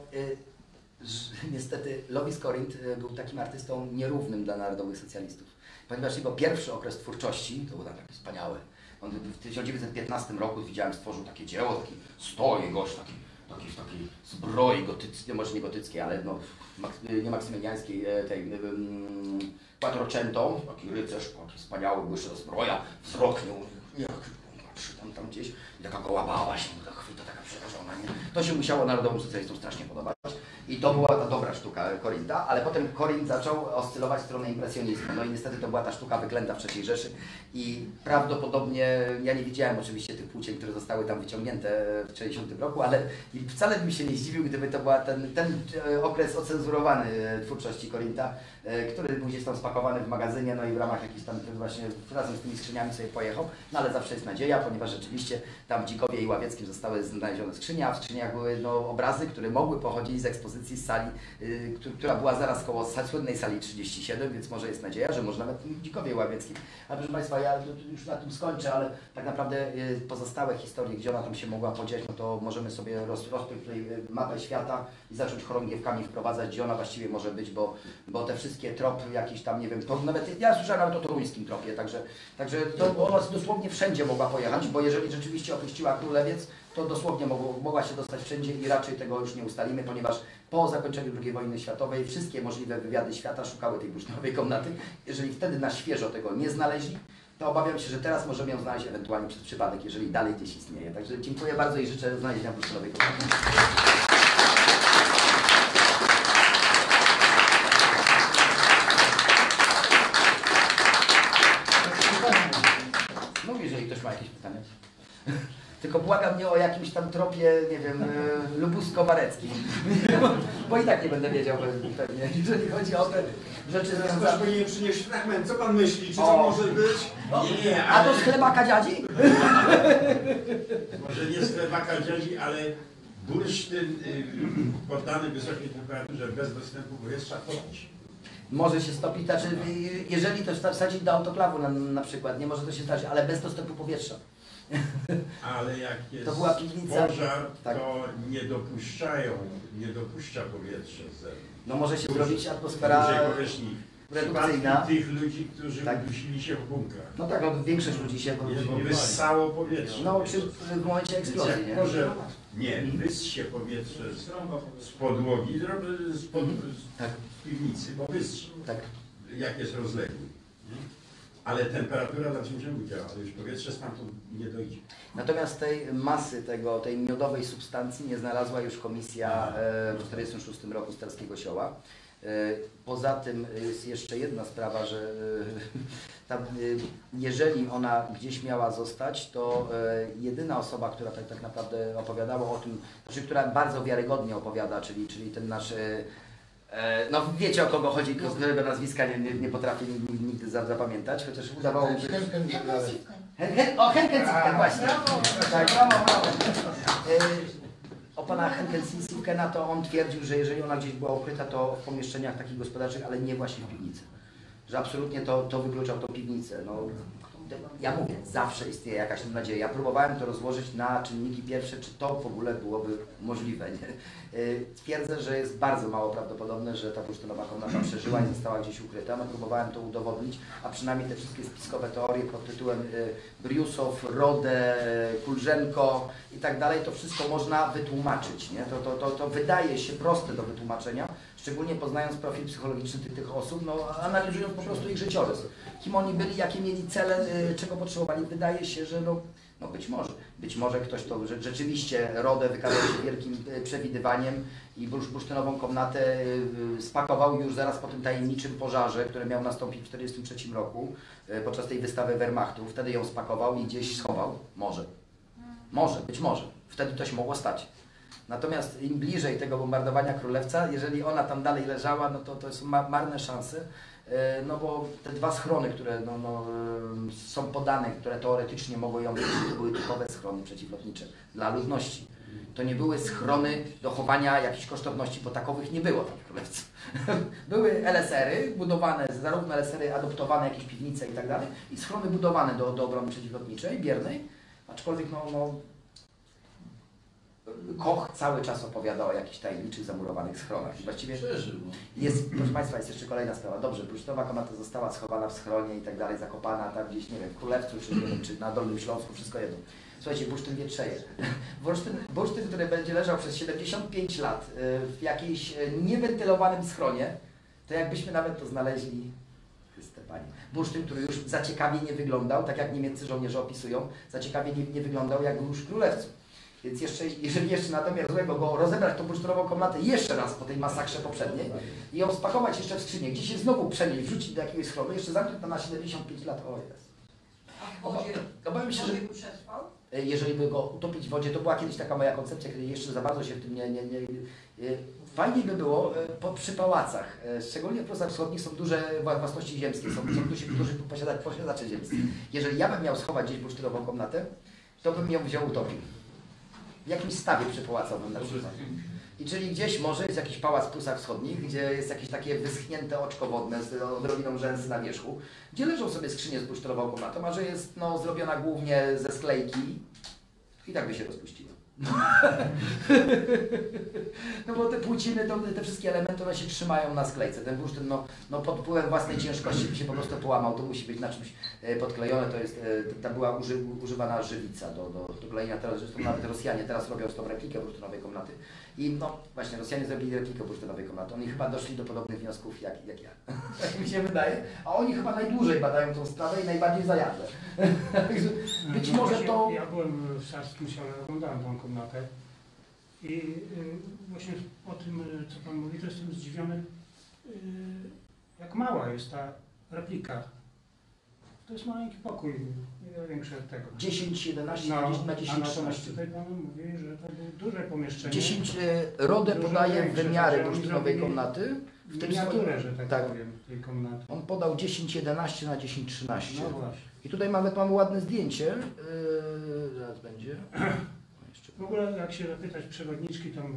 niestety Lowis Corinth był takim artystą nierównym dla narodowych socjalistów, ponieważ jego pierwszy okres twórczości to był taki wspaniały. On w 1915 roku widziałem, stworzył takie dzieło, taki stoi gość, taki w takiej zbroi gotyckiej, może nie gotyckiej, ale no, nie maksymiliańskiej, tej Quattrocento, taki rycerz, taki wspaniały, błyszczy zbroja, wzrok nie patrzy tam gdzieś i taka goła baba się chwyta, taka przerażona, nie? To się musiało narodowym socjalistom strasznie podobać. I to była ta dobra sztuka Korynta, ale potem Korynt zaczął oscylować w stronę impresjonizmu. No i niestety to była ta sztuka wyklęta w III Rzeszy i prawdopodobnie, ja nie widziałem oczywiście tych płócień, które zostały tam wyciągnięte w 1960 roku, ale wcale bym się nie zdziwił, gdyby to był ten okres ocenzurowany twórczości Korynta, który był gdzieś tam spakowany w magazynie, no i w ramach jakichś tam właśnie razem z tymi skrzyniami sobie pojechał, no ale zawsze jest nadzieja, ponieważ rzeczywiście tam w Dzikowie i Ławieckim zostały znalezione skrzynie, a w skrzyniach były no, obrazy, które mogły pochodzić z ekspozycji z sali, która była zaraz koło słynnej sali 37, więc może jest nadzieja, że może nawet w Dzikowie i Ławieckim. Ale proszę Państwa, ja już na tym skończę, ale tak naprawdę pozostałe historie, gdzie ona tam się mogła podziać, no to możemy sobie rozpiąć tutaj mapę świata i zacząć chorągiewkami wprowadzać, gdzie ona właściwie może być, bo te wszystkie tropy jakieś tam, nie wiem, to nawet ja słyszałem nawet o toruńskim tropie, także to ona dosłownie wszędzie mogła pojechać, bo jeżeli rzeczywiście opuściła Królewiec, to dosłownie mogła się dostać wszędzie i raczej tego już nie ustalimy, ponieważ Po zakończeniu II wojny światowej wszystkie możliwe wywiady świata szukały tej bursztynowej komnaty. Jeżeli wtedy na świeżo tego nie znaleźli, to obawiam się, że teraz możemy ją znaleźć ewentualnie przez przypadek, jeżeli dalej gdzieś istnieje. Także dziękuję bardzo i życzę znalezienia bursztynowej komnaty. No jeżeli ktoś ma jakieś pytania. Tylko błagam mnie o jakimś tam tropie, nie wiem, lubusko-wareckim. Bo i tak nie będę wiedział pewnie, jeżeli chodzi o te rzeczy Teraz ktoś związane. powinien przynieść fragment. Co pan myśli? Czy O. to może być? Nie, A to ale z chlebaka dziadzi? może nie z chlebaka dziadzi, ale bursztyn poddany wysokiej temperaturze bez dostępu powietrza topić. Może się stopić, znaczy jeżeli to wsadzić do autoklawu na przykład, nie może to się stać, ale bez dostępu powietrza. Ale jak jest To była piwnica. pożar, Tak. to nie dopuszcza powietrza z zewnątrz. No może się zrobić Dużej atmosfera powierzchni. redukcyjna. Przypadki tych ludzi, którzy Tak. udusili się w bunkrach. No tak, no większość ludzi się Nie wyssało powietrze. no czy w momencie Więc eksplozji, jak nie? może wyssie powietrze z podłogi, Tak. z piwnicy, bo wystrze, Tak. jak jest rozległy. Nie? Ale temperatura na czym działa, ale już powietrze stamtąd nie dojdzie. Natomiast tej masy, tej miodowej substancji nie znalazła już komisja w 1946 roku Starskiego Sioła. Poza tym jest jeszcze jedna sprawa, że jeżeli ona gdzieś miała zostać, to jedyna osoba, która tak naprawdę opowiadała o tym, znaczy, która bardzo wiarygodnie opowiada, czyli ten nasz, no wiecie o kogo chodzi, którego nazwiska nie potrafię nigdy zapamiętać, chociaż udawało mi się... Henken Sifken, właśnie. Tak, brawo. O pana Henken Sifkena to on twierdził, że jeżeli ona gdzieś była ukryta, to w pomieszczeniach takich gospodarczych, ale nie właśnie w piwnicy. Że absolutnie to wykluczał tą piwnicę. No, ja mówię, zawsze istnieje jakaś tam nadzieja. Ja próbowałem to rozłożyć na czynniki pierwsze, czy to w ogóle byłoby możliwe. Nie? Twierdzę, że jest bardzo mało prawdopodobne, że ta bursztynowa komnata przeżyła i została gdzieś ukryta. No, próbowałem to udowodnić, a przynajmniej te wszystkie spiskowe teorie pod tytułem Briusow, Rode, Kulżenko i tak dalej, to wszystko można wytłumaczyć. Nie? To wydaje się proste do wytłumaczenia, szczególnie poznając profil psychologiczny tych osób, no, analizując po prostu ich życiorys. Kim oni byli, jakie mieli cele, czego potrzebowali. Wydaje się, że no być może ktoś to rzeczywiście Rode wykazał się wielkim przewidywaniem i bursztynową komnatę spakował już zaraz po tym tajemniczym pożarze, który miał nastąpić w 1943 roku podczas tej wystawy Wehrmachtu. Wtedy ją spakował i gdzieś schował. Być może. Wtedy to się mogło stać. Natomiast im bliżej tego bombardowania Królewca, jeżeli ona tam dalej leżała, no to są marne szanse. No bo te dwa schrony, które są podane, które teoretycznie mogą ją być, to były typowe schrony przeciwlotnicze dla ludności. To nie były schrony do chowania jakichś kosztowności, bo takowych nie było tam w Królewcu. Były LSR-y budowane, zarówno LSR-y adoptowane, jakieś piwnice i tak dalej, i schrony budowane do obrony przeciwlotniczej, biernej, aczkolwiek Koch cały czas opowiada o jakichś tajemniczych, zamurowanych schronach. I właściwie jest, proszę Państwa, jest jeszcze kolejna sprawa. Dobrze, bursztynowa komnata została schowana w schronie i tak dalej, zakopana tam gdzieś, nie wiem, w Królewcu, czy nie wiem, czy na Dolnym Śląsku, wszystko jedno. Słuchajcie, bursztyn wietrzeje. Bursztyn, który będzie leżał przez 75 lat w jakiejś niewentylowanym schronie, to jakbyśmy nawet to znaleźli, Chryste Panie. Bursztyn, który już zaciekawie nie wyglądał, tak jak niemieccy żołnierze opisują, zaciekawie nie wyglądał, jak był już w Królewcu. Więc jeżeli jeszcze na domiar złego go rozebrać tą bursztynową komnatę jeszcze raz po tej masakrze poprzedniej i ją spakować jeszcze w skrzynię, gdzie się znowu przenieść, wrzucić do jakiegoś schronu, jeszcze zamknąć tam na 75 lat, o jest. Obawiam się, że jeżeli by go utopić w wodzie, to była kiedyś taka moja koncepcja, kiedy jeszcze za bardzo się w tym fajniej by było przy pałacach, szczególnie w Prusach Wschodnich są duże własności ziemskie, są duży posiadacze ziemscy. Jeżeli ja bym miał schować gdzieś bursztynową komnatę, to bym ją wziął utopił. W jakimś stawie przypałacowym na przykład. I czyli gdzieś może jest jakiś pałac w Prusach Wschodnich, gdzie jest jakieś takie wyschnięte oczko wodne z odrobiną rzęsy na wierzchu, gdzie leżą sobie skrzynie z bursztynową komnatą, a że jest zrobiona głównie ze sklejki i tak by się rozpuściła. No bo te płciny, te wszystkie elementy, one się trzymają na sklejce. Ten bursztyn, no pod wpływem własnej ciężkości by się po prostu połamał. To musi być na czymś podklejone. To jest, ta była używana żywica do klejenia. Teraz zresztą nawet Rosjanie teraz robią z tą replikę bursztynowej komnaty. I no właśnie, Rosjanie zrobili replikę bursztynowej komnaty. Oni chyba doszli do podobnych wniosków jak ja. Tak mi się wydaje. A oni chyba najdłużej badają tą sprawę i najbardziej zajadle. Być może to... Ja byłem w Sarskim Siole, oglądałem tą komnatę i właśnie o tym, co Pan mówi, to jestem zdziwiony, jak mała jest ta replika. To jest maleńki pokój, nie większy od tego. 10, 11 No, na 10, a natomiast 13. tutaj Pan mówi, że to było duże pomieszczenie. 10 RODE Dużo podaje większe, wymiary że oni bursztynowej zrobili komnaty. W tym miniaturę, że tak, tak. powiem, tej komnaty. On podał 10-11 na 10-13. No właśnie. I tutaj nawet mamy ładne zdjęcie. Zaraz będzie. W ogóle jak się zapytać przewodniczki, to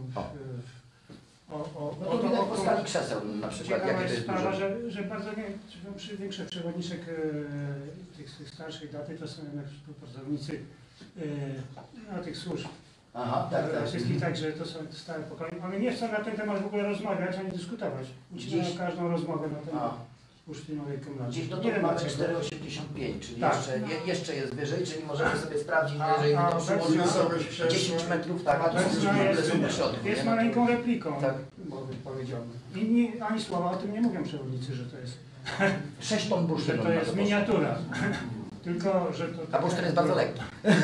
No to widać po skali krzeseł na przykład, ciekawa jakie to jest jest sprawa, duże. że bardzo większość przewodniczek tych starszej daty to są jednak współpracownicy tych służb Aha, tak, tak. rosyjskich, także to są stałe pokoje. One nie chcą na ten temat w ogóle rozmawiać, ani dyskutować. Ucinają Gdzieś- każdą rozmowę na temat A. bursztynowej komnaty. Gdzieś Nie dotąd wiem mamy dlaczego. 4,85, czyli Tak. jeszcze jest wyżej, czyli możemy sobie sprawdzić, A- jeżeli a by to obecnie- przyłożyć 10 metrów, tak, a to są Obecna w środku. jest nie? No to- maleńką repliką, Tak. powiedziałbym. I ani słowa o tym nie mówią przewodnicy, że to jest 6 ton że bursztynu. to na jest poszło. miniatura. Tylko, że to... A bursztyn jest bardzo lekki.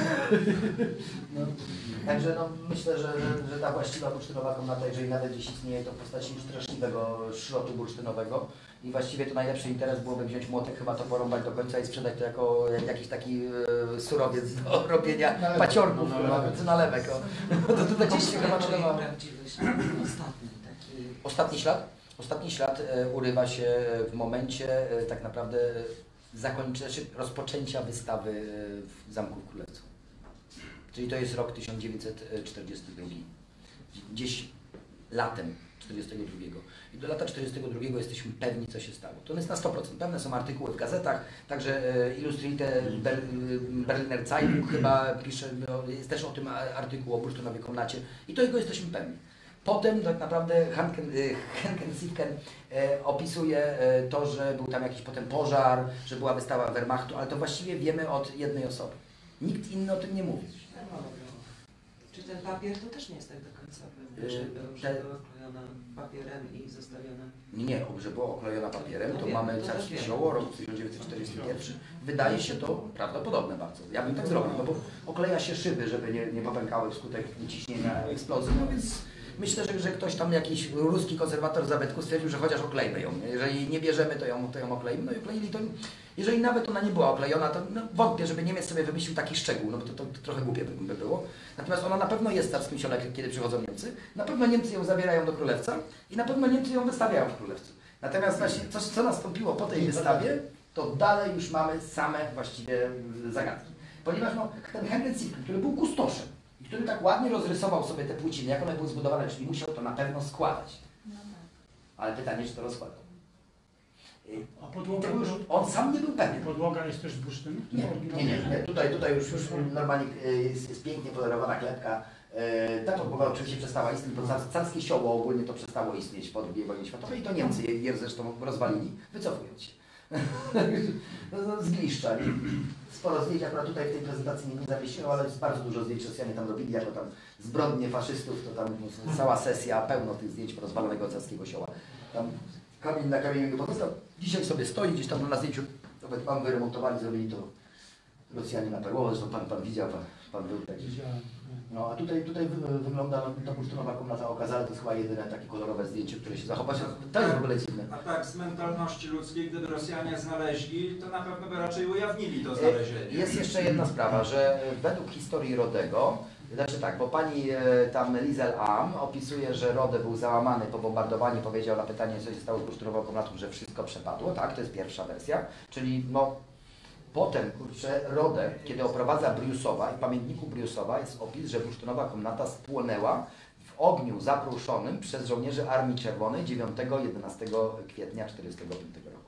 Także no, myślę, że ta właściwa bursztynowa komnata, jeżeli nawet gdzieś istnieje, to w postaci straszliwego szrotu bursztynowego. I właściwie to najlepszy interes byłoby wziąć młotek, chyba to porąbać do końca i sprzedać to jako jakiś taki surowiec do robienia paciorków, czy nalewek. To tego by się chyba nadawało. Ostatni ślad? Ostatni ślad urywa się w momencie tak naprawdę rozpoczęcia wystawy w Zamku w Królewcu. Czyli to jest rok 1942. Gdzieś latem 1942. I do lata 1942 jesteśmy pewni, co się stało. To jest na 100%. Pewne są artykuły w gazetach, także Illustrierte Berliner Zeitung chyba pisze, jest też o tym artykuł o bursztynowej komnacie i tego jesteśmy pewni. Potem tak naprawdę Henken Siefken opisuje to, że był tam jakiś potem pożar, że była wystawa Wehrmachtu, ale to właściwie wiemy od jednej osoby. Nikt inny o tym nie mówi. Czy ten papier to też nie jest tak do końca pewne, że była oklejona papierem i zostawiona? Nie, że była oklejona papierem, to wiem, mamy to Carskie też wiem. Sioło, rok 1941. Wydaje się to prawdopodobne bardzo. Ja bym tak zrobił, no bo okleja się szyby, żeby nie popękały wskutek ciśnienia eksplozji, no więc myślę, że ktoś tam, jakiś ruski konserwator zabytku stwierdził, że chociaż oklejmy ją. Jeżeli nie bierzemy, to ją okleimy. No i okleili to. Jeżeli nawet ona nie była oklejona, to no, wątpię, żeby Niemiec sobie wymyślił taki szczegół, no bo to trochę głupie by było. Natomiast ona na pewno jest w Carskim Siole, kiedy przychodzą Niemcy. Na pewno Niemcy ją zabierają do Królewca i na pewno Niemcy ją wystawiają w Królewcu. Natomiast właśnie co nastąpiło po tej wystawie, to dalej już mamy same właściwie zagadki. Ponieważ no, ten Henryk Siefken, który był kustoszem, i który tak ładnie rozrysował sobie te płciny, jak one były zbudowane, czyli musiał to na pewno składać. Ale pytanie, czy to rozkładał. A podłoga, On sam nie był pewien. podłoga jest też z bursztynu? Nie. Tutaj już normalnie jest pięknie polerowana klepka. Ta podłoga oczywiście przestała istnieć, bo Carskie Sioło ogólnie to przestało istnieć po II wojnie światowej i to Niemcy je zresztą rozwalili, wycofując się. Z gliszcza. Sporo zdjęć akurat tutaj w tej prezentacji nie zawiesiłem, ale jest bardzo dużo zdjęć Rosjanie tam robili, jako tam zbrodnie faszystów, to tam cała sesja, pełno tych zdjęć rozwalonego Carskiego Sioła. Tam kamień na kamieniu pozostał. Dzisiaj sobie stoi, gdzieś tam na zdjęciu, nawet pan wyremontowali, zrobili to Rosjanie na perłowo, zresztą pan widział, pan był taki. No a tutaj wygląda ta bursztynowa komnata okazała, to jest chyba jedyne takie kolorowe zdjęcie, które się zachowa. To jest w ogóle dziwne. A tak z mentalności ludzkiej, gdyby Rosjanie znaleźli, to na pewno by raczej ujawnili to znalezienie. Jest jeszcze jedna sprawa, że według historii Rodego, znaczy tak, bo pani tam Lizel Am opisuje, że Rode był załamany po bombardowaniu, powiedział na pytanie, co się stało z bursztynową komnatą, że wszystko przepadło, tak, to jest pierwsza wersja, czyli no potem, kurczę, Rode, kiedy oprowadza Briusowa i w pamiętniku Briusowa jest opis, że bursztynowa komnata spłonęła w ogniu zapruszonym przez żołnierzy Armii Czerwonej 9-11 kwietnia 1945 roku.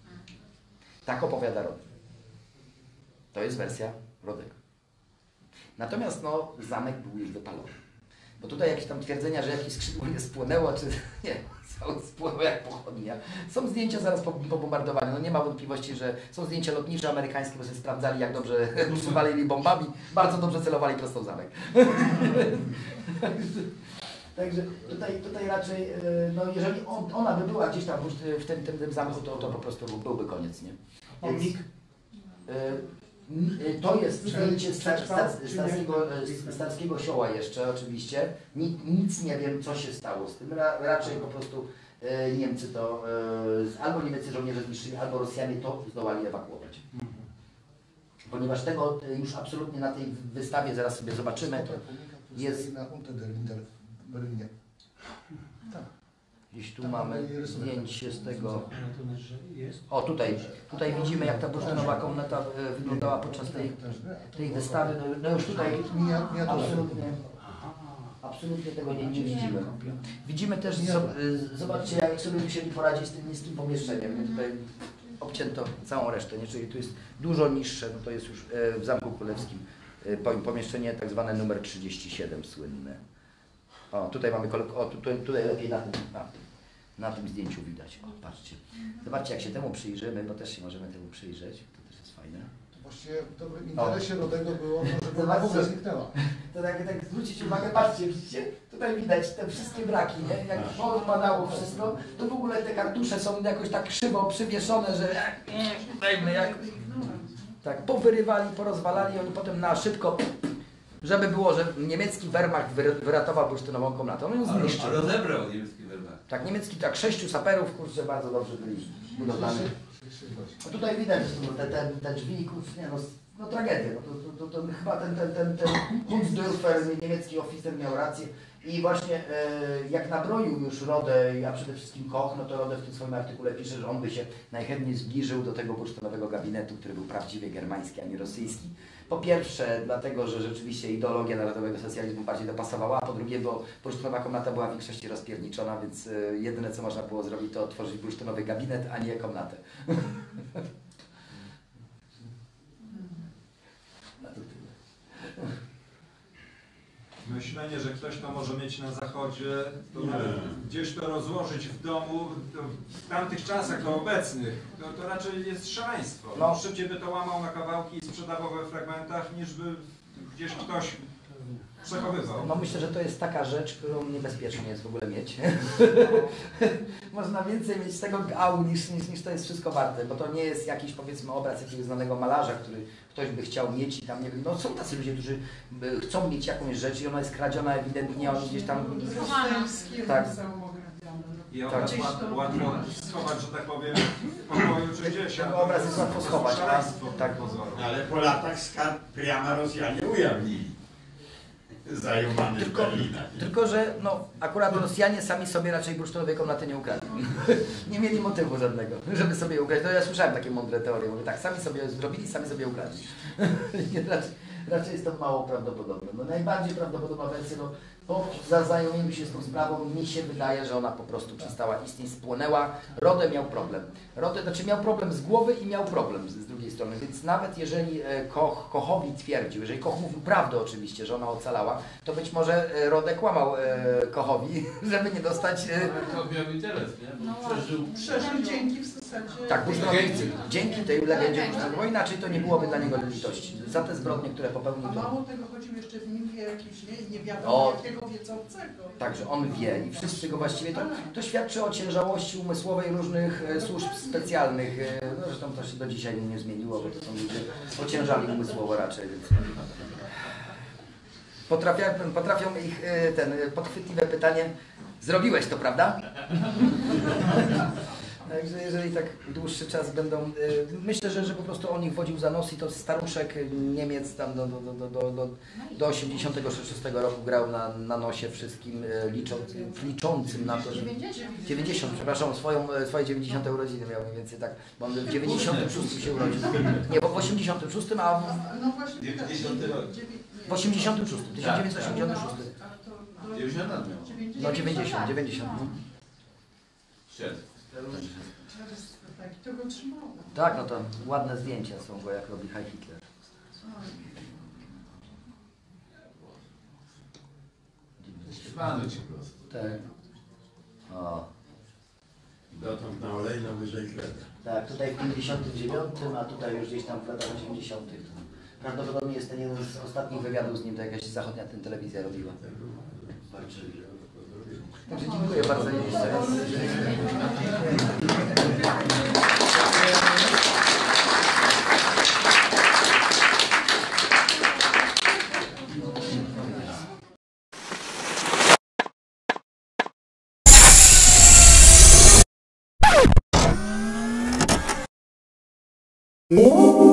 Tak opowiada Rode. To jest wersja Rodego. Natomiast no, zamek był już wypalony. Bo tutaj jakieś tam twierdzenia, że jakieś skrzydło nie spłonęło, czy nie, spłonęło jak pochodnia. Są zdjęcia zaraz po bombardowaniu. No nie ma wątpliwości, że są zdjęcia lotnicze amerykańskie, bo sobie sprawdzali, jak dobrze przywalili bombami. Bardzo dobrze celowali prosto w zamek. Także tutaj raczej, no jeżeli ona by była gdzieś tam w tym zamku, to po prostu byłby koniec, nie? Pomnik? To jest zdjęcie Starskiego Sioła jeszcze oczywiście. Nic nie wiem, co się stało z tym. Raczej po prostu Niemcy to, albo niemieccy żołnierze zniszczyli, albo Rosjanie to zdołali ewakuować. Ponieważ tego już absolutnie na tej wystawie, zaraz sobie zobaczymy, jest... Na Unter der Linden w Berlinie. Gdzieś tu mamy zdjęcie z tego... Jest. O, tutaj widzimy, jak ta bursztynowa komnata wyglądała podczas tej wystawy. No już tutaj absolutnie tego nie widzimy. Widzimy też, zobaczcie, jak sobie musieli poradzić z tym pomieszczeniem. Tutaj obcięto całą resztę, nie? Czyli tu jest dużo niższe, no to jest już w Zamku Królewskim pomieszczenie tak zwane numer 37 słynne. O, tutaj mamy, tutaj lepiej na tym zdjęciu widać. O, patrzcie. Zobaczcie, jak się temu przyjrzymy, bo też się możemy temu przyjrzeć. To też jest fajne. To właściwie w dobrym interesie Rodego było to, żeby ona w ogóle zniknęła. To tak zwrócić uwagę, patrzcie, widzicie? Tutaj widać te wszystkie braki, nie? Jak odpadało wszystko, to w ogóle te kartusze są jakoś tak krzywo przywieszone, że tak powyrywali, porozwalali, oni potem na szybko, żeby było, że niemiecki Wehrmacht wyratował bursztynową komnatę. On ją zniszczył. Ale rozebrał niemiecki Wehrmacht. Tak, niemiecki, tak, 6 saperów, kurczę, bardzo dobrze byli budowlani. No tutaj widać, że te drzwi, kurczę, nie, no tragedia. No to chyba ten Hundsdörfer, niemiecki oficer miał rację. I właśnie jak nabroił już Rodę, a przede wszystkim Koch, no to Rodę w tym swoim artykule pisze, że on by się najchętniej zbliżył do tego bursztynowego gabinetu, który był prawdziwie germański, a nie rosyjski. Po pierwsze dlatego, że rzeczywiście ideologia narodowego socjalizmu bardziej dopasowała, a po drugie, bo bursztynowa komnata była w większości rozpierniczona, więc jedyne co można było zrobić, to otworzyć bursztynowy gabinet, a nie komnatę. Myślenie, że ktoś to może mieć na zachodzie, to gdzieś to rozłożyć w domu, to w tamtych czasach, to obecnych, to raczej jest szaleństwo. No. Szybciej by to łamał na kawałki i sprzedawał we fragmentach, niż by gdzieś ktoś przechowywał. No myślę, że to jest taka rzecz, którą niebezpiecznie jest w ogóle mieć. Można więcej mieć z tego gału niż to jest wszystko warte, bo to nie jest jakiś, powiedzmy, obraz jakiegoś znanego malarza, który ktoś by chciał mieć i tam, nie wiem, no są tacy ludzie, którzy chcą mieć jakąś rzecz i ona jest kradziona ewidentnie, oni gdzieś tam... Tak. I obraz łatwo schować, że tak powiem, w pokoju czy gdzieś. Ten obraz jest łatwo schować, tak. Ale po latach skarb Priama Rosjanie ujawnili. Zajmowany w Berlinach. Tylko, że no, akurat Rosjanie sami sobie raczej bursztynowej komnaty nie ukradli. Nie mieli motywu żadnego, żeby sobie ukraść. No ja słyszałem takie mądre teorie, mówię tak, sami sobie zrobili, sami sobie ukradli. Raczej jest to mało prawdopodobne. No, najbardziej prawdopodobna wersja, no, po zaznajomieniu się z tą sprawą, mi się wydaje, że ona po prostu przestała istnieć, spłonęła. Rodę miał problem. Znaczy miał problem z głowy i miał problem z drugiej strony, więc nawet jeżeli Kochowi twierdził, jeżeli Koch mówił prawdę oczywiście, że ona ocalała, to być może Rodę kłamał Kochowi, żeby nie dostać... Koch miał interes, nie? No, Przeżył dzięki w zasadzie... Tak, dzięki tej legendzie, bo inaczej to nie byłoby dla niego litości. Za te zbrodnie, które popełnił, A to... mało tego, chodził jeszcze w nim jakimś, nie wiadomo jakiego wiecącego. Także on wie i wszyscy go właściwie, to świadczy o ciężałości umysłowej różnych służb specjalnych. No, zresztą to się do dzisiaj nie zmieniło, bo to są ludzie ociężali umysłowo raczej. Więc... Potrafią ich podchwytliwe pytanie, zrobiłeś to, prawda? Także jeżeli tak dłuższy czas będą, myślę, że po prostu on ich wodził za nos i to staruszek Niemiec tam do 86 roku grał na nosie wszystkim, liczącym na to, że 90, przepraszam, swoje 90 urodziny miał mniej więcej tak, bo on w 96 się urodził. Nie, bo w 86, a No właśnie, 90 rok. w 86, 1986. 90 lat miał. No 90. Tak, to go trzymało. Tak, no to ładne zdjęcia są go, jak robi Heil Hitler. Fany ci po prostu. Tak. O. Dotąd na olejno wyżej gleby. Tak, tutaj w 59, a tutaj już gdzieś tam w latach 80. Prawdopodobnie jest ten jeden z ostatnich wywiadów z nim, to jakaś zachodnia telewizja robiła. Także dziękuję bardzo jeszcze raz. Oh